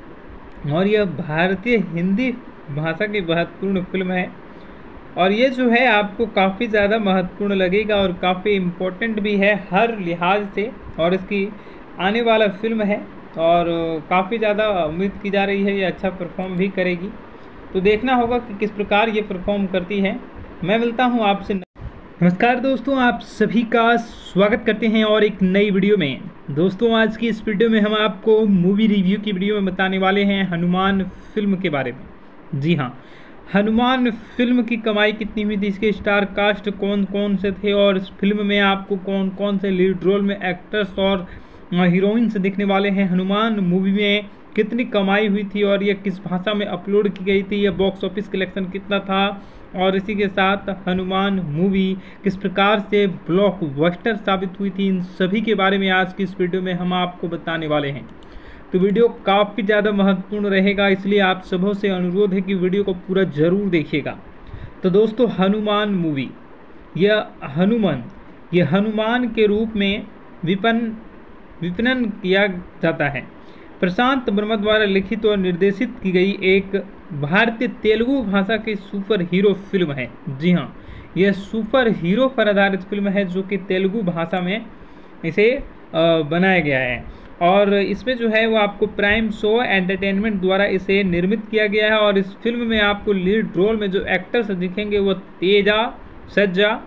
और यह भारतीय हिंदी भाषा की महत्वपूर्ण फिल्म है और ये जो है आपको काफ़ी ज़्यादा महत्वपूर्ण लगेगा और काफ़ी इम्पोर्टेंट भी है हर लिहाज से। और इसकी आने वाला फिल्म है और काफ़ी ज़्यादा उम्मीद की जा रही है ये अच्छा परफॉर्म भी करेगी। तो देखना होगा कि किस प्रकार ये परफॉर्म करती है। मैं मिलता हूँ आपसे। नमस्कार दोस्तों, आप सभी का स्वागत करते हैं और एक नई वीडियो में। दोस्तों, आज की इस वीडियो में हम आपको मूवी रिव्यू की वीडियो में बताने वाले हैं हनुमान फिल्म के बारे में। जी हाँ, हनुमान फिल्म की कमाई कितनी हुई थी, इसके स्टार कास्ट कौन कौन से थे और इस फिल्म में आपको कौन कौन से लीड रोल में एक्टर्स और हीरोइंस दिखने वाले हैं, हनुमान मूवी में कितनी कमाई हुई थी और यह किस भाषा में अपलोड की गई थी, यह बॉक्स ऑफिस कलेक्शन कितना था और इसी के साथ हनुमान मूवी किस प्रकार से ब्लॉकबस्टर साबित हुई थी, इन सभी के बारे में आज की इस वीडियो में हम आपको बताने वाले हैं। तो वीडियो काफ़ी ज़्यादा महत्वपूर्ण रहेगा, इसलिए आप सबों से अनुरोध है कि वीडियो को पूरा ज़रूर देखिएगा। तो दोस्तों, हनुमान मूवी, यह हनुमान ये हनुमान के रूप में विपन विपणन किया जाता है। प्रशांत वर्मा द्वारा लिखित और निर्देशित की गई एक भारतीय तेलुगु भाषा की सुपर हीरो फिल्म है। जी हाँ, यह सुपर हीरो पर आधारित फिल्म है जो कि तेलुगु भाषा में इसे बनाया गया है। और इसमें जो है वो आपको प्राइम शो एंटरटेनमेंट द्वारा इसे निर्मित किया गया है। और इस फिल्म में आपको लीड रोल में जो एक्टर्स दिखेंगे वो तेजा सज्जा,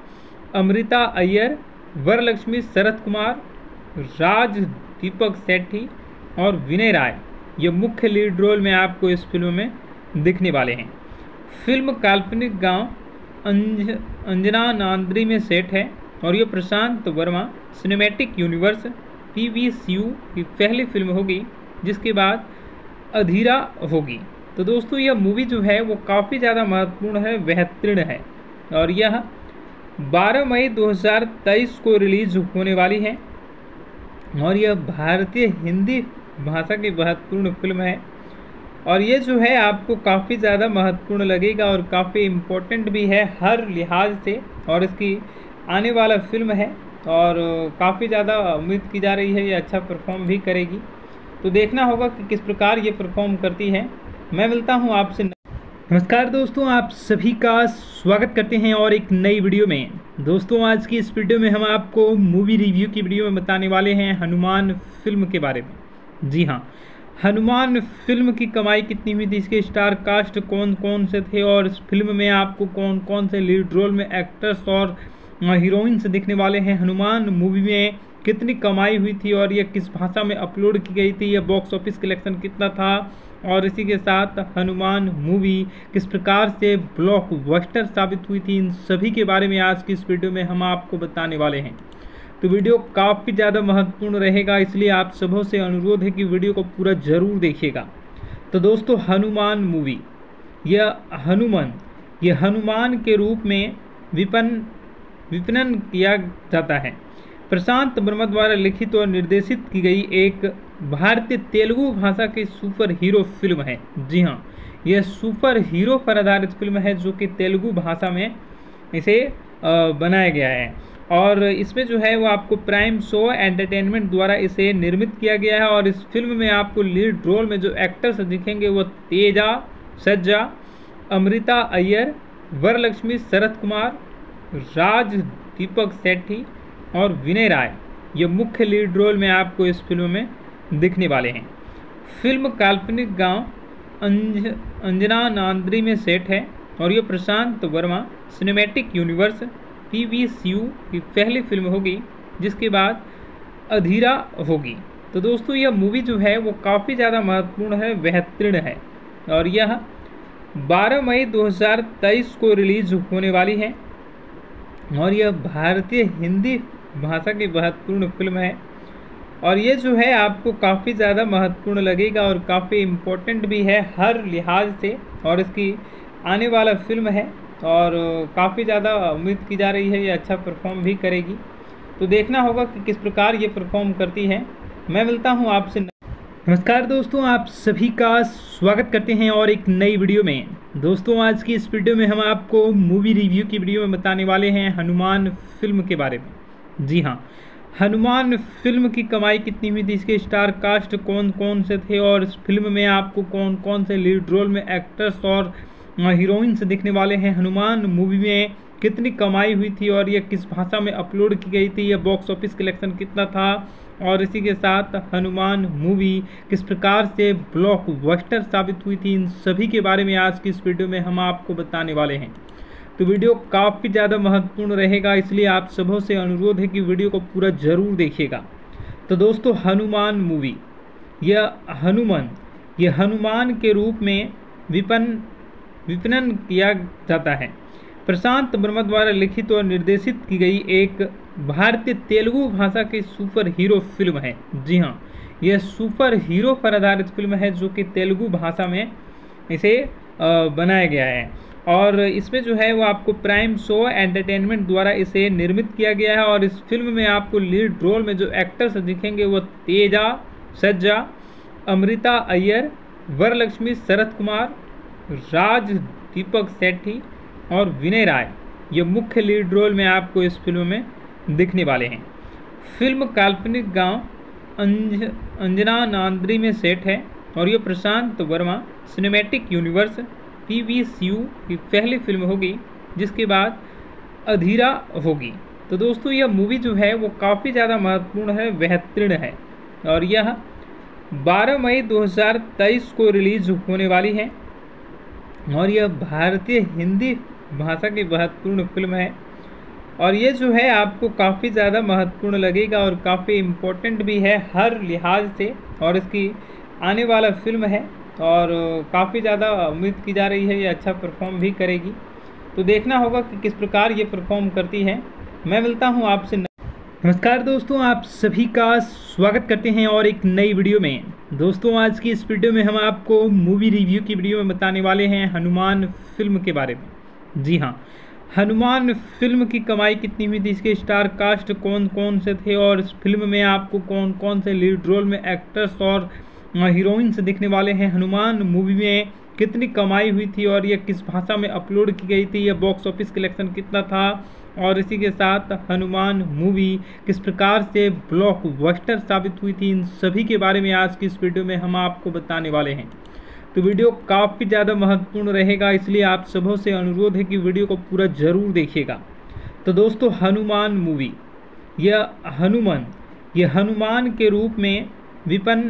अमृता अय्यर, वरलक्ष्मी शरत कुमार, राज दीपक सेठी और विनय राय ये मुख्य लीड रोल में आपको इस फिल्म में दिखने वाले हैं। फिल्म काल्पनिक गांव अंज अंजना नांद्री में सेट है और ये Prashant Varma cinematic universe P V C U की पहली फिल्म होगी, जिसके बाद अधीरा होगी। तो दोस्तों यह मूवी जो है वो काफ़ी ज़्यादा महत्वपूर्ण है, बेहतरीन है और यह बारह मई दो हज़ार तेईस को रिलीज होने वाली है और यह भारतीय हिंदी भाषा की महत्वपूर्ण फिल्म है और ये जो है आपको काफ़ी ज़्यादा महत्वपूर्ण लगेगा और काफ़ी इम्पोर्टेंट भी है हर लिहाज से। और इसकी आने वाला फिल्म है और काफ़ी ज़्यादा उम्मीद की जा रही है ये अच्छा परफॉर्म भी करेगी। तो देखना होगा कि किस प्रकार ये परफॉर्म करती है। मैं मिलता हूँ आपसे। नमस्कार दोस्तों, आप सभी का स्वागत करते हैं और एक नई वीडियो में। दोस्तों आज की इस वीडियो में हम आपको मूवी रिव्यू की वीडियो में बताने वाले हैं हनुमान फिल्म के बारे में। जी हाँ, हनुमान फिल्म की कमाई कितनी हुई थी, इसके स्टार कास्ट कौन कौन से थे और इस फिल्म में आपको कौन कौन से लीड रोल में एक्टर्स और हीरोइंस दिखने वाले हैं, हनुमान मूवी में कितनी कमाई हुई थी और यह किस भाषा में अपलोड की गई थी, यह बॉक्स ऑफिस कलेक्शन कितना था और इसी के साथ हनुमान मूवी किस प्रकार से ब्लॉकबस्टर साबित हुई थी, इन सभी के बारे में आज की इस वीडियो में हम आपको बताने वाले हैं। तो वीडियो काफ़ी ज़्यादा महत्वपूर्ण रहेगा, इसलिए आप सबों से अनुरोध है कि वीडियो को पूरा ज़रूर देखिएगा। तो दोस्तों हनुमान मूवी यह हनुमान ये हनुमान के रूप में विपन विपणन किया जाता है। प्रशांत वर्मा द्वारा लिखित और निर्देशित की गई एक भारतीय तेलुगु भाषा की सुपर हीरो फिल्म है। जी हाँ, यह सुपर हीरो पर आधारित फिल्म है जो कि तेलुगु भाषा में इसे बनाया गया है और इसमें जो है वो आपको प्राइम शो एंटरटेनमेंट द्वारा इसे निर्मित किया गया है। और इस फिल्म में आपको लीड रोल में जो एक्टर्स दिखेंगे वो तेजा सज्जा, अमृता अय्यर, वरलक्ष्मी शरत कुमार, राज दीपक सेठी और विनय राय ये मुख्य लीड रोल में आपको इस फिल्म में दिखने वाले हैं। फिल्म काल्पनिक गांव अंज अंजना नांद्री में सेट है और ये Prashant Varma cinematic universe P V C U की पहली फिल्म होगी, जिसके बाद अधीरा होगी। तो दोस्तों यह मूवी जो है वो काफ़ी ज़्यादा महत्वपूर्ण है, बेहतरीन है और यह बारह मई दो हज़ार तेईस को रिलीज होने वाली है और यह भारतीय हिंदी भाषा की महत्वपूर्ण फिल्म है और ये जो है आपको काफ़ी ज़्यादा महत्वपूर्ण लगेगा और काफ़ी इम्पोर्टेंट भी है हर लिहाज से। और इसकी आने वाला फिल्म है और काफ़ी ज़्यादा उम्मीद की जा रही है ये अच्छा परफॉर्म भी करेगी। तो देखना होगा कि किस प्रकार ये परफॉर्म करती है। मैं मिलता हूँ आपसे। नमस्कार दोस्तों, आप सभी का स्वागत करते हैं और एक नई वीडियो में। दोस्तों आज की इस वीडियो में हम आपको मूवी रिव्यू की वीडियो में बताने वाले हैं हनुमान फिल्म के बारे में। जी हाँ, हनुमान फिल्म की कमाई कितनी हुई थी, इसके स्टार कास्ट कौन कौन से थे और इस फिल्म में आपको कौन कौन से लीड रोल में एक्टर्स और हीरोइंस दिखने वाले हैं, हनुमान मूवी में कितनी कमाई हुई थी और यह किस भाषा में अपलोड की गई थी, यह बॉक्स ऑफिस कलेक्शन कितना था और इसी के साथ हनुमान मूवी किस प्रकार से ब्लॉकबस्टर साबित हुई थी, इन सभी के बारे में आज की इस वीडियो में हम आपको बताने वाले हैं। तो वीडियो काफ़ी ज़्यादा महत्वपूर्ण रहेगा, इसलिए आप सबों से अनुरोध है कि वीडियो को पूरा ज़रूर देखिएगा। तो दोस्तों हनुमान मूवी यह हनुमान ये हनुमान के रूप में विपन विपणन किया जाता है। प्रशांत वर्मा द्वारा लिखित और निर्देशित की गई एक भारतीय तेलुगु भाषा की सुपर हीरो फिल्म है। जी हाँ, यह सुपर हीरो पर आधारित फिल्म है जो कि तेलुगु भाषा में इसे बनाया गया है और इसमें जो है वो आपको प्राइम शो एंटरटेनमेंट द्वारा इसे निर्मित किया गया है। और इस फिल्म में आपको लीड रोल में जो एक्टर्स दिखेंगे वो तेजा सज्जा, अमृता अय्यर, वरलक्ष्मी शरत कुमार, राज दीपक सेठी और विनय राय ये मुख्य लीड रोल में आपको इस फिल्म में दिखने वाले हैं। फिल्म काल्पनिक गांव अंज अंजना नांद्री में सेट है और ये Prashant Varma cinematic universe P V C U की पहली फिल्म होगी, जिसके बाद अधीरा होगी। तो दोस्तों यह मूवी जो है वो काफ़ी ज़्यादा महत्वपूर्ण है, बेहतरीन है और यह बारह मई दो हज़ार तेईस को रिलीज होने वाली है और यह भारतीय हिंदी भाषा की महत्वपूर्ण फिल्म है और ये जो है आपको काफ़ी ज़्यादा महत्वपूर्ण लगेगा और काफ़ी इम्पोर्टेंट भी है हर लिहाज से। और इसकी आने वाला फिल्म है और काफ़ी ज़्यादा उम्मीद की जा रही है ये अच्छा परफॉर्म भी करेगी। तो देखना होगा कि किस प्रकार ये परफॉर्म करती है। मैं मिलता हूँ आपसे। नमस्कार दोस्तों, आप सभी का स्वागत करते हैं और एक नई वीडियो में। दोस्तों आज की इस वीडियो में हम आपको मूवी रिव्यू की वीडियो में बताने वाले हैं हनुमान फिल्म के बारे में। जी हाँ, हनुमान फिल्म की कमाई कितनी हुई थी, इसके स्टार कास्ट कौन कौन से थे और इस फिल्म में आपको कौन कौन से लीड रोल में एक्टर्स और हीरोइंस दिखने वाले हैं, हनुमान मूवी में कितनी कमाई हुई थी और यह किस भाषा में अपलोड की गई थी, यह बॉक्स ऑफिस कलेक्शन कितना था और इसी के साथ हनुमान मूवी किस प्रकार से ब्लॉकबस्टर साबित हुई थी, इन सभी के बारे में आज की इस वीडियो में हम आपको बताने वाले हैं। तो वीडियो काफ़ी ज़्यादा महत्वपूर्ण रहेगा, इसलिए आप सबों से अनुरोध है कि वीडियो को पूरा ज़रूर देखिएगा। तो दोस्तों हनुमान मूवी, यह हनुमान ये हनुमान के रूप में विपन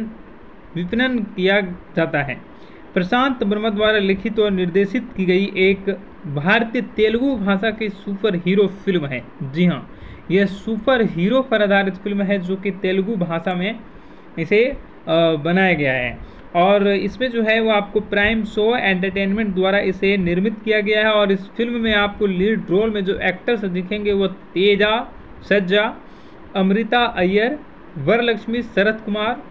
विपणन किया जाता है। प्रशांत वर्मा द्वारा लिखित और निर्देशित की गई एक भारतीय तेलुगु भाषा की सुपर हीरो फिल्म है। जी हाँ, यह सुपर हीरो पर आधारित फिल्म है जो कि तेलुगु भाषा में इसे बनाया गया है। और इसमें जो है वो आपको प्राइम शो एंटरटेनमेंट द्वारा इसे निर्मित किया गया है। और इस फिल्म में आपको लीड रोल में जो एक्टर्स दिखेंगे वो तेजा सज्जा, अमृता अय्यर, वरलक्ष्मी, शरद कुमार,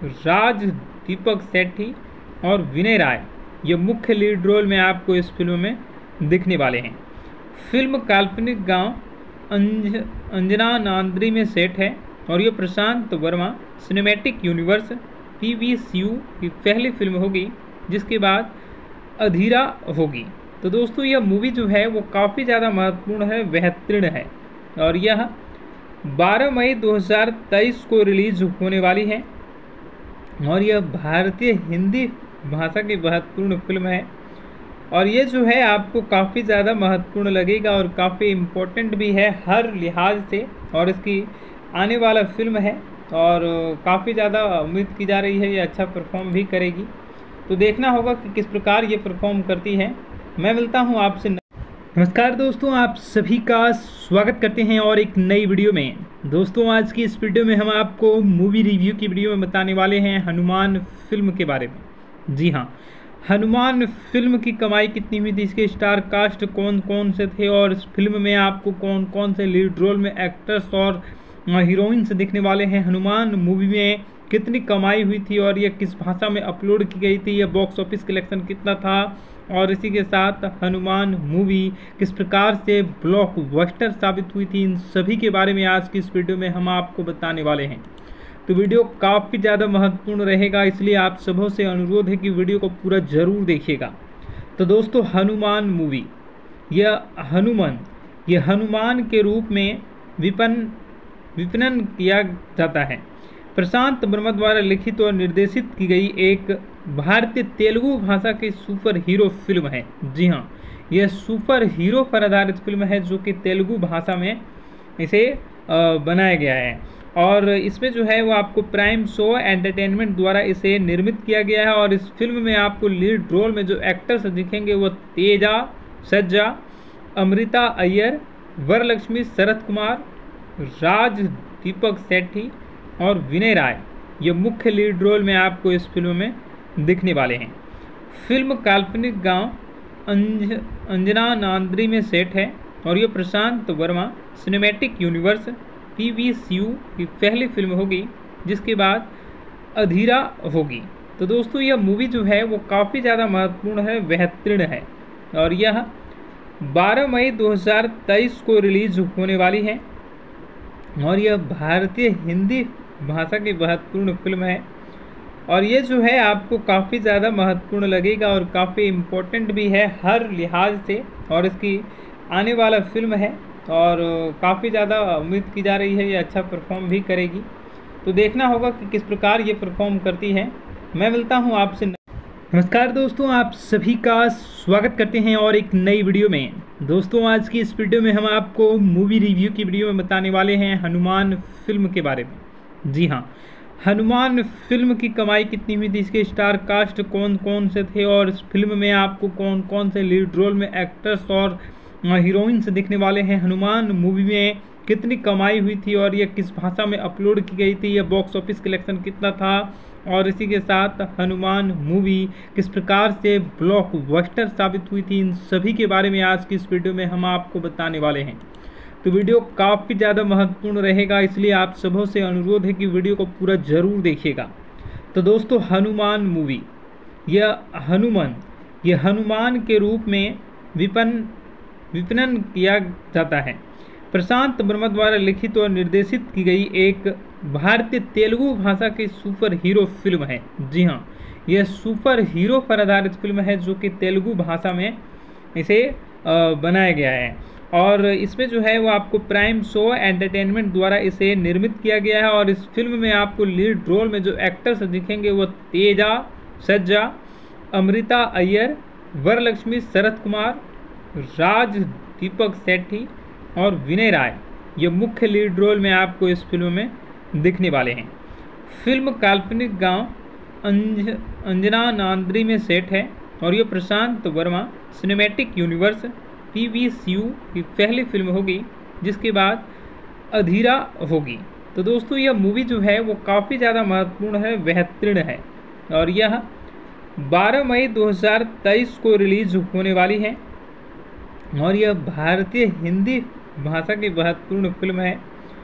राज दीपक सेठी और विनय राय, ये मुख्य लीड रोल में आपको इस फिल्म में दिखने वाले हैं। फिल्म काल्पनिक गांव अंज अंजना नांद्री में सेट है और ये Prashant Varma cinematic universe P V C U की पहली फिल्म होगी, जिसके बाद अधीरा होगी। तो दोस्तों यह मूवी जो है वो काफ़ी ज़्यादा महत्वपूर्ण है, बेहतरीन है और यह बारह मई दो हज़ार तेईस को रिलीज होने वाली है और यह भारतीय हिंदी भाषा की महत्वपूर्ण फिल्म है। और ये जो है आपको काफ़ी ज़्यादा महत्वपूर्ण लगेगा और काफ़ी इम्पोर्टेंट भी है हर लिहाज से। और इसकी आने वाला फिल्म है और काफ़ी ज़्यादा उम्मीद की जा रही है ये अच्छा परफॉर्म भी करेगी। तो देखना होगा कि किस प्रकार ये परफॉर्म करती है। मैं मिलता हूँ आपसे। नमस्कार दोस्तों, आप सभी का स्वागत करते हैं और एक नई वीडियो में। दोस्तों आज की इस वीडियो में हम आपको मूवी रिव्यू की वीडियो में बताने वाले हैं हनुमान फिल्म के बारे में। जी हाँ, हनुमान फिल्म की कमाई कितनी हुई थी, इसके स्टार कास्ट कौन कौन से थे और इस फिल्म में आपको कौन कौन से लीड रोल में एक्टर्स और हीरोइंस दिखने वाले हैं, हनुमान मूवी में कितनी कमाई हुई थी और यह किस भाषा में अपलोड की गई थी, यह बॉक्स ऑफिस कलेक्शन कितना था और इसी के साथ हनुमान मूवी किस प्रकार से ब्लॉकबस्टर साबित हुई थी, इन सभी के बारे में आज की इस वीडियो में हम आपको बताने वाले हैं। तो वीडियो काफ़ी ज़्यादा महत्वपूर्ण रहेगा, इसलिए आप सबों से अनुरोध है कि वीडियो को पूरा ज़रूर देखिएगा। तो दोस्तों हनुमान मूवी, यह हनुमान ये हनुमान के रूप में विपन विपणन किया जाता है। प्रशांत वर्मा द्वारा लिखित और निर्देशित की गई एक भारतीय तेलुगु भाषा की सुपर हीरो फिल्म है। जी हाँ, यह सुपर हीरो पर आधारित फिल्म है जो कि तेलुगु भाषा में इसे बनाया गया है। और इसमें जो है वो आपको प्राइम शो एंटरटेनमेंट द्वारा इसे निर्मित किया गया है। और इस फिल्म में आपको लीड रोल में जो एक्टर्स दिखेंगे वो तेजा सज्जा, अमृता अय्यर, वरलक्ष्मी, शरद कुमार, राज दीपक सेठी और विनय राय, ये मुख्य लीड रोल में आपको इस फिल्म में दिखने वाले हैं। फिल्म काल्पनिक गांव अंज अंजना नांद्री में सेट है और ये Prashant Varma cinematic universe P V C U की पहली फिल्म होगी, जिसके बाद अधीरा होगी। तो दोस्तों यह मूवी जो है वो काफ़ी ज़्यादा महत्वपूर्ण है, बेहतरीन है और यह बारह मई दो हज़ार तेईस को रिलीज होने वाली है और यह भारतीय हिंदी भाषा की महत्वपूर्ण फिल्म है। और ये जो है आपको काफ़ी ज़्यादा महत्वपूर्ण लगेगा और काफ़ी इम्पोर्टेंट भी है हर लिहाज से। और इसकी आने वाला फिल्म है और काफ़ी ज़्यादा उम्मीद की जा रही है ये अच्छा परफॉर्म भी करेगी। तो देखना होगा कि किस प्रकार ये परफॉर्म करती है। मैं मिलता हूँ आपसे। नमस्कार दोस्तों, आप सभी का स्वागत करते हैं और एक नई वीडियो में। दोस्तों आज की इस वीडियो में हम आपको मूवी रिव्यू की वीडियो में बताने वाले हैं हनुमान फिल्म के बारे में। जी हाँ, हनुमान फिल्म की कमाई कितनी हुई थी, इसके स्टार कास्ट कौन कौन से थे और इस फिल्म में आपको कौन कौन से लीड रोल में एक्टर्स और हीरोइन से देखने वाले हैं हनुमान मूवी में कितनी कमाई हुई थी और यह किस भाषा में अपलोड की गई थी, यह बॉक्स ऑफिस कलेक्शन कितना था, और इसी के साथ हनुमान मूवी किस प्रकार से ब्लॉकबस्टर साबित हुई थी, इन सभी के बारे में आज की इस वीडियो में हम आपको बताने वाले हैं। तो वीडियो काफ़ी ज़्यादा महत्वपूर्ण रहेगा, इसलिए आप सबों से अनुरोध है कि वीडियो को पूरा ज़रूर देखिएगा। तो दोस्तों, हनुमान मूवी, यह हनुमान यह हनुमान के रूप में विपन विपणन किया जाता है। प्रशांत वर्मा द्वारा लिखित और निर्देशित की गई एक भारतीय तेलुगु भाषा की सुपर हीरो फिल्म है। जी हाँ, यह सुपर हीरो पर आधारित फिल्म है जो कि तेलुगु भाषा में इसे बनाया गया है, और इसमें जो है वो आपको प्राइम शो एंटरटेनमेंट द्वारा इसे निर्मित किया गया है। और इस फिल्म में आपको लीड रोल में जो एक्टर्स दिखेंगे वो तेजा सज्जा, अमृता अय्यर, वरलक्ष्मी शरत कुमार, राज दीपक सेठी और विनय राय, ये मुख्य लीड रोल में आपको इस फिल्म में दिखने वाले हैं। फिल्म काल्पनिक गांव अंज अंजना नांद्री में सेट है और ये Prashant Varma cinematic universe P V C U की पहली फिल्म होगी, जिसके बाद अधीरा होगी। तो दोस्तों, यह मूवी जो है वो काफ़ी ज़्यादा महत्वपूर्ण है, बेहतरीन है, और यह बारह मई दो हज़ार तेईस को रिलीज होने वाली है, और यह भारतीय हिंदी भाषा की महत्वपूर्ण फिल्म है।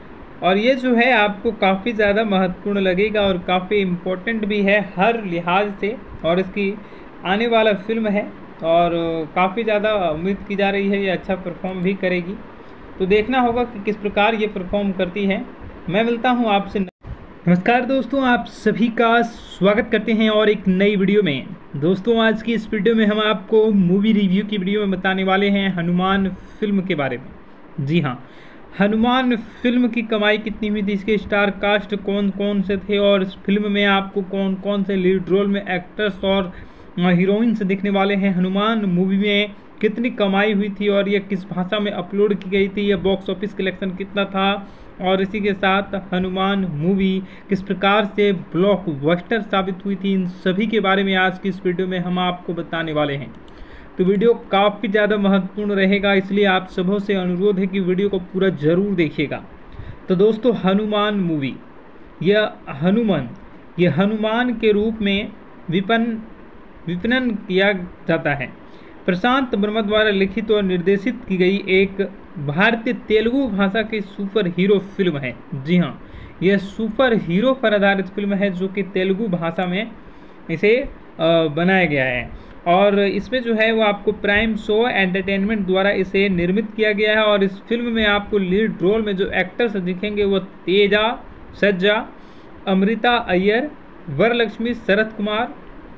और ये जो है आपको काफ़ी ज़्यादा महत्वपूर्ण लगेगा और काफ़ी इम्पोर्टेंट भी है हर लिहाज से, और इसकी आने वाला फिल्म है और काफ़ी ज़्यादा उम्मीद की जा रही है ये अच्छा परफॉर्म भी करेगी। तो देखना होगा कि किस प्रकार ये परफॉर्म करती है। मैं मिलता हूँ आपसे। नमस्कार दोस्तों, आप सभी का स्वागत करते हैं और एक नई वीडियो में। दोस्तों, आज की इस वीडियो में हम आपको मूवी रिव्यू की वीडियो में बताने वाले हैं हनुमान फिल्म के बारे में। जी हाँ, हनुमान फिल्म की कमाई कितनी हुई थी, इसके स्टार कास्ट कौन कौन से थे, और इस फिल्म में आपको कौन कौन से लीड रोल में एक्टर्स और हीरोइन से दिखने वाले हैं, हनुमान मूवी में कितनी कमाई हुई थी और यह किस भाषा में अपलोड की गई थी, यह बॉक्स ऑफिस कलेक्शन कितना था, और इसी के साथ हनुमान मूवी किस प्रकार से ब्लॉकबस्टर साबित हुई थी, इन सभी के बारे में आज की इस वीडियो में हम आपको बताने वाले हैं। तो वीडियो काफ़ी ज़्यादा महत्वपूर्ण रहेगा, इसलिए आप सबों से अनुरोध है कि वीडियो को पूरा ज़रूर देखिएगा। तो दोस्तों, हनुमान मूवी, यह हनुमान यह हनुमान के रूप में विपन विपणन किया जाता है। प्रशांत वर्मा द्वारा लिखित और निर्देशित की गई एक भारतीय तेलुगु भाषा की सुपर हीरो फिल्म है। जी हाँ, यह सुपर हीरो पर आधारित फिल्म है जो कि तेलुगु भाषा में इसे बनाया गया है, और इसमें जो है वो आपको प्राइम शो एंटरटेनमेंट द्वारा इसे निर्मित किया गया है। और इस फिल्म में आपको लीड रोल में जो एक्टर्स दिखेंगे वो तेजा सज्जा, अमृता अय्यर, वरलक्ष्मी शरत कुमार,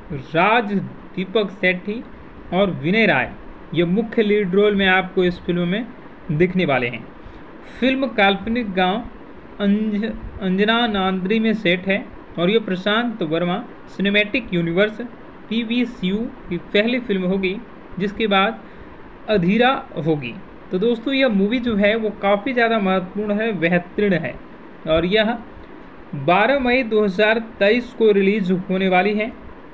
राज दीपक सेठी और विनय राय, ये मुख्य लीड रोल में आपको इस फिल्म में दिखने वाले हैं। फिल्म काल्पनिक गांव अंज अंजना नांद्री में सेट है और ये Prashant Varma cinematic universe P V C U की पहली फिल्म होगी, जिसके बाद अधीरा होगी। तो दोस्तों, यह मूवी जो है वो काफ़ी ज़्यादा महत्वपूर्ण है, बेहतरीन है, और यह बारह मई दो हज़ार तेईस को रिलीज होने वाली है,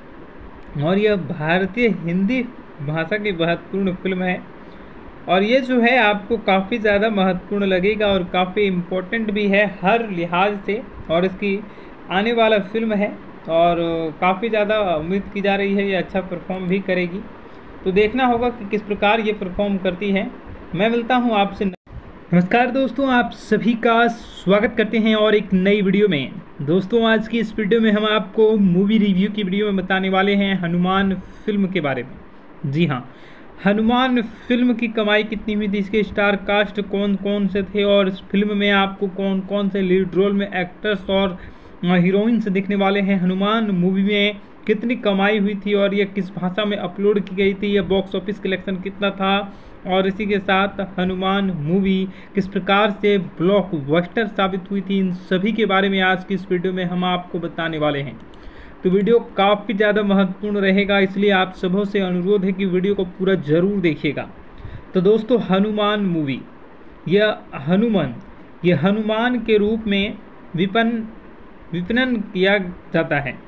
और यह भारतीय हिंदी भाषा की महत्वपूर्ण फिल्म है। और ये जो है आपको काफ़ी ज़्यादा महत्वपूर्ण लगेगा और काफ़ी इम्पोर्टेंट भी है हर लिहाज से, और इसकी आने वाला फिल्म है और काफ़ी ज़्यादा उम्मीद की जा रही है ये अच्छा परफॉर्म भी करेगी। तो देखना होगा कि किस प्रकार ये परफॉर्म करती है। मैं मिलता हूँ आपसे। नमस्कार दोस्तों, आप सभी का स्वागत करते हैं और एक नई वीडियो में। दोस्तों, आज की इस वीडियो में हम आपको मूवी रिव्यू की वीडियो में बताने वाले हैं हनुमान फिल्म के बारे में। जी हाँ, हनुमान फिल्म की कमाई कितनी हुई थी, इसके स्टार कास्ट कौन कौन से थे, और इस फिल्म में आपको कौन कौन से लीड रोल में एक्टर्स और हीरोइन से दिखने वाले हैं, हनुमान मूवी में कितनी कमाई हुई थी और यह किस भाषा में अपलोड की गई थी, यह बॉक्स ऑफिस कलेक्शन कितना था, और इसी के साथ हनुमान मूवी किस प्रकार से ब्लॉकबस्टर साबित हुई थी, इन सभी के बारे में आज की इस वीडियो में हम आपको बताने वाले हैं। तो वीडियो काफ़ी ज़्यादा महत्वपूर्ण रहेगा, इसलिए आप सबों से अनुरोध है कि वीडियो को पूरा ज़रूर देखिएगा। तो दोस्तों, हनुमान मूवी, यह हनुमान यह हनुमान के रूप में विपन विपणन किया जाता है।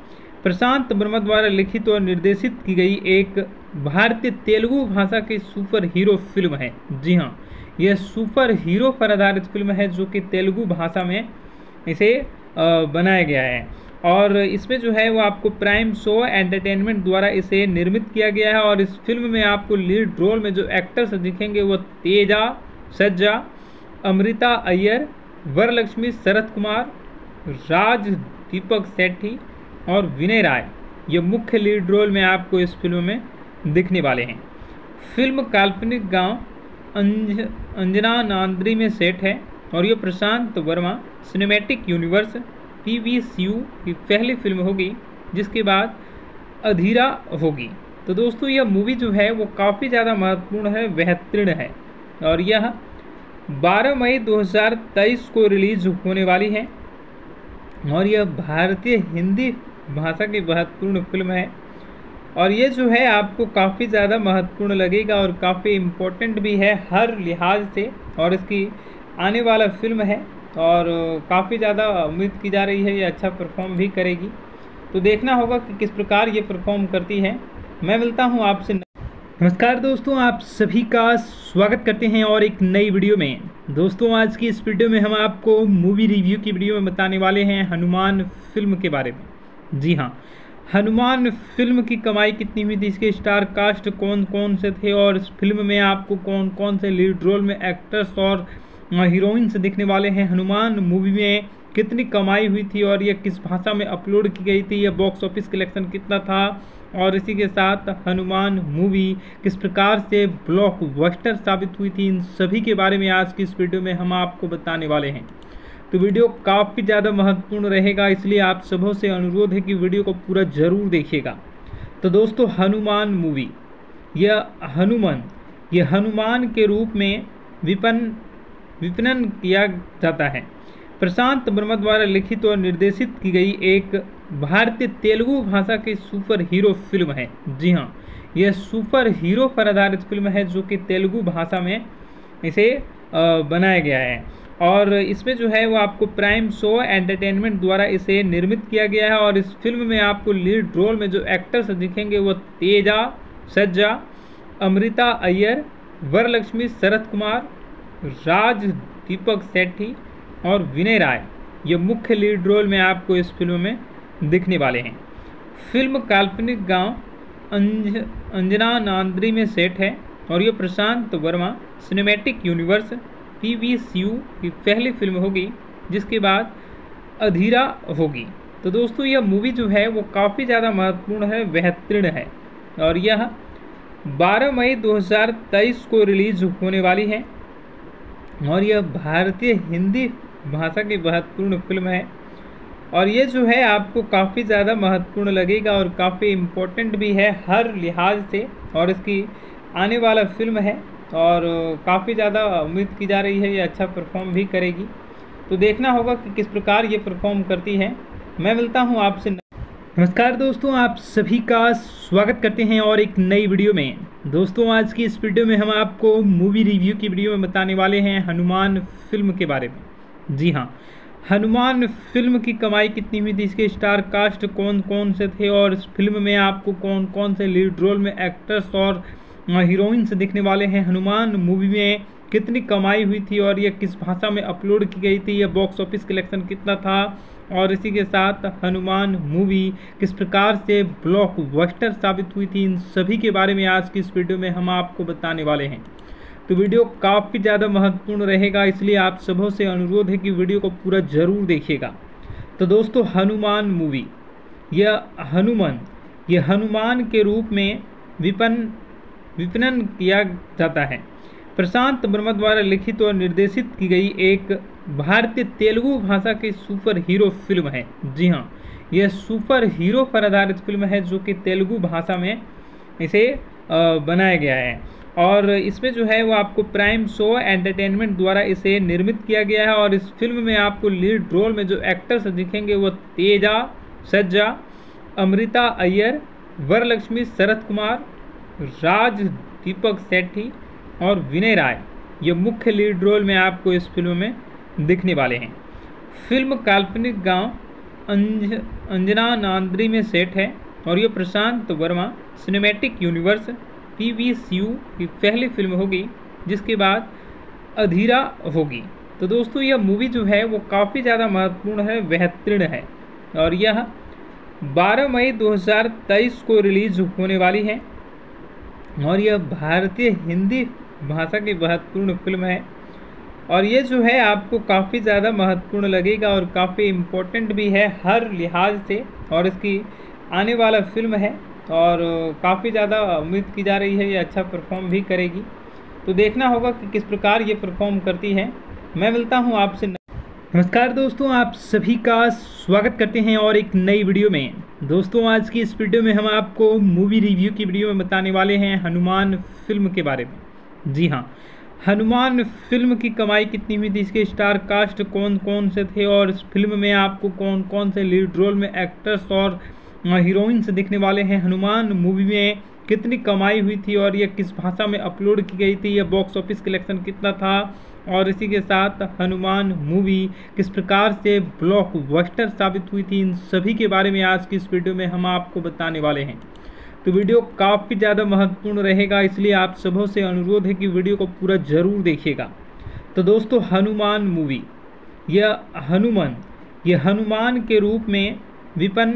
प्रशांत वर्मा द्वारा लिखित और निर्देशित की गई एक भारतीय तेलुगु भाषा की सुपर हीरो फिल्म है। जी हाँ, यह सुपर हीरो पर आधारित फिल्म है जो कि तेलुगु भाषा में इसे बनाया गया है। और इसमें जो है वो आपको प्राइम शो एंटरटेनमेंट द्वारा इसे निर्मित किया गया है। और इस फिल्म में आपको लीड रोल में जो एक्टर्स दिखेंगे वो तेजा सज्जा, अमृता अय्यर, वरलक्ष्मी, शरद कुमार, राज दीपक सेठी और विनय राय, ये मुख्य लीड रोल में आपको इस फिल्म में दिखने वाले हैं। फिल्म काल्पनिक गांव अंज अंजना नांद्री में सेट है और ये Prashant Varma cinematic universe P V C U की पहली फिल्म होगी, जिसके बाद अधीरा होगी। तो दोस्तों यह मूवी जो है वो काफ़ी ज़्यादा महत्वपूर्ण है, बेहतरीन है और यह बारह मई दो हज़ार तेईस को रिलीज होने वाली है और यह भारतीय हिंदी भाषा की महत्वपूर्ण फिल्म है। और ये जो है आपको काफ़ी ज़्यादा महत्वपूर्ण लगेगा और काफ़ी इम्पोर्टेंट भी है हर लिहाज से। और इसकी आने वाला फिल्म है और काफ़ी ज़्यादा उम्मीद की जा रही है ये अच्छा परफॉर्म भी करेगी। तो देखना होगा कि किस प्रकार ये परफॉर्म करती है। मैं मिलता हूँ आपसे। नमस्कार दोस्तों, आप सभी का स्वागत करते हैं और एक नई वीडियो में। दोस्तों आज की इस वीडियो में हम आपको मूवी रिव्यू की वीडियो में बताने वाले हैं हनुमान फिल्म के बारे में। जी हाँ, हनुमान फिल्म की कमाई कितनी हुई थी, इसके स्टार कास्ट कौन कौन से थे और इस फिल्म में आपको कौन कौन से लीड रोल में एक्टर्स और हीरोइंस दिखने वाले हैं, हनुमान मूवी में कितनी कमाई हुई थी और यह किस भाषा में अपलोड की गई थी, यह बॉक्स ऑफिस कलेक्शन कितना था और इसी के साथ हनुमान मूवी किस प्रकार से ब्लॉकबस्टर साबित हुई थी, इन सभी के बारे में आज की इस वीडियो में हम आपको बताने वाले हैं। तो वीडियो काफ़ी ज़्यादा महत्वपूर्ण रहेगा, इसलिए आप सबों से अनुरोध है कि वीडियो को पूरा ज़रूर देखिएगा। तो दोस्तों हनुमान मूवी, यह हनुमान यह हनुमान के रूप में विपन विपणन किया जाता है। प्रशांत वर्मा द्वारा लिखित और निर्देशित की गई एक भारतीय तेलुगु भाषा की सुपर हीरो फिल्म है। जी हाँ, यह सुपर हीरो पर आधारित फिल्म है जो कि तेलुगु भाषा में इसे बनाया गया है। और इसमें जो है वो आपको प्राइम शो एंटरटेनमेंट द्वारा इसे निर्मित किया गया है। और इस फिल्म में आपको लीड रोल में जो एक्टर्स दिखेंगे वो तेजा सज्जा, अमृता अय्यर, वरलक्ष्मी, शरद कुमार, राज दीपक सेठी और विनय राय, ये मुख्य लीड रोल में आपको इस फिल्म में दिखने वाले हैं। फिल्म काल्पनिक गांव अंज अंजना नांद्री में सेट है और ये Prashant Varma cinematic universe P V C U की पहली फिल्म होगी, जिसके बाद अधीरा होगी। तो दोस्तों यह मूवी जो है वो काफ़ी ज़्यादा महत्वपूर्ण है, बेहतरीन है और यह बारह मई दो हज़ार तेईस को रिलीज होने वाली है और यह भारतीय हिंदी भाषा की महत्वपूर्ण फिल्म है। और ये जो है आपको काफ़ी ज़्यादा महत्वपूर्ण लगेगा और काफ़ी इम्पोर्टेंट भी है हर लिहाज से। और इसकी आने वाला फिल्म है और काफ़ी ज़्यादा उम्मीद की जा रही है ये अच्छा परफॉर्म भी करेगी। तो देखना होगा कि किस प्रकार ये परफॉर्म करती है। मैं मिलता हूँ आपसे। नमस्कार दोस्तों, आप सभी का स्वागत करते हैं और एक नई वीडियो में। दोस्तों आज की इस वीडियो में हम आपको मूवी रिव्यू की वीडियो में बताने वाले हैं हनुमान फिल्म के बारे में। जी हाँ, हनुमान फिल्म की कमाई कितनी हुई थी, इसके स्टार कास्ट कौन कौन से थे और इस फिल्म में आपको कौन कौन से लीड रोल में एक्टर्स और हीरोइंस दिखने वाले हैं, हनुमान मूवी में कितनी कमाई हुई थी और यह किस भाषा में अपलोड की गई थी, यह बॉक्स ऑफिस कलेक्शन कितना था और इसी के साथ हनुमान मूवी किस प्रकार से ब्लॉकबस्टर साबित हुई थी, इन सभी के बारे में आज की इस वीडियो में हम आपको बताने वाले हैं। तो वीडियो काफ़ी ज़्यादा महत्वपूर्ण रहेगा, इसलिए आप सबों से अनुरोध है कि वीडियो को पूरा ज़रूर देखिएगा। तो दोस्तों हनुमान मूवी, यह हनुमान यह हनुमान के रूप में विपन विपणन किया जाता है। प्रशांत वर्मा द्वारा लिखित और निर्देशित की गई एक भारतीय तेलुगु भाषा की सुपर हीरो फिल्म है। जी हाँ, यह सुपर हीरो पर आधारित फिल्म है जो कि तेलुगु भाषा में इसे बनाया गया है। और इसमें जो है वो आपको प्राइम शो एंटरटेनमेंट द्वारा इसे निर्मित किया गया है। और इस फिल्म में आपको लीड रोल में जो एक्टर्स दिखेंगे वो तेजा सज्जा, अमृता अय्यर, वरलक्ष्मी, शरद कुमार, राज दीपक सेठी और विनय राय, ये मुख्य लीड रोल में आपको इस फिल्म में दिखने वाले हैं। फिल्म काल्पनिक गांव अंज अंजना नांद्री में सेट है और ये Prashant Varma cinematic universe P V C U की पहली फिल्म होगी जिसके बाद अधीरा होगी। तो दोस्तों यह मूवी जो है वो काफ़ी ज़्यादा महत्वपूर्ण है, बेहतरीन है और यह बारह मई दो हज़ार तेईस को रिलीज होने वाली है और यह भारतीय हिंदी भाषा की महत्वपूर्ण फिल्म है और ये जो है आपको काफ़ी ज़्यादा महत्वपूर्ण लगेगा और काफ़ी इम्पोर्टेंट भी है हर लिहाज से और इसकी आने वाला फिल्म है और काफ़ी ज़्यादा उम्मीद की जा रही है ये अच्छा परफॉर्म भी करेगी। तो देखना होगा कि किस प्रकार ये परफॉर्म करती है। मैं मिलता हूँ आपसे। नमस्कार दोस्तों, आप सभी का स्वागत करते हैं और एक नई वीडियो में। दोस्तों आज की इस वीडियो में हम आपको मूवी रिव्यू की वीडियो में बताने वाले हैं हनुमान फिल्म के बारे में। जी हाँ, हनुमान फिल्म की कमाई कितनी हुई थी, इसके स्टार कास्ट कौन कौन से थे और इस फिल्म में आपको कौन कौन से लीड रोल में एक्टर्स और हीरोइंस दिखने वाले हैं, हनुमान मूवी में कितनी कमाई हुई थी और यह किस भाषा में अपलोड की गई थी, यह बॉक्स ऑफिस कलेक्शन कितना था और इसी के साथ हनुमान मूवी किस प्रकार से ब्लॉकबस्टर साबित हुई थी, इन सभी के बारे में आज की इस वीडियो में हम आपको बताने वाले हैं। तो वीडियो काफ़ी ज़्यादा महत्वपूर्ण रहेगा, इसलिए आप सबों से अनुरोध है कि वीडियो को पूरा ज़रूर देखिएगा। तो दोस्तों हनुमान मूवी, यह हनुमान यह हनुमान के रूप में विपन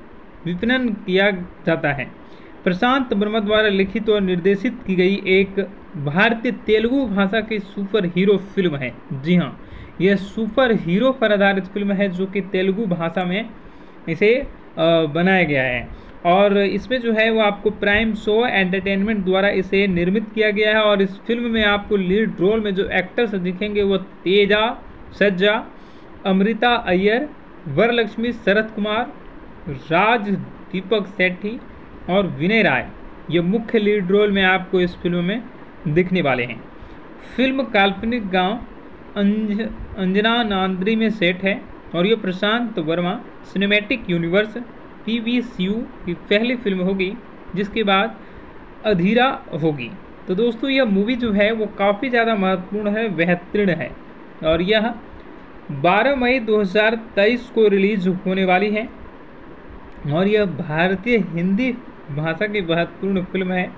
विपणन किया जाता है। प्रशांत वर्मा द्वारा लिखित और निर्देशित की गई एक भारतीय तेलुगु भाषा की सुपर हीरो फिल्म है। जी हाँ, यह सुपर हीरो पर आधारित फिल्म है जो कि तेलुगु भाषा में इसे बनाया गया है और इसमें जो है वो आपको प्राइम शो एंटरटेनमेंट द्वारा इसे निर्मित किया गया है और इस फिल्म में आपको लीड रोल में जो एक्टर्स दिखेंगे वो तेजा सज्जा, अमृता अय्यर, वरलक्ष्मी शरत कुमार, राज दीपक सेठी और विनय राय, ये मुख्य लीड रोल में आपको इस फिल्म में दिखने वाले हैं। फिल्म काल्पनिक गांव अंज अंजना नांद्री में सेट है और ये Prashant Varma cinematic universe P V C U की पहली फिल्म होगी जिसके बाद अधीरा होगी। तो दोस्तों यह मूवी जो है वो काफ़ी ज़्यादा महत्वपूर्ण है, बेहतरीन है और यह बारह मई दो हज़ार तेईस को रिलीज होने वाली है और यह भारतीय हिंदी भाषा की महत्वपूर्ण फिल्म है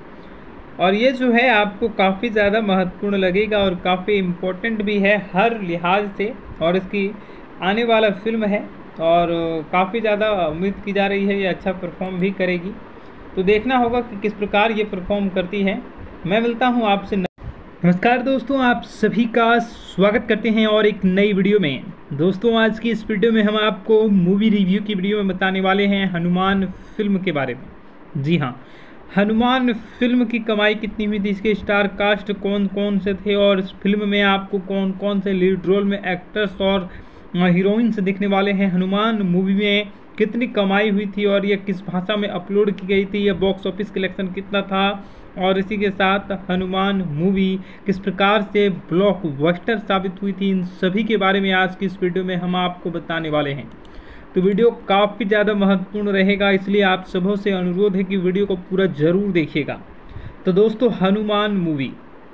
और ये जो है आपको काफ़ी ज़्यादा महत्वपूर्ण लगेगा और काफ़ी इम्पोर्टेंट भी है हर लिहाज से और इसकी आने वाला फिल्म है और काफ़ी ज़्यादा उम्मीद की जा रही है ये अच्छा परफॉर्म भी करेगी। तो देखना होगा कि किस प्रकार ये परफॉर्म करती है। मैं मिलता हूँ आपसे। नमस्कार दोस्तों, आप सभी का स्वागत करते हैं और एक नई वीडियो में। दोस्तों आज की इस वीडियो में हम आपको मूवी रिव्यू की वीडियो में बताने वाले हैं हनुमान फिल्म के बारे में। जी हाँ, हनुमान फिल्म की कमाई कितनी हुई थी, इसके स्टार कास्ट कौन कौन से थे और इस फिल्म में आपको कौन कौन से लीड रोल में एक्टर्स और हीरोइंस दिखने वाले हैं, हनुमान मूवी में कितनी कमाई हुई थी और यह किस भाषा में अपलोड की गई थी, यह बॉक्स ऑफिस कलेक्शन कितना था और इसी के साथ हनुमान मूवी किस प्रकार से ब्लॉकबस्टर साबित हुई थी, इन सभी के बारे में आज की इस वीडियो में हम आपको बताने वाले हैं। तो वीडियो काफ़ी ज़्यादा महत्वपूर्ण रहेगा, इसलिए आप सबों से अनुरोध है कि वीडियो को पूरा ज़रूर देखिएगा। तो दोस्तों हनुमान मूवी,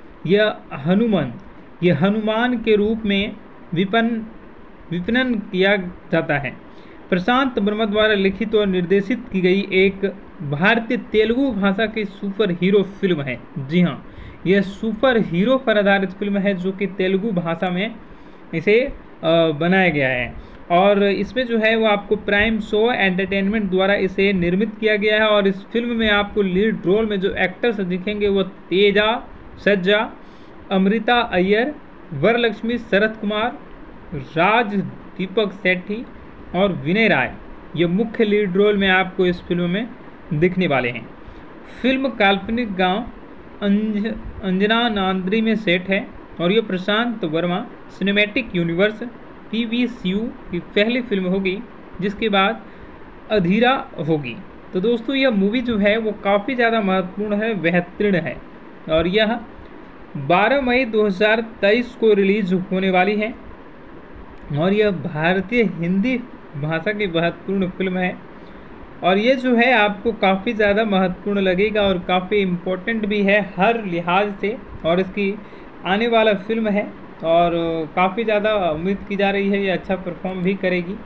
यह हनुमान यह हनुमान के रूप में विपन विपणन किया जाता है। प्रशांत वर्मा द्वारा लिखित और निर्देशित की गई एक भारतीय तेलुगु भाषा की सुपर हीरो फिल्म है। जी हाँ, यह सुपर हीरो पर आधारित फिल्म है जो कि तेलुगु भाषा में इसे बनाया गया है और इसमें जो है वो आपको प्राइम शो एंटरटेनमेंट द्वारा इसे निर्मित किया गया है और इस फिल्म में आपको लीड रोल में जो एक्टर्स दिखेंगे वो तेजा सज्जा, अमृता अय्यर, वरलक्ष्मी शरत कुमार, राज दीपक सेठी और विनय राय, ये मुख्य लीड रोल में आपको इस फिल्म में दिखने वाले हैं। फिल्म काल्पनिक गांव अंज अंजना नांद्री में सेट है और ये Prashant Varma cinematic universe P V C U की पहली फिल्म होगी जिसके बाद अधीरा होगी। तो दोस्तों यह मूवी जो है वो काफ़ी ज़्यादा महत्वपूर्ण है, बेहतरीन है और यह बारह मई दो हज़ार तेईस को रिलीज होने वाली है और यह भारतीय हिंदी भाषा की महत्वपूर्ण फिल्म है और ये जो है आपको काफ़ी ज़्यादा महत्वपूर्ण लगेगा और काफ़ी इम्पोर्टेंट भी है हर लिहाज से और इसकी आने वाला फिल्म है और काफ़ी ज़्यादा उम्मीद की जा रही है ये अच्छा परफॉर्म भी करेगी।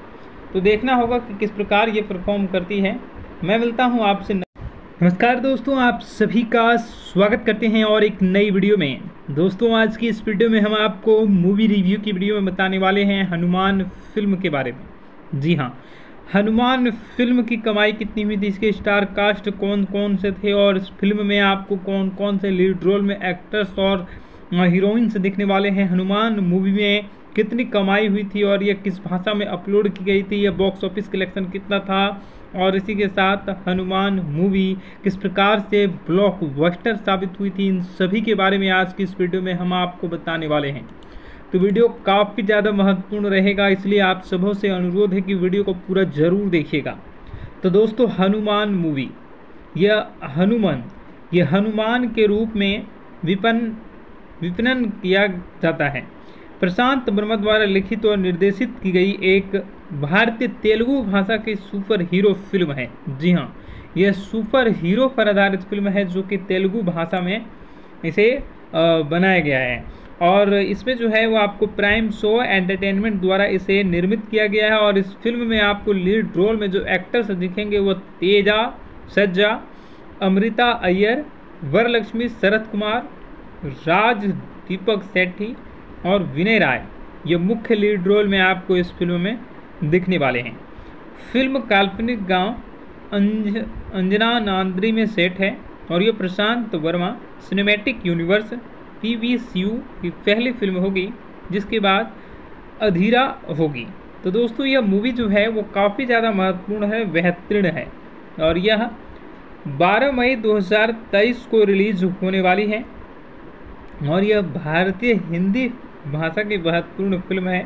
तो देखना होगा कि किस प्रकार ये परफॉर्म करती है। मैं मिलता हूँ आपसे। नमस्कार दोस्तों, आप सभी का स्वागत करते हैं और एक नई वीडियो में। दोस्तों आज की इस वीडियो में हम आपको मूवी रिव्यू की वीडियो में बताने वाले हैं हनुमान फिल्म के बारे में। जी हाँ, हनुमान फिल्म की कमाई कितनी हुई थी, इसके स्टार कास्ट कौन कौन से थे और इस फिल्म में आपको कौन कौन से लीड रोल में एक्टर्स और हीरोइंस दिखने वाले हैं, हनुमान मूवी में कितनी कमाई हुई थी और यह किस भाषा में अपलोड की गई थी, यह बॉक्स ऑफिस कलेक्शन कितना था और इसी के साथ हनुमान मूवी किस प्रकार से ब्लॉकबस्टर साबित हुई थी, इन सभी के बारे में आज की इस वीडियो में हम आपको बताने वाले हैं। तो वीडियो काफ़ी ज़्यादा महत्वपूर्ण रहेगा, इसलिए आप सबों से अनुरोध है कि वीडियो को पूरा ज़रूर देखिएगा। तो दोस्तों हनुमान मूवी, यह हनुमान यह हनुमान के रूप में विपन विपणन किया जाता है। प्रशांत वर्मा द्वारा लिखित और निर्देशित की गई एक भारतीय तेलुगु भाषा की सुपर हीरो फिल्म है। जी हाँ, यह सुपर हीरो पर आधारित फिल्म है जो कि तेलुगु भाषा में इसे बनाया गया है और इसमें जो है वो आपको प्राइम शो एंटरटेनमेंट द्वारा इसे निर्मित किया गया है। और इस फिल्म में आपको लीड रोल में जो एक्टर्स दिखेंगे वो तेजा सज्जा, अमृता अय्यर, वरलक्ष्मी, शरद कुमार, राज दीपक सेठी और विनय राय, ये मुख्य लीड रोल में आपको इस फिल्म में दिखने वाले हैं। फिल्म काल्पनिक गांव अंज अंजना नांद्री में सेट है और ये Prashant Varma cinematic universe P V C U की पहली फिल्म होगी, जिसके बाद अधीरा होगी। तो दोस्तों यह मूवी जो है वो काफ़ी ज़्यादा महत्वपूर्ण है, बेहतरीन है और यह बारह मई दो हज़ार तेईस को रिलीज होने वाली है और यह भारतीय हिंदी भाषा की महत्वपूर्ण फिल्म है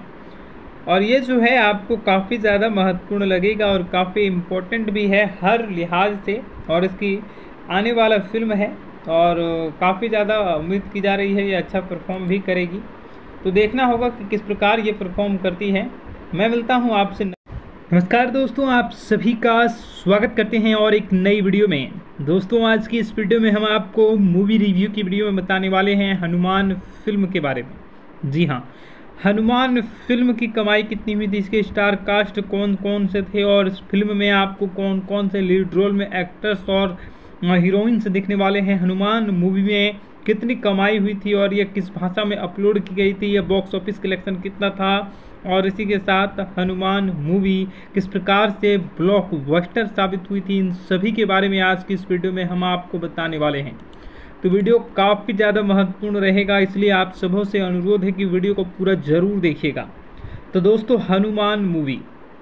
और ये जो है आपको काफ़ी ज़्यादा महत्वपूर्ण लगेगा और काफ़ी इम्पोर्टेंट भी है हर लिहाज से। और इसकी आने वाला फिल्म है और काफ़ी ज़्यादा उम्मीद की जा रही है ये अच्छा परफॉर्म भी करेगी। तो देखना होगा कि किस प्रकार ये परफॉर्म करती है। मैं मिलता हूँ आपसे। नमस्कार दोस्तों, आप सभी का स्वागत करते हैं और एक नई वीडियो में। दोस्तों आज की इस वीडियो में हम आपको मूवी रिव्यू की वीडियो में बताने वाले हैं हनुमान फिल्म के बारे में। जी हाँ, हनुमान फिल्म की कमाई कितनी हुई थी, इसके स्टार कास्ट कौन कौन से थे और इस फिल्म में आपको कौन कौन से लीड रोल में एक्टर्स और हीरोइंस दिखने वाले हैं, हनुमान मूवी में कितनी कमाई हुई थी और यह किस भाषा में अपलोड की गई थी, यह बॉक्स ऑफिस कलेक्शन कितना था और इसी के साथ हनुमान मूवी किस प्रकार से ब्लॉकबस्टर साबित हुई थी, इन सभी के बारे में आज की इस वीडियो में हम आपको बताने वाले हैं। तो वीडियो काफ़ी ज़्यादा महत्वपूर्ण रहेगा, इसलिए आप सबों से अनुरोध है कि वीडियो को पूरा ज़रूर देखिएगा। तो दोस्तों हनुमान मूवी,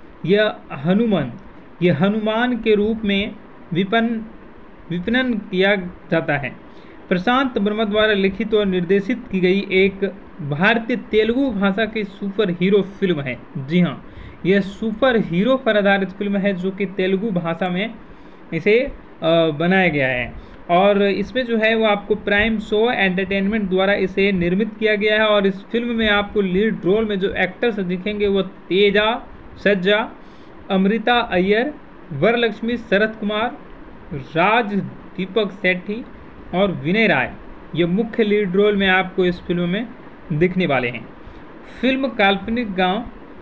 यह हनुमान यह हनुमान के रूप में विपन विपणन किया जाता है। प्रशांत वर्मा द्वारा लिखित और निर्देशित की गई एक भारतीय तेलुगु भाषा की सुपर हीरो फिल्म है। जी हाँ, यह सुपर हीरो पर आधारित फिल्म है जो कि तेलुगु भाषा में इसे बनाया गया है और इसमें जो है वो आपको प्राइम शो एंटरटेनमेंट द्वारा इसे निर्मित किया गया है। और इस फिल्म में आपको लीड रोल में जो एक्टर्स दिखेंगे वो तेजा सज्जा, अमृता अय्यर, वरलक्ष्मी, शरद कुमार, राज दीपक सेठी और विनय राय, ये मुख्य लीड रोल में आपको इस फिल्म में दिखने वाले हैं। फिल्म काल्पनिक गांव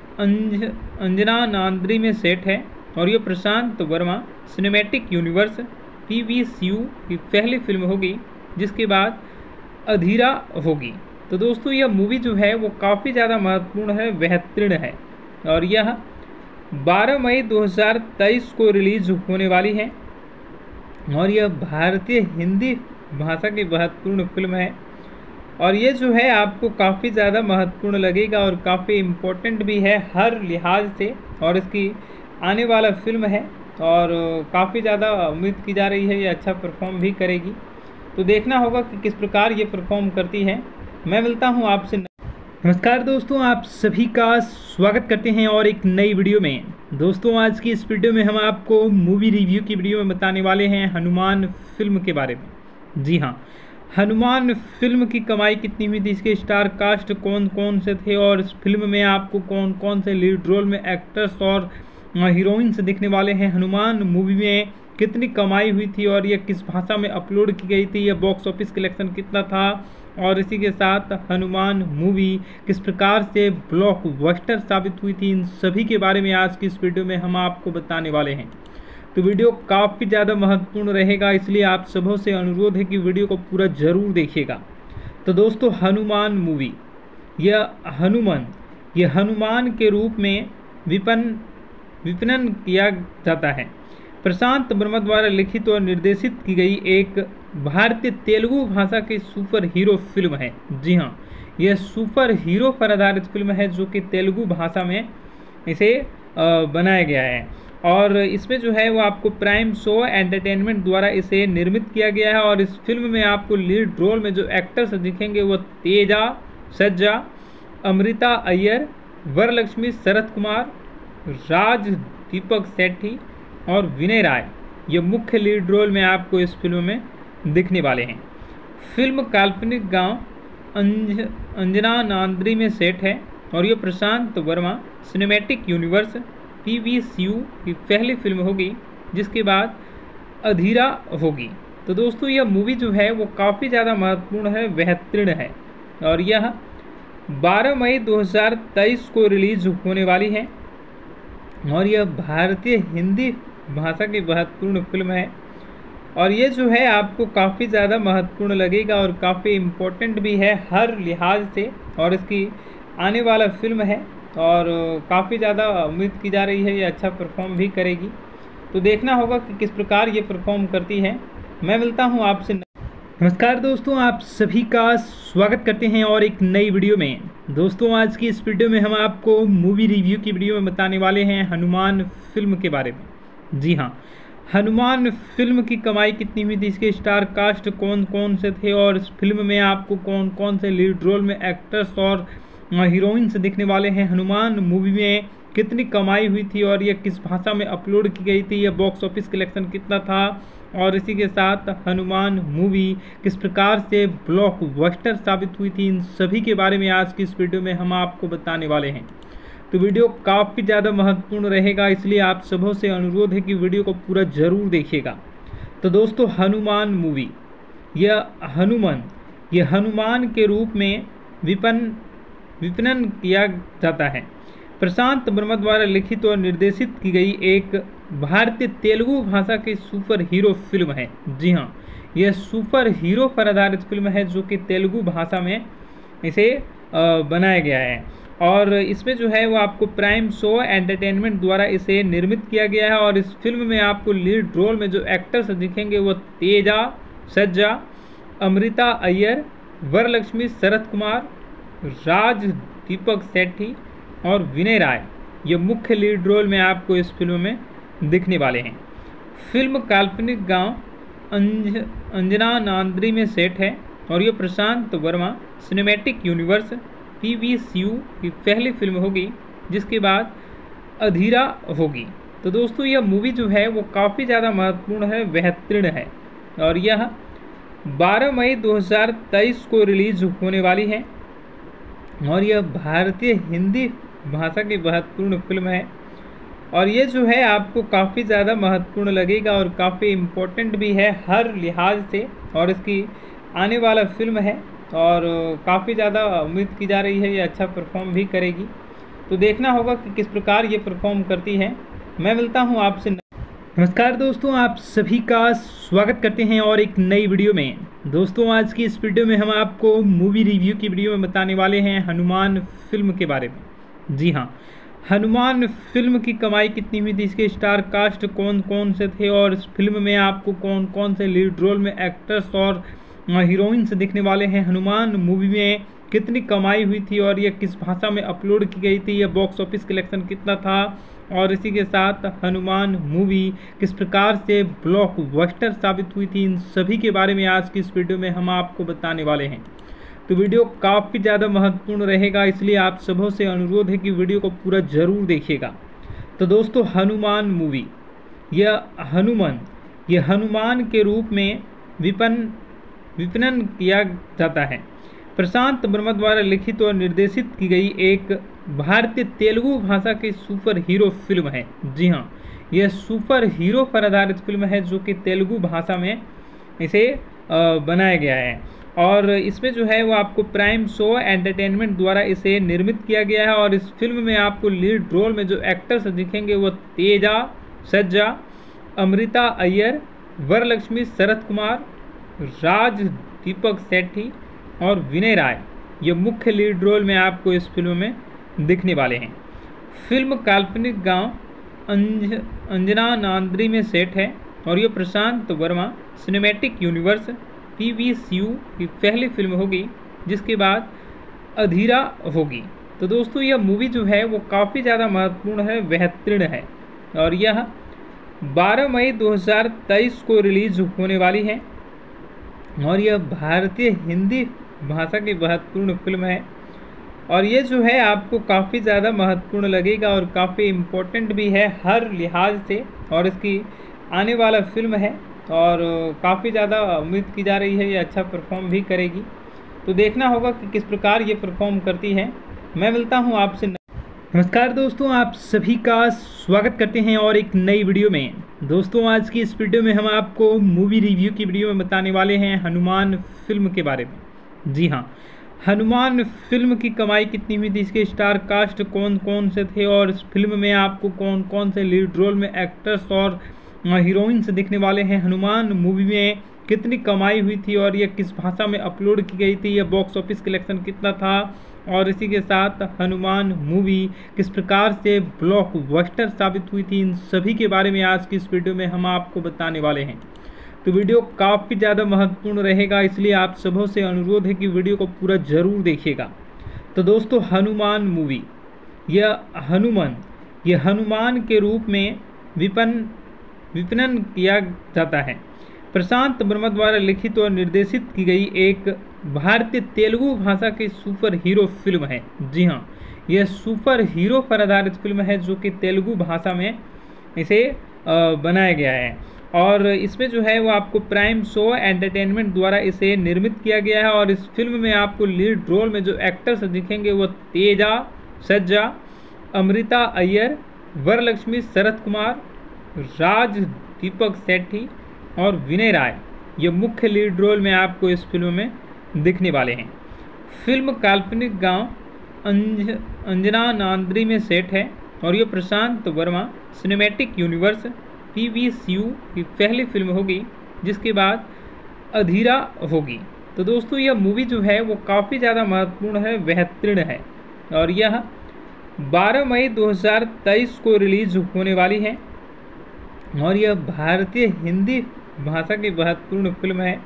अंज अंजना नांद्री में सेट है और ये Prashant Varma cinematic universe P V C U की पहली फिल्म होगी, जिसके बाद अधीरा होगी। तो दोस्तों यह मूवी जो है वो काफ़ी ज़्यादा महत्वपूर्ण है, बेहतरीन है और यह बारह मई दो हज़ार तेईस को रिलीज होने वाली है और यह भारतीय हिंदी भाषा की महत्वपूर्ण फिल्म है और ये जो है आपको काफ़ी ज़्यादा महत्वपूर्ण लगेगा और काफ़ी इम्पोर्टेंट भी है हर लिहाज से। और इसकी आने वाला फिल्म है और काफ़ी ज़्यादा उम्मीद की जा रही है ये अच्छा परफॉर्म भी करेगी। तो देखना होगा कि किस प्रकार ये परफॉर्म करती है। मैं मिलता हूँ आपसे। नमस्कार दोस्तों, आप सभी का स्वागत करते हैं और एक नई वीडियो में। दोस्तों आज की इस वीडियो में हम आपको मूवी रिव्यू की वीडियो में बताने वाले हैं हनुमान फिल्म के बारे में। जी हाँ, हनुमान फिल्म की कमाई कितनी हुई थी, इसके स्टार कास्ट कौन कौन से थे और इस फिल्म में आपको कौन कौन से लीड रोल में एक्टर्स और हीरोइंस दिखने वाले हैं, हनुमान मूवी में कितनी कमाई हुई थी और यह किस भाषा में अपलोड की गई थी, यह बॉक्स ऑफिस कलेक्शन कितना था, और इसी के साथ हनुमान मूवी किस प्रकार से ब्लॉकबस्टर साबित हुई थी, इन सभी के बारे में आज की इस वीडियो में हम आपको बताने वाले हैं। तो वीडियो काफ़ी ज़्यादा महत्वपूर्ण रहेगा, इसलिए आप सबों से अनुरोध है कि वीडियो को पूरा ज़रूर देखिएगा। तो दोस्तों, हनुमान मूवी, यह हनुमान ये हनुमान के रूप में विपन विपणन किया जाता है। प्रशांत वर्मा द्वारा लिखित और निर्देशित की गई एक भारतीय तेलुगु भाषा की सुपर हीरो फिल्म है। जी हाँ, यह सुपर हीरो पर आधारित फिल्म है जो कि तेलुगु भाषा में इसे बनाया गया है, और इसमें जो है वो आपको प्राइम शो एंटरटेनमेंट द्वारा इसे निर्मित किया गया है। और इस फिल्म में आपको लीड रोल में जो एक्टर्स दिखेंगे वो तेजा सज्जा, अमृता अय्यर, वरलक्ष्मी शरत कुमार, राज दीपक सेठी और विनय राय, ये मुख्य लीड रोल में आपको इस फिल्म में दिखने वाले हैं। फिल्म काल्पनिक गांव अंज अंजना नांद्री में सेट है, और ये Prashant Varma cinematic universe P V C U की पहली फिल्म होगी, जिसके बाद अधीरा होगी। तो दोस्तों, यह मूवी जो है वो काफ़ी ज़्यादा महत्वपूर्ण है, बेहतरीन है, और यह बारह मई दो हज़ार तेईस को रिलीज होने वाली है, और यह भारतीय हिंदी भाषा की महत्वपूर्ण फिल्म है। और ये जो है आपको काफ़ी ज़्यादा महत्वपूर्ण लगेगा और काफ़ी इम्पोर्टेंट भी है हर लिहाज से, और इसकी आने वाला फिल्म है, और काफ़ी ज़्यादा उम्मीद की जा रही है ये अच्छा परफॉर्म भी करेगी। तो देखना होगा कि किस प्रकार ये परफॉर्म करती है। मैं मिलता हूँ आपसे। नमस्कार दोस्तों, आप सभी का स्वागत करते हैं और एक नई वीडियो में। दोस्तों, आज की इस वीडियो में हम आपको मूवी रिव्यू की वीडियो में बताने वाले हैं हनुमान फिल्म के बारे में। जी हाँ, हनुमान फिल्म की कमाई कितनी हुई थी, इसके स्टार कास्ट कौन कौन से थे, और इस फिल्म में आपको कौन कौन से लीड रोल में एक्टर्स और हीरोइंस दिखने वाले हैं, हनुमान मूवी में कितनी कमाई हुई थी और यह किस भाषा में अपलोड की गई थी, यह बॉक्स ऑफिस कलेक्शन कितना था, और इसी के साथ हनुमान मूवी किस प्रकार से ब्लॉकबस्टर साबित हुई थी, इन सभी के बारे में आज की इस वीडियो में हम आपको बताने वाले हैं। तो वीडियो काफ़ी ज़्यादा महत्वपूर्ण रहेगा, इसलिए आप सबों से अनुरोध है कि वीडियो को पूरा ज़रूर देखिएगा। तो दोस्तों, हनुमान मूवी, यह हनुमान ये हनुमान के रूप में विपन विपणन किया जाता है। प्रशांत वर्मा द्वारा लिखित और निर्देशित की गई एक भारतीय तेलुगु भाषा की सुपर हीरो फिल्म है। जी हाँ, यह सुपर हीरो पर आधारित फिल्म है जो कि तेलुगु भाषा में इसे बनाया गया है, और इसमें जो है वो आपको प्राइम शो एंटरटेनमेंट द्वारा इसे निर्मित किया गया है। और इस फिल्म में आपको लीड रोल में जो एक्टर्स दिखेंगे वो तेजा सज्जा, अमृता अय्यर, वरलक्ष्मी शरत कुमार, राज दीपक सेठी और विनय राय, ये मुख्य लीड रोल में आपको इस फिल्म में दिखने वाले हैं। फिल्म काल्पनिक गांव अंज अंजना नांद्री में सेट है, और ये Prashant Varma cinematic universe P V C U की पहली फिल्म होगी, जिसके बाद अधीरा होगी। तो दोस्तों, यह मूवी जो है वो काफ़ी ज़्यादा महत्वपूर्ण है, बेहतरीन है, और यह बारह मई दो हज़ार तेईस को रिलीज होने वाली है, और यह भारतीय हिंदी भाषा की महत्वपूर्ण फिल्म है। और ये जो है आपको काफ़ी ज़्यादा महत्वपूर्ण लगेगा और काफ़ी इम्पोर्टेंट भी है हर लिहाज से, और इसकी आने वाला फिल्म है, और काफ़ी ज़्यादा उम्मीद की जा रही है ये अच्छा परफॉर्म भी करेगी। तो देखना होगा कि किस प्रकार ये परफॉर्म करती है। मैं मिलता हूँ आपसे। नमस्कार दोस्तों, आप सभी का स्वागत करते हैं और एक नई वीडियो में। दोस्तों, आज की इस वीडियो में हम आपको मूवी रिव्यू की वीडियो में बताने वाले हैं हनुमान फिल्म के बारे में। जी हाँ, हनुमान फिल्म की कमाई कितनी हुई थी, इसके स्टार कास्ट कौन कौन से थे, और इस फिल्म में आपको कौन कौन से लीड रोल में एक्टर्स और हीरोइंस दिखने वाले हैं, हनुमान मूवी में कितनी कमाई हुई थी और यह किस भाषा में अपलोड की गई थी, यह बॉक्स ऑफिस कलेक्शन कितना था, और इसी के साथ हनुमान मूवी किस प्रकार से ब्लॉकबस्टर साबित हुई थी, इन सभी के बारे में आज की इस वीडियो में हम आपको बताने वाले हैं। तो वीडियो काफ़ी ज़्यादा महत्वपूर्ण रहेगा, इसलिए आप सबों से अनुरोध है कि वीडियो को पूरा ज़रूर देखिएगा। तो दोस्तों, हनुमान मूवी, यह हनुमान ये हनुमान के रूप में विपन विपणन किया जाता है। प्रशांत वर्मा द्वारा लिखित और निर्देशित की गई एक भारतीय तेलुगु भाषा की सुपर हीरो फिल्म है। जी हाँ, यह सुपर हीरो पर आधारित फिल्म है जो कि तेलुगु भाषा में इसे बनाया गया है। और इसमें जो है वो आपको प्राइम शो एंटरटेनमेंट द्वारा इसे निर्मित किया गया है। और इस फिल्म में आपको लीड रोल में जो एक्टर्स दिखेंगे वो तेजा सज्जा, अमृता अय्यर, वरलक्ष्मी शरत कुमार, राज दीपक सेठी और विनय राय, ये मुख्य लीड रोल में आपको इस फिल्म में दिखने वाले हैं। फिल्म काल्पनिक गांव अंज अंजना नांद्री में सेट है और ये Prashant Varma cinematic universe P V C U की पहली फिल्म होगी, जिसके बाद अधीरा होगी। तो दोस्तों यह मूवी जो है वो काफ़ी ज़्यादा महत्वपूर्ण है, बेहतरीन है और यह बारह मई दो हज़ार तेईस को रिलीज होने वाली है और यह भारतीय हिंदी भाषा की महत्वपूर्ण फिल्म है। और ये जो है आपको काफ़ी ज़्यादा महत्वपूर्ण लगेगा और काफ़ी इम्पोर्टेंट भी है हर लिहाज से। और इसकी आने वाला फिल्म है और काफ़ी ज़्यादा उम्मीद की जा रही है ये अच्छा परफॉर्म भी करेगी। तो देखना होगा कि किस प्रकार ये परफॉर्म करती है। मैं मिलता हूँ आपसे। नमस्कार दोस्तों, आप सभी का स्वागत करते हैं और एक नई वीडियो में। दोस्तों आज की इस वीडियो में हम आपको मूवी रिव्यू की वीडियो में बताने वाले हैं हनुमान फिल्म के बारे में। जी हाँ, हनुमान फिल्म की कमाई कितनी हुई थी, इसके स्टार कास्ट कौन कौन से थे और इस फिल्म में आपको कौन कौन से लीड रोल में एक्टर्स और हीरोइंस दिखने वाले हैं, हनुमान मूवी में कितनी कमाई हुई थी और यह किस भाषा में अपलोड की गई थी, यह बॉक्स ऑफिस कलेक्शन कितना था और इसी के साथ हनुमान मूवी किस प्रकार से ब्लॉकबस्टर साबित हुई थी, इन सभी के बारे में आज की इस वीडियो में हम आपको बताने वाले हैं। तो वीडियो काफ़ी ज़्यादा महत्वपूर्ण रहेगा, इसलिए आप सबों से अनुरोध है कि वीडियो को पूरा ज़रूर देखिएगा। तो दोस्तों हनुमान मूवी, यह हनुमान यह हनुमान के रूप में विपन विपणन किया जाता है। प्रशांत वर्मा द्वारा लिखित और निर्देशित की गई एक भारतीय तेलुगु भाषा की सुपर हीरो फिल्म है। जी हाँ, यह सुपर हीरो पर आधारित फिल्म है जो कि तेलुगु भाषा में इसे बनाया गया है। और इसमें जो है वो आपको प्राइम शो एंटरटेनमेंट द्वारा इसे निर्मित किया गया है। और इस फिल्म में आपको लीड रोल में जो एक्टर्स दिखेंगे वो तेजा सज्जा, अमृता अय्यर, वरलक्ष्मी शरत कुमार, राज दीपक सेठी और विनय राय, ये मुख्य लीड रोल में आपको इस फिल्म में दिखने वाले हैं। फिल्म काल्पनिक गांव अंज अंजना नांद्री में सेट है और ये Prashant Varma cinematic universe P V C U की पहली फिल्म होगी, जिसके बाद अधीरा होगी। तो दोस्तों यह मूवी जो है वो काफ़ी ज़्यादा महत्वपूर्ण है, बेहतरीन है और यह बारह मई दो हज़ार तेईस को रिलीज होने वाली है और यह भारतीय हिंदी भाषा की महत्वपूर्ण फिल्म है।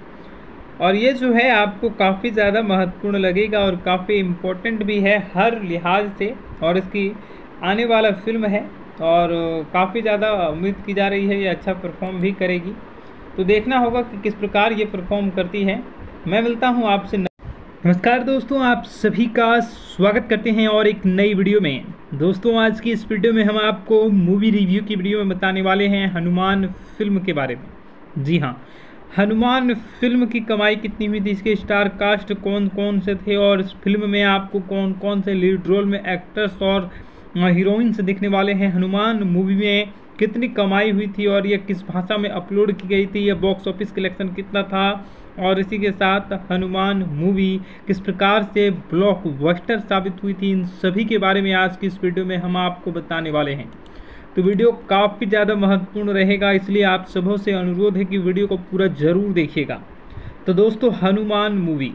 और ये जो है आपको काफ़ी ज़्यादा महत्वपूर्ण लगेगा और काफ़ी इम्पोर्टेंट भी है हर लिहाज से। और इसकी आने वाला फिल्म है और काफ़ी ज़्यादा उम्मीद की जा रही है ये अच्छा परफॉर्म भी करेगी। तो देखना होगा कि किस प्रकार ये परफॉर्म करती है। मैं मिलता हूँ आपसे। नमस्कार दोस्तों, आप सभी का स्वागत करते हैं और एक नई वीडियो में। दोस्तों आज की इस वीडियो में हम आपको मूवी रिव्यू की वीडियो में बताने वाले हैं हनुमान फिल्म के बारे में। जी हाँ, हनुमान फिल्म की कमाई कितनी हुई थी, इसके स्टार कास्ट कौन कौन से थे और इस फिल्म में आपको कौन कौन से लीड रोल में एक्टर्स और हीरोइंस दिखने वाले हैं, हनुमान मूवी में कितनी कमाई हुई थी और यह किस भाषा में अपलोड की गई थी, यह बॉक्स ऑफिस कलेक्शन कितना था और इसी के साथ हनुमान मूवी किस प्रकार से ब्लॉकबस्टर साबित हुई थी, इन सभी के बारे में आज की इस वीडियो में हम आपको बताने वाले हैं। तो वीडियो काफ़ी ज़्यादा महत्वपूर्ण रहेगा, इसलिए आप सबों से अनुरोध है कि वीडियो को पूरा ज़रूर देखिएगा। तो दोस्तों हनुमान मूवी,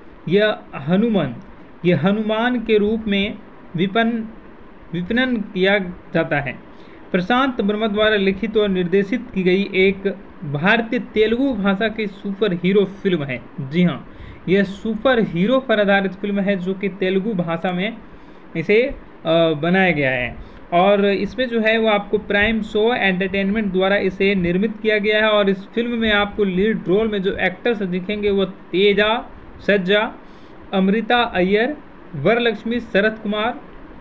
यह हनुमान यह हनुमान के रूप में विपन विपणन किया जाता है। प्रशांत वर्मा द्वारा लिखित और निर्देशित की गई एक भारतीय तेलुगु भाषा की सुपर हीरो फिल्म है। जी हाँ, यह सुपर हीरो पर आधारित फिल्म है जो कि तेलुगु भाषा में इसे बनाया गया है। और इसमें जो है वो आपको प्राइम शो एंटरटेनमेंट द्वारा इसे निर्मित किया गया है। और इस फिल्म में आपको लीड रोल में जो एक्टर्स दिखेंगे वो तेजा सज्जा, अमृता अय्यर, वरलक्ष्मी शरत कुमार,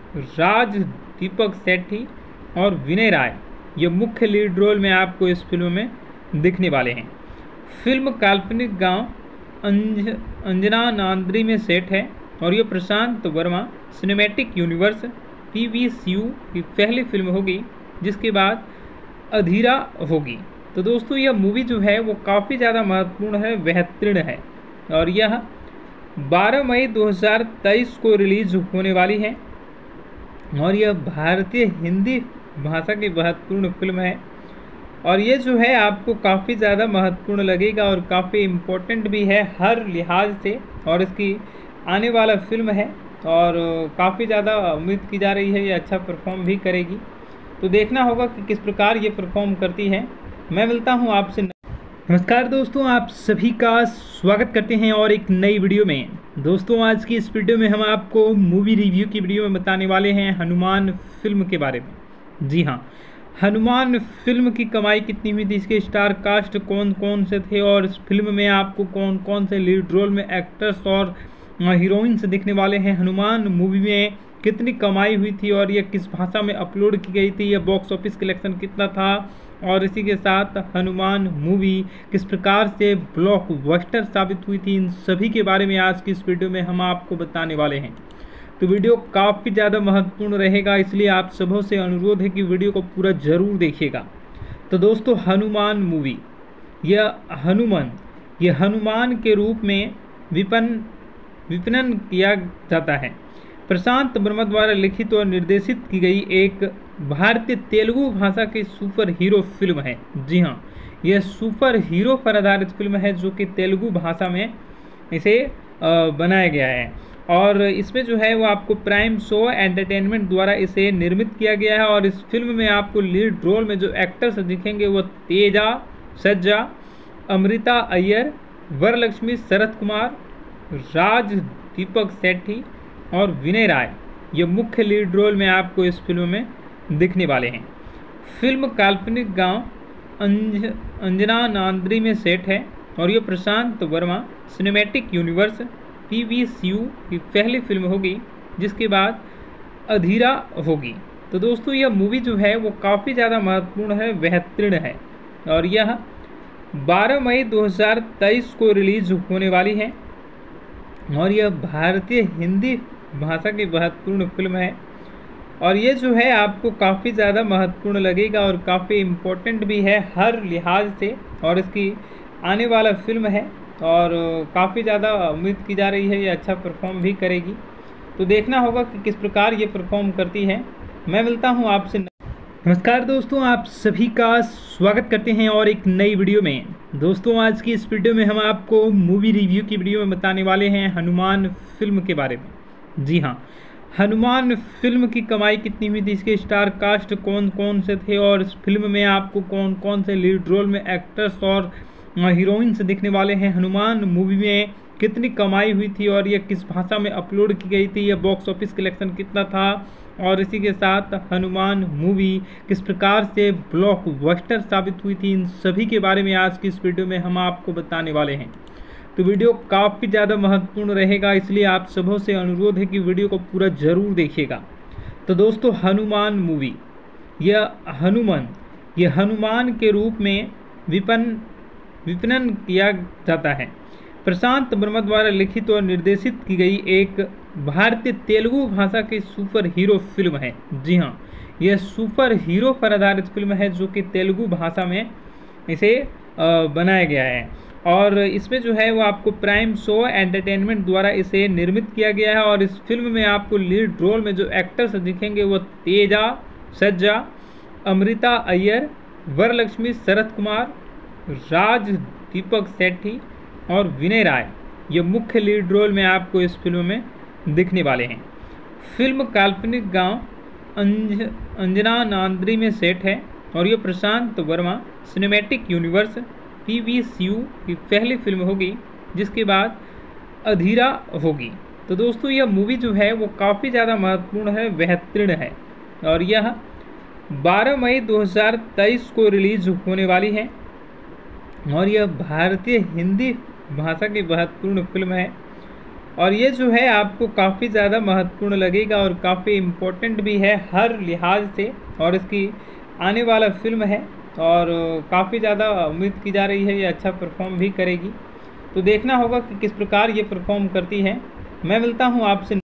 राज दीपक सेठी और विनय राय, ये मुख्य लीड रोल में आपको इस फिल्म में दिखने वाले हैं। फिल्म काल्पनिक गांव अंज अंजना नांद्री में सेट है और ये Prashant Varma cinematic universe P V C U की पहली फिल्म होगी, जिसके बाद अधीरा होगी। तो दोस्तों यह मूवी जो है वो काफ़ी ज़्यादा महत्वपूर्ण है, बेहतरीन है और यह बारह मई दो हज़ार तेईस को रिलीज होने वाली है और यह भारतीय हिंदी भाषा की महत्वपूर्ण फिल्म है और ये जो है आपको काफ़ी ज़्यादा महत्वपूर्ण लगेगा और काफ़ी इम्पोर्टेंट भी है हर लिहाज से और इसकी आने वाला फिल्म है और काफ़ी ज़्यादा उम्मीद की जा रही है ये अच्छा परफॉर्म भी करेगी। तो देखना होगा कि किस प्रकार ये परफॉर्म करती है। मैं मिलता हूँ आपसे। नमस्कार दोस्तों, आप सभी का स्वागत करते हैं और एक नई वीडियो में। दोस्तों आज की इस वीडियो में हम आपको मूवी रिव्यू की वीडियो में बताने वाले हैं हनुमान फिल्म के बारे में। जी हाँ, हनुमान फिल्म की कमाई कितनी हुई थी, इसके स्टार कास्ट कौन कौन से थे और इस फिल्म में आपको कौन कौन से लीड रोल में एक्टर्स और हीरोइंस दिखने वाले हैं, हनुमान मूवी में कितनी कमाई हुई थी और यह किस भाषा में अपलोड की गई थी, यह बॉक्स ऑफिस कलेक्शन कितना था और इसी के साथ हनुमान मूवी किस प्रकार से ब्लॉकबस्टर साबित हुई थी, इन सभी के बारे में आज की इस वीडियो में हम आपको बताने वाले हैं। तो वीडियो काफ़ी ज़्यादा महत्वपूर्ण रहेगा, इसलिए आप सबों से अनुरोध है कि वीडियो को पूरा ज़रूर देखिएगा। तो दोस्तों हनुमान मूवी, यह हनुमान ये हनुमान के रूप में विपन विपणन किया जाता है। प्रशांत वर्मा द्वारा लिखित और निर्देशित की गई एक भारतीय तेलुगु भाषा की सुपर हीरो फिल्म है। जी हाँ, यह सुपर हीरो पर आधारित फिल्म है जो कि तेलुगु भाषा में इसे बनाया गया है और इसमें जो है वो आपको प्राइम शो एंटरटेनमेंट द्वारा इसे निर्मित किया गया है और इस फिल्म में आपको लीड रोल में जो एक्टर्स दिखेंगे वो तेजा सज्जा, अमृता अय्यर, वरलक्ष्मी, शरद कुमार, राज दीपक सेठी और विनय राय, ये मुख्य लीड रोल में आपको इस फिल्म में दिखने वाले हैं। फिल्म काल्पनिक गांव अंज अंजना नांद्री में सेट है और ये Prashant Varma cinematic universe P V C U की पहली फिल्म होगी जिसके बाद अधीरा होगी। तो दोस्तों यह मूवी जो है वो काफ़ी ज़्यादा महत्वपूर्ण है, बेहतरीन है और यह बारह मई दो हज़ार तेईस को रिलीज होने वाली है और यह भारतीय हिंदी भाषा की महत्वपूर्ण फिल्म है और ये जो है आपको काफ़ी ज़्यादा महत्वपूर्ण लगेगा और काफ़ी इम्पोर्टेंट भी है हर लिहाज से और इसकी आने वाला फिल्म है और काफ़ी ज़्यादा उम्मीद की जा रही है ये अच्छा परफॉर्म भी करेगी। तो देखना होगा कि किस प्रकार ये परफॉर्म करती है। मैं मिलता हूँ आपसे। नमस्कार दोस्तों, आप सभी का स्वागत करते हैं और एक नई वीडियो में। दोस्तों आज की इस वीडियो में हम आपको मूवी रिव्यू की वीडियो में बताने वाले हैं हनुमान फिल्म के बारे में। जी हाँ, हनुमान फिल्म की कमाई कितनी हुई थी, इसके स्टार कास्ट कौन कौन से थे और इस फिल्म में आपको कौन कौन से लीड रोल में एक्टर्स और हीरोइंस दिखने वाले हैं, हनुमान मूवी में कितनी कमाई हुई थी और यह किस भाषा में अपलोड की गई थी, यह बॉक्स ऑफिस कलेक्शन कितना था और इसी के साथ हनुमान मूवी किस प्रकार से ब्लॉकबस्टर साबित हुई थी, इन सभी के बारे में आज की इस वीडियो में हम आपको बताने वाले हैं। तो वीडियो काफ़ी ज़्यादा महत्वपूर्ण रहेगा, इसलिए आप सबों से अनुरोध है कि वीडियो को पूरा ज़रूर देखिएगा। तो दोस्तों हनुमान मूवी, यह हनुमान ये हनुमान के रूप में विपन विपणन किया जाता है। प्रशांत वर्मा द्वारा लिखित और निर्देशित की गई एक भारतीय तेलुगु भाषा की सुपर हीरो फिल्म है। जी हाँ, यह सुपर हीरो पर आधारित फिल्म है जो कि तेलुगु भाषा में इसे बनाया गया है और इसमें जो है वो आपको प्राइम शो एंटरटेनमेंट द्वारा इसे निर्मित किया गया है और इस फिल्म में आपको लीड रोल में जो एक्टर्स दिखेंगे वो तेजा सज्जा, अमृता अय्यर, वरलक्ष्मी, शरद कुमार, राज दीपक सेठी और विनय राय, ये मुख्य लीड रोल में आपको इस फिल्म में दिखने वाले हैं। फिल्म काल्पनिक गांव अंज अंजना नांद्री में सेट है और ये Prashant Varma cinematic universe P V C U की पहली फिल्म होगी जिसके बाद अधीरा होगी। तो दोस्तों यह मूवी जो है वो काफ़ी ज़्यादा महत्वपूर्ण है, बेहतरीन है और यह बारह मई दो हज़ार तेईस को रिलीज होने वाली है और यह भारतीय हिंदी भाषा की महत्वपूर्ण फिल्म है और ये जो है आपको काफ़ी ज़्यादा महत्वपूर्ण लगेगा और काफ़ी इम्पोर्टेंट भी है हर लिहाज से और इसकी आने वाला फिल्म है और काफ़ी ज़्यादा उम्मीद की जा रही है ये अच्छा परफॉर्म भी करेगी। तो देखना होगा कि किस प्रकार ये परफॉर्म करती है। मैं मिलता हूँ आपसे।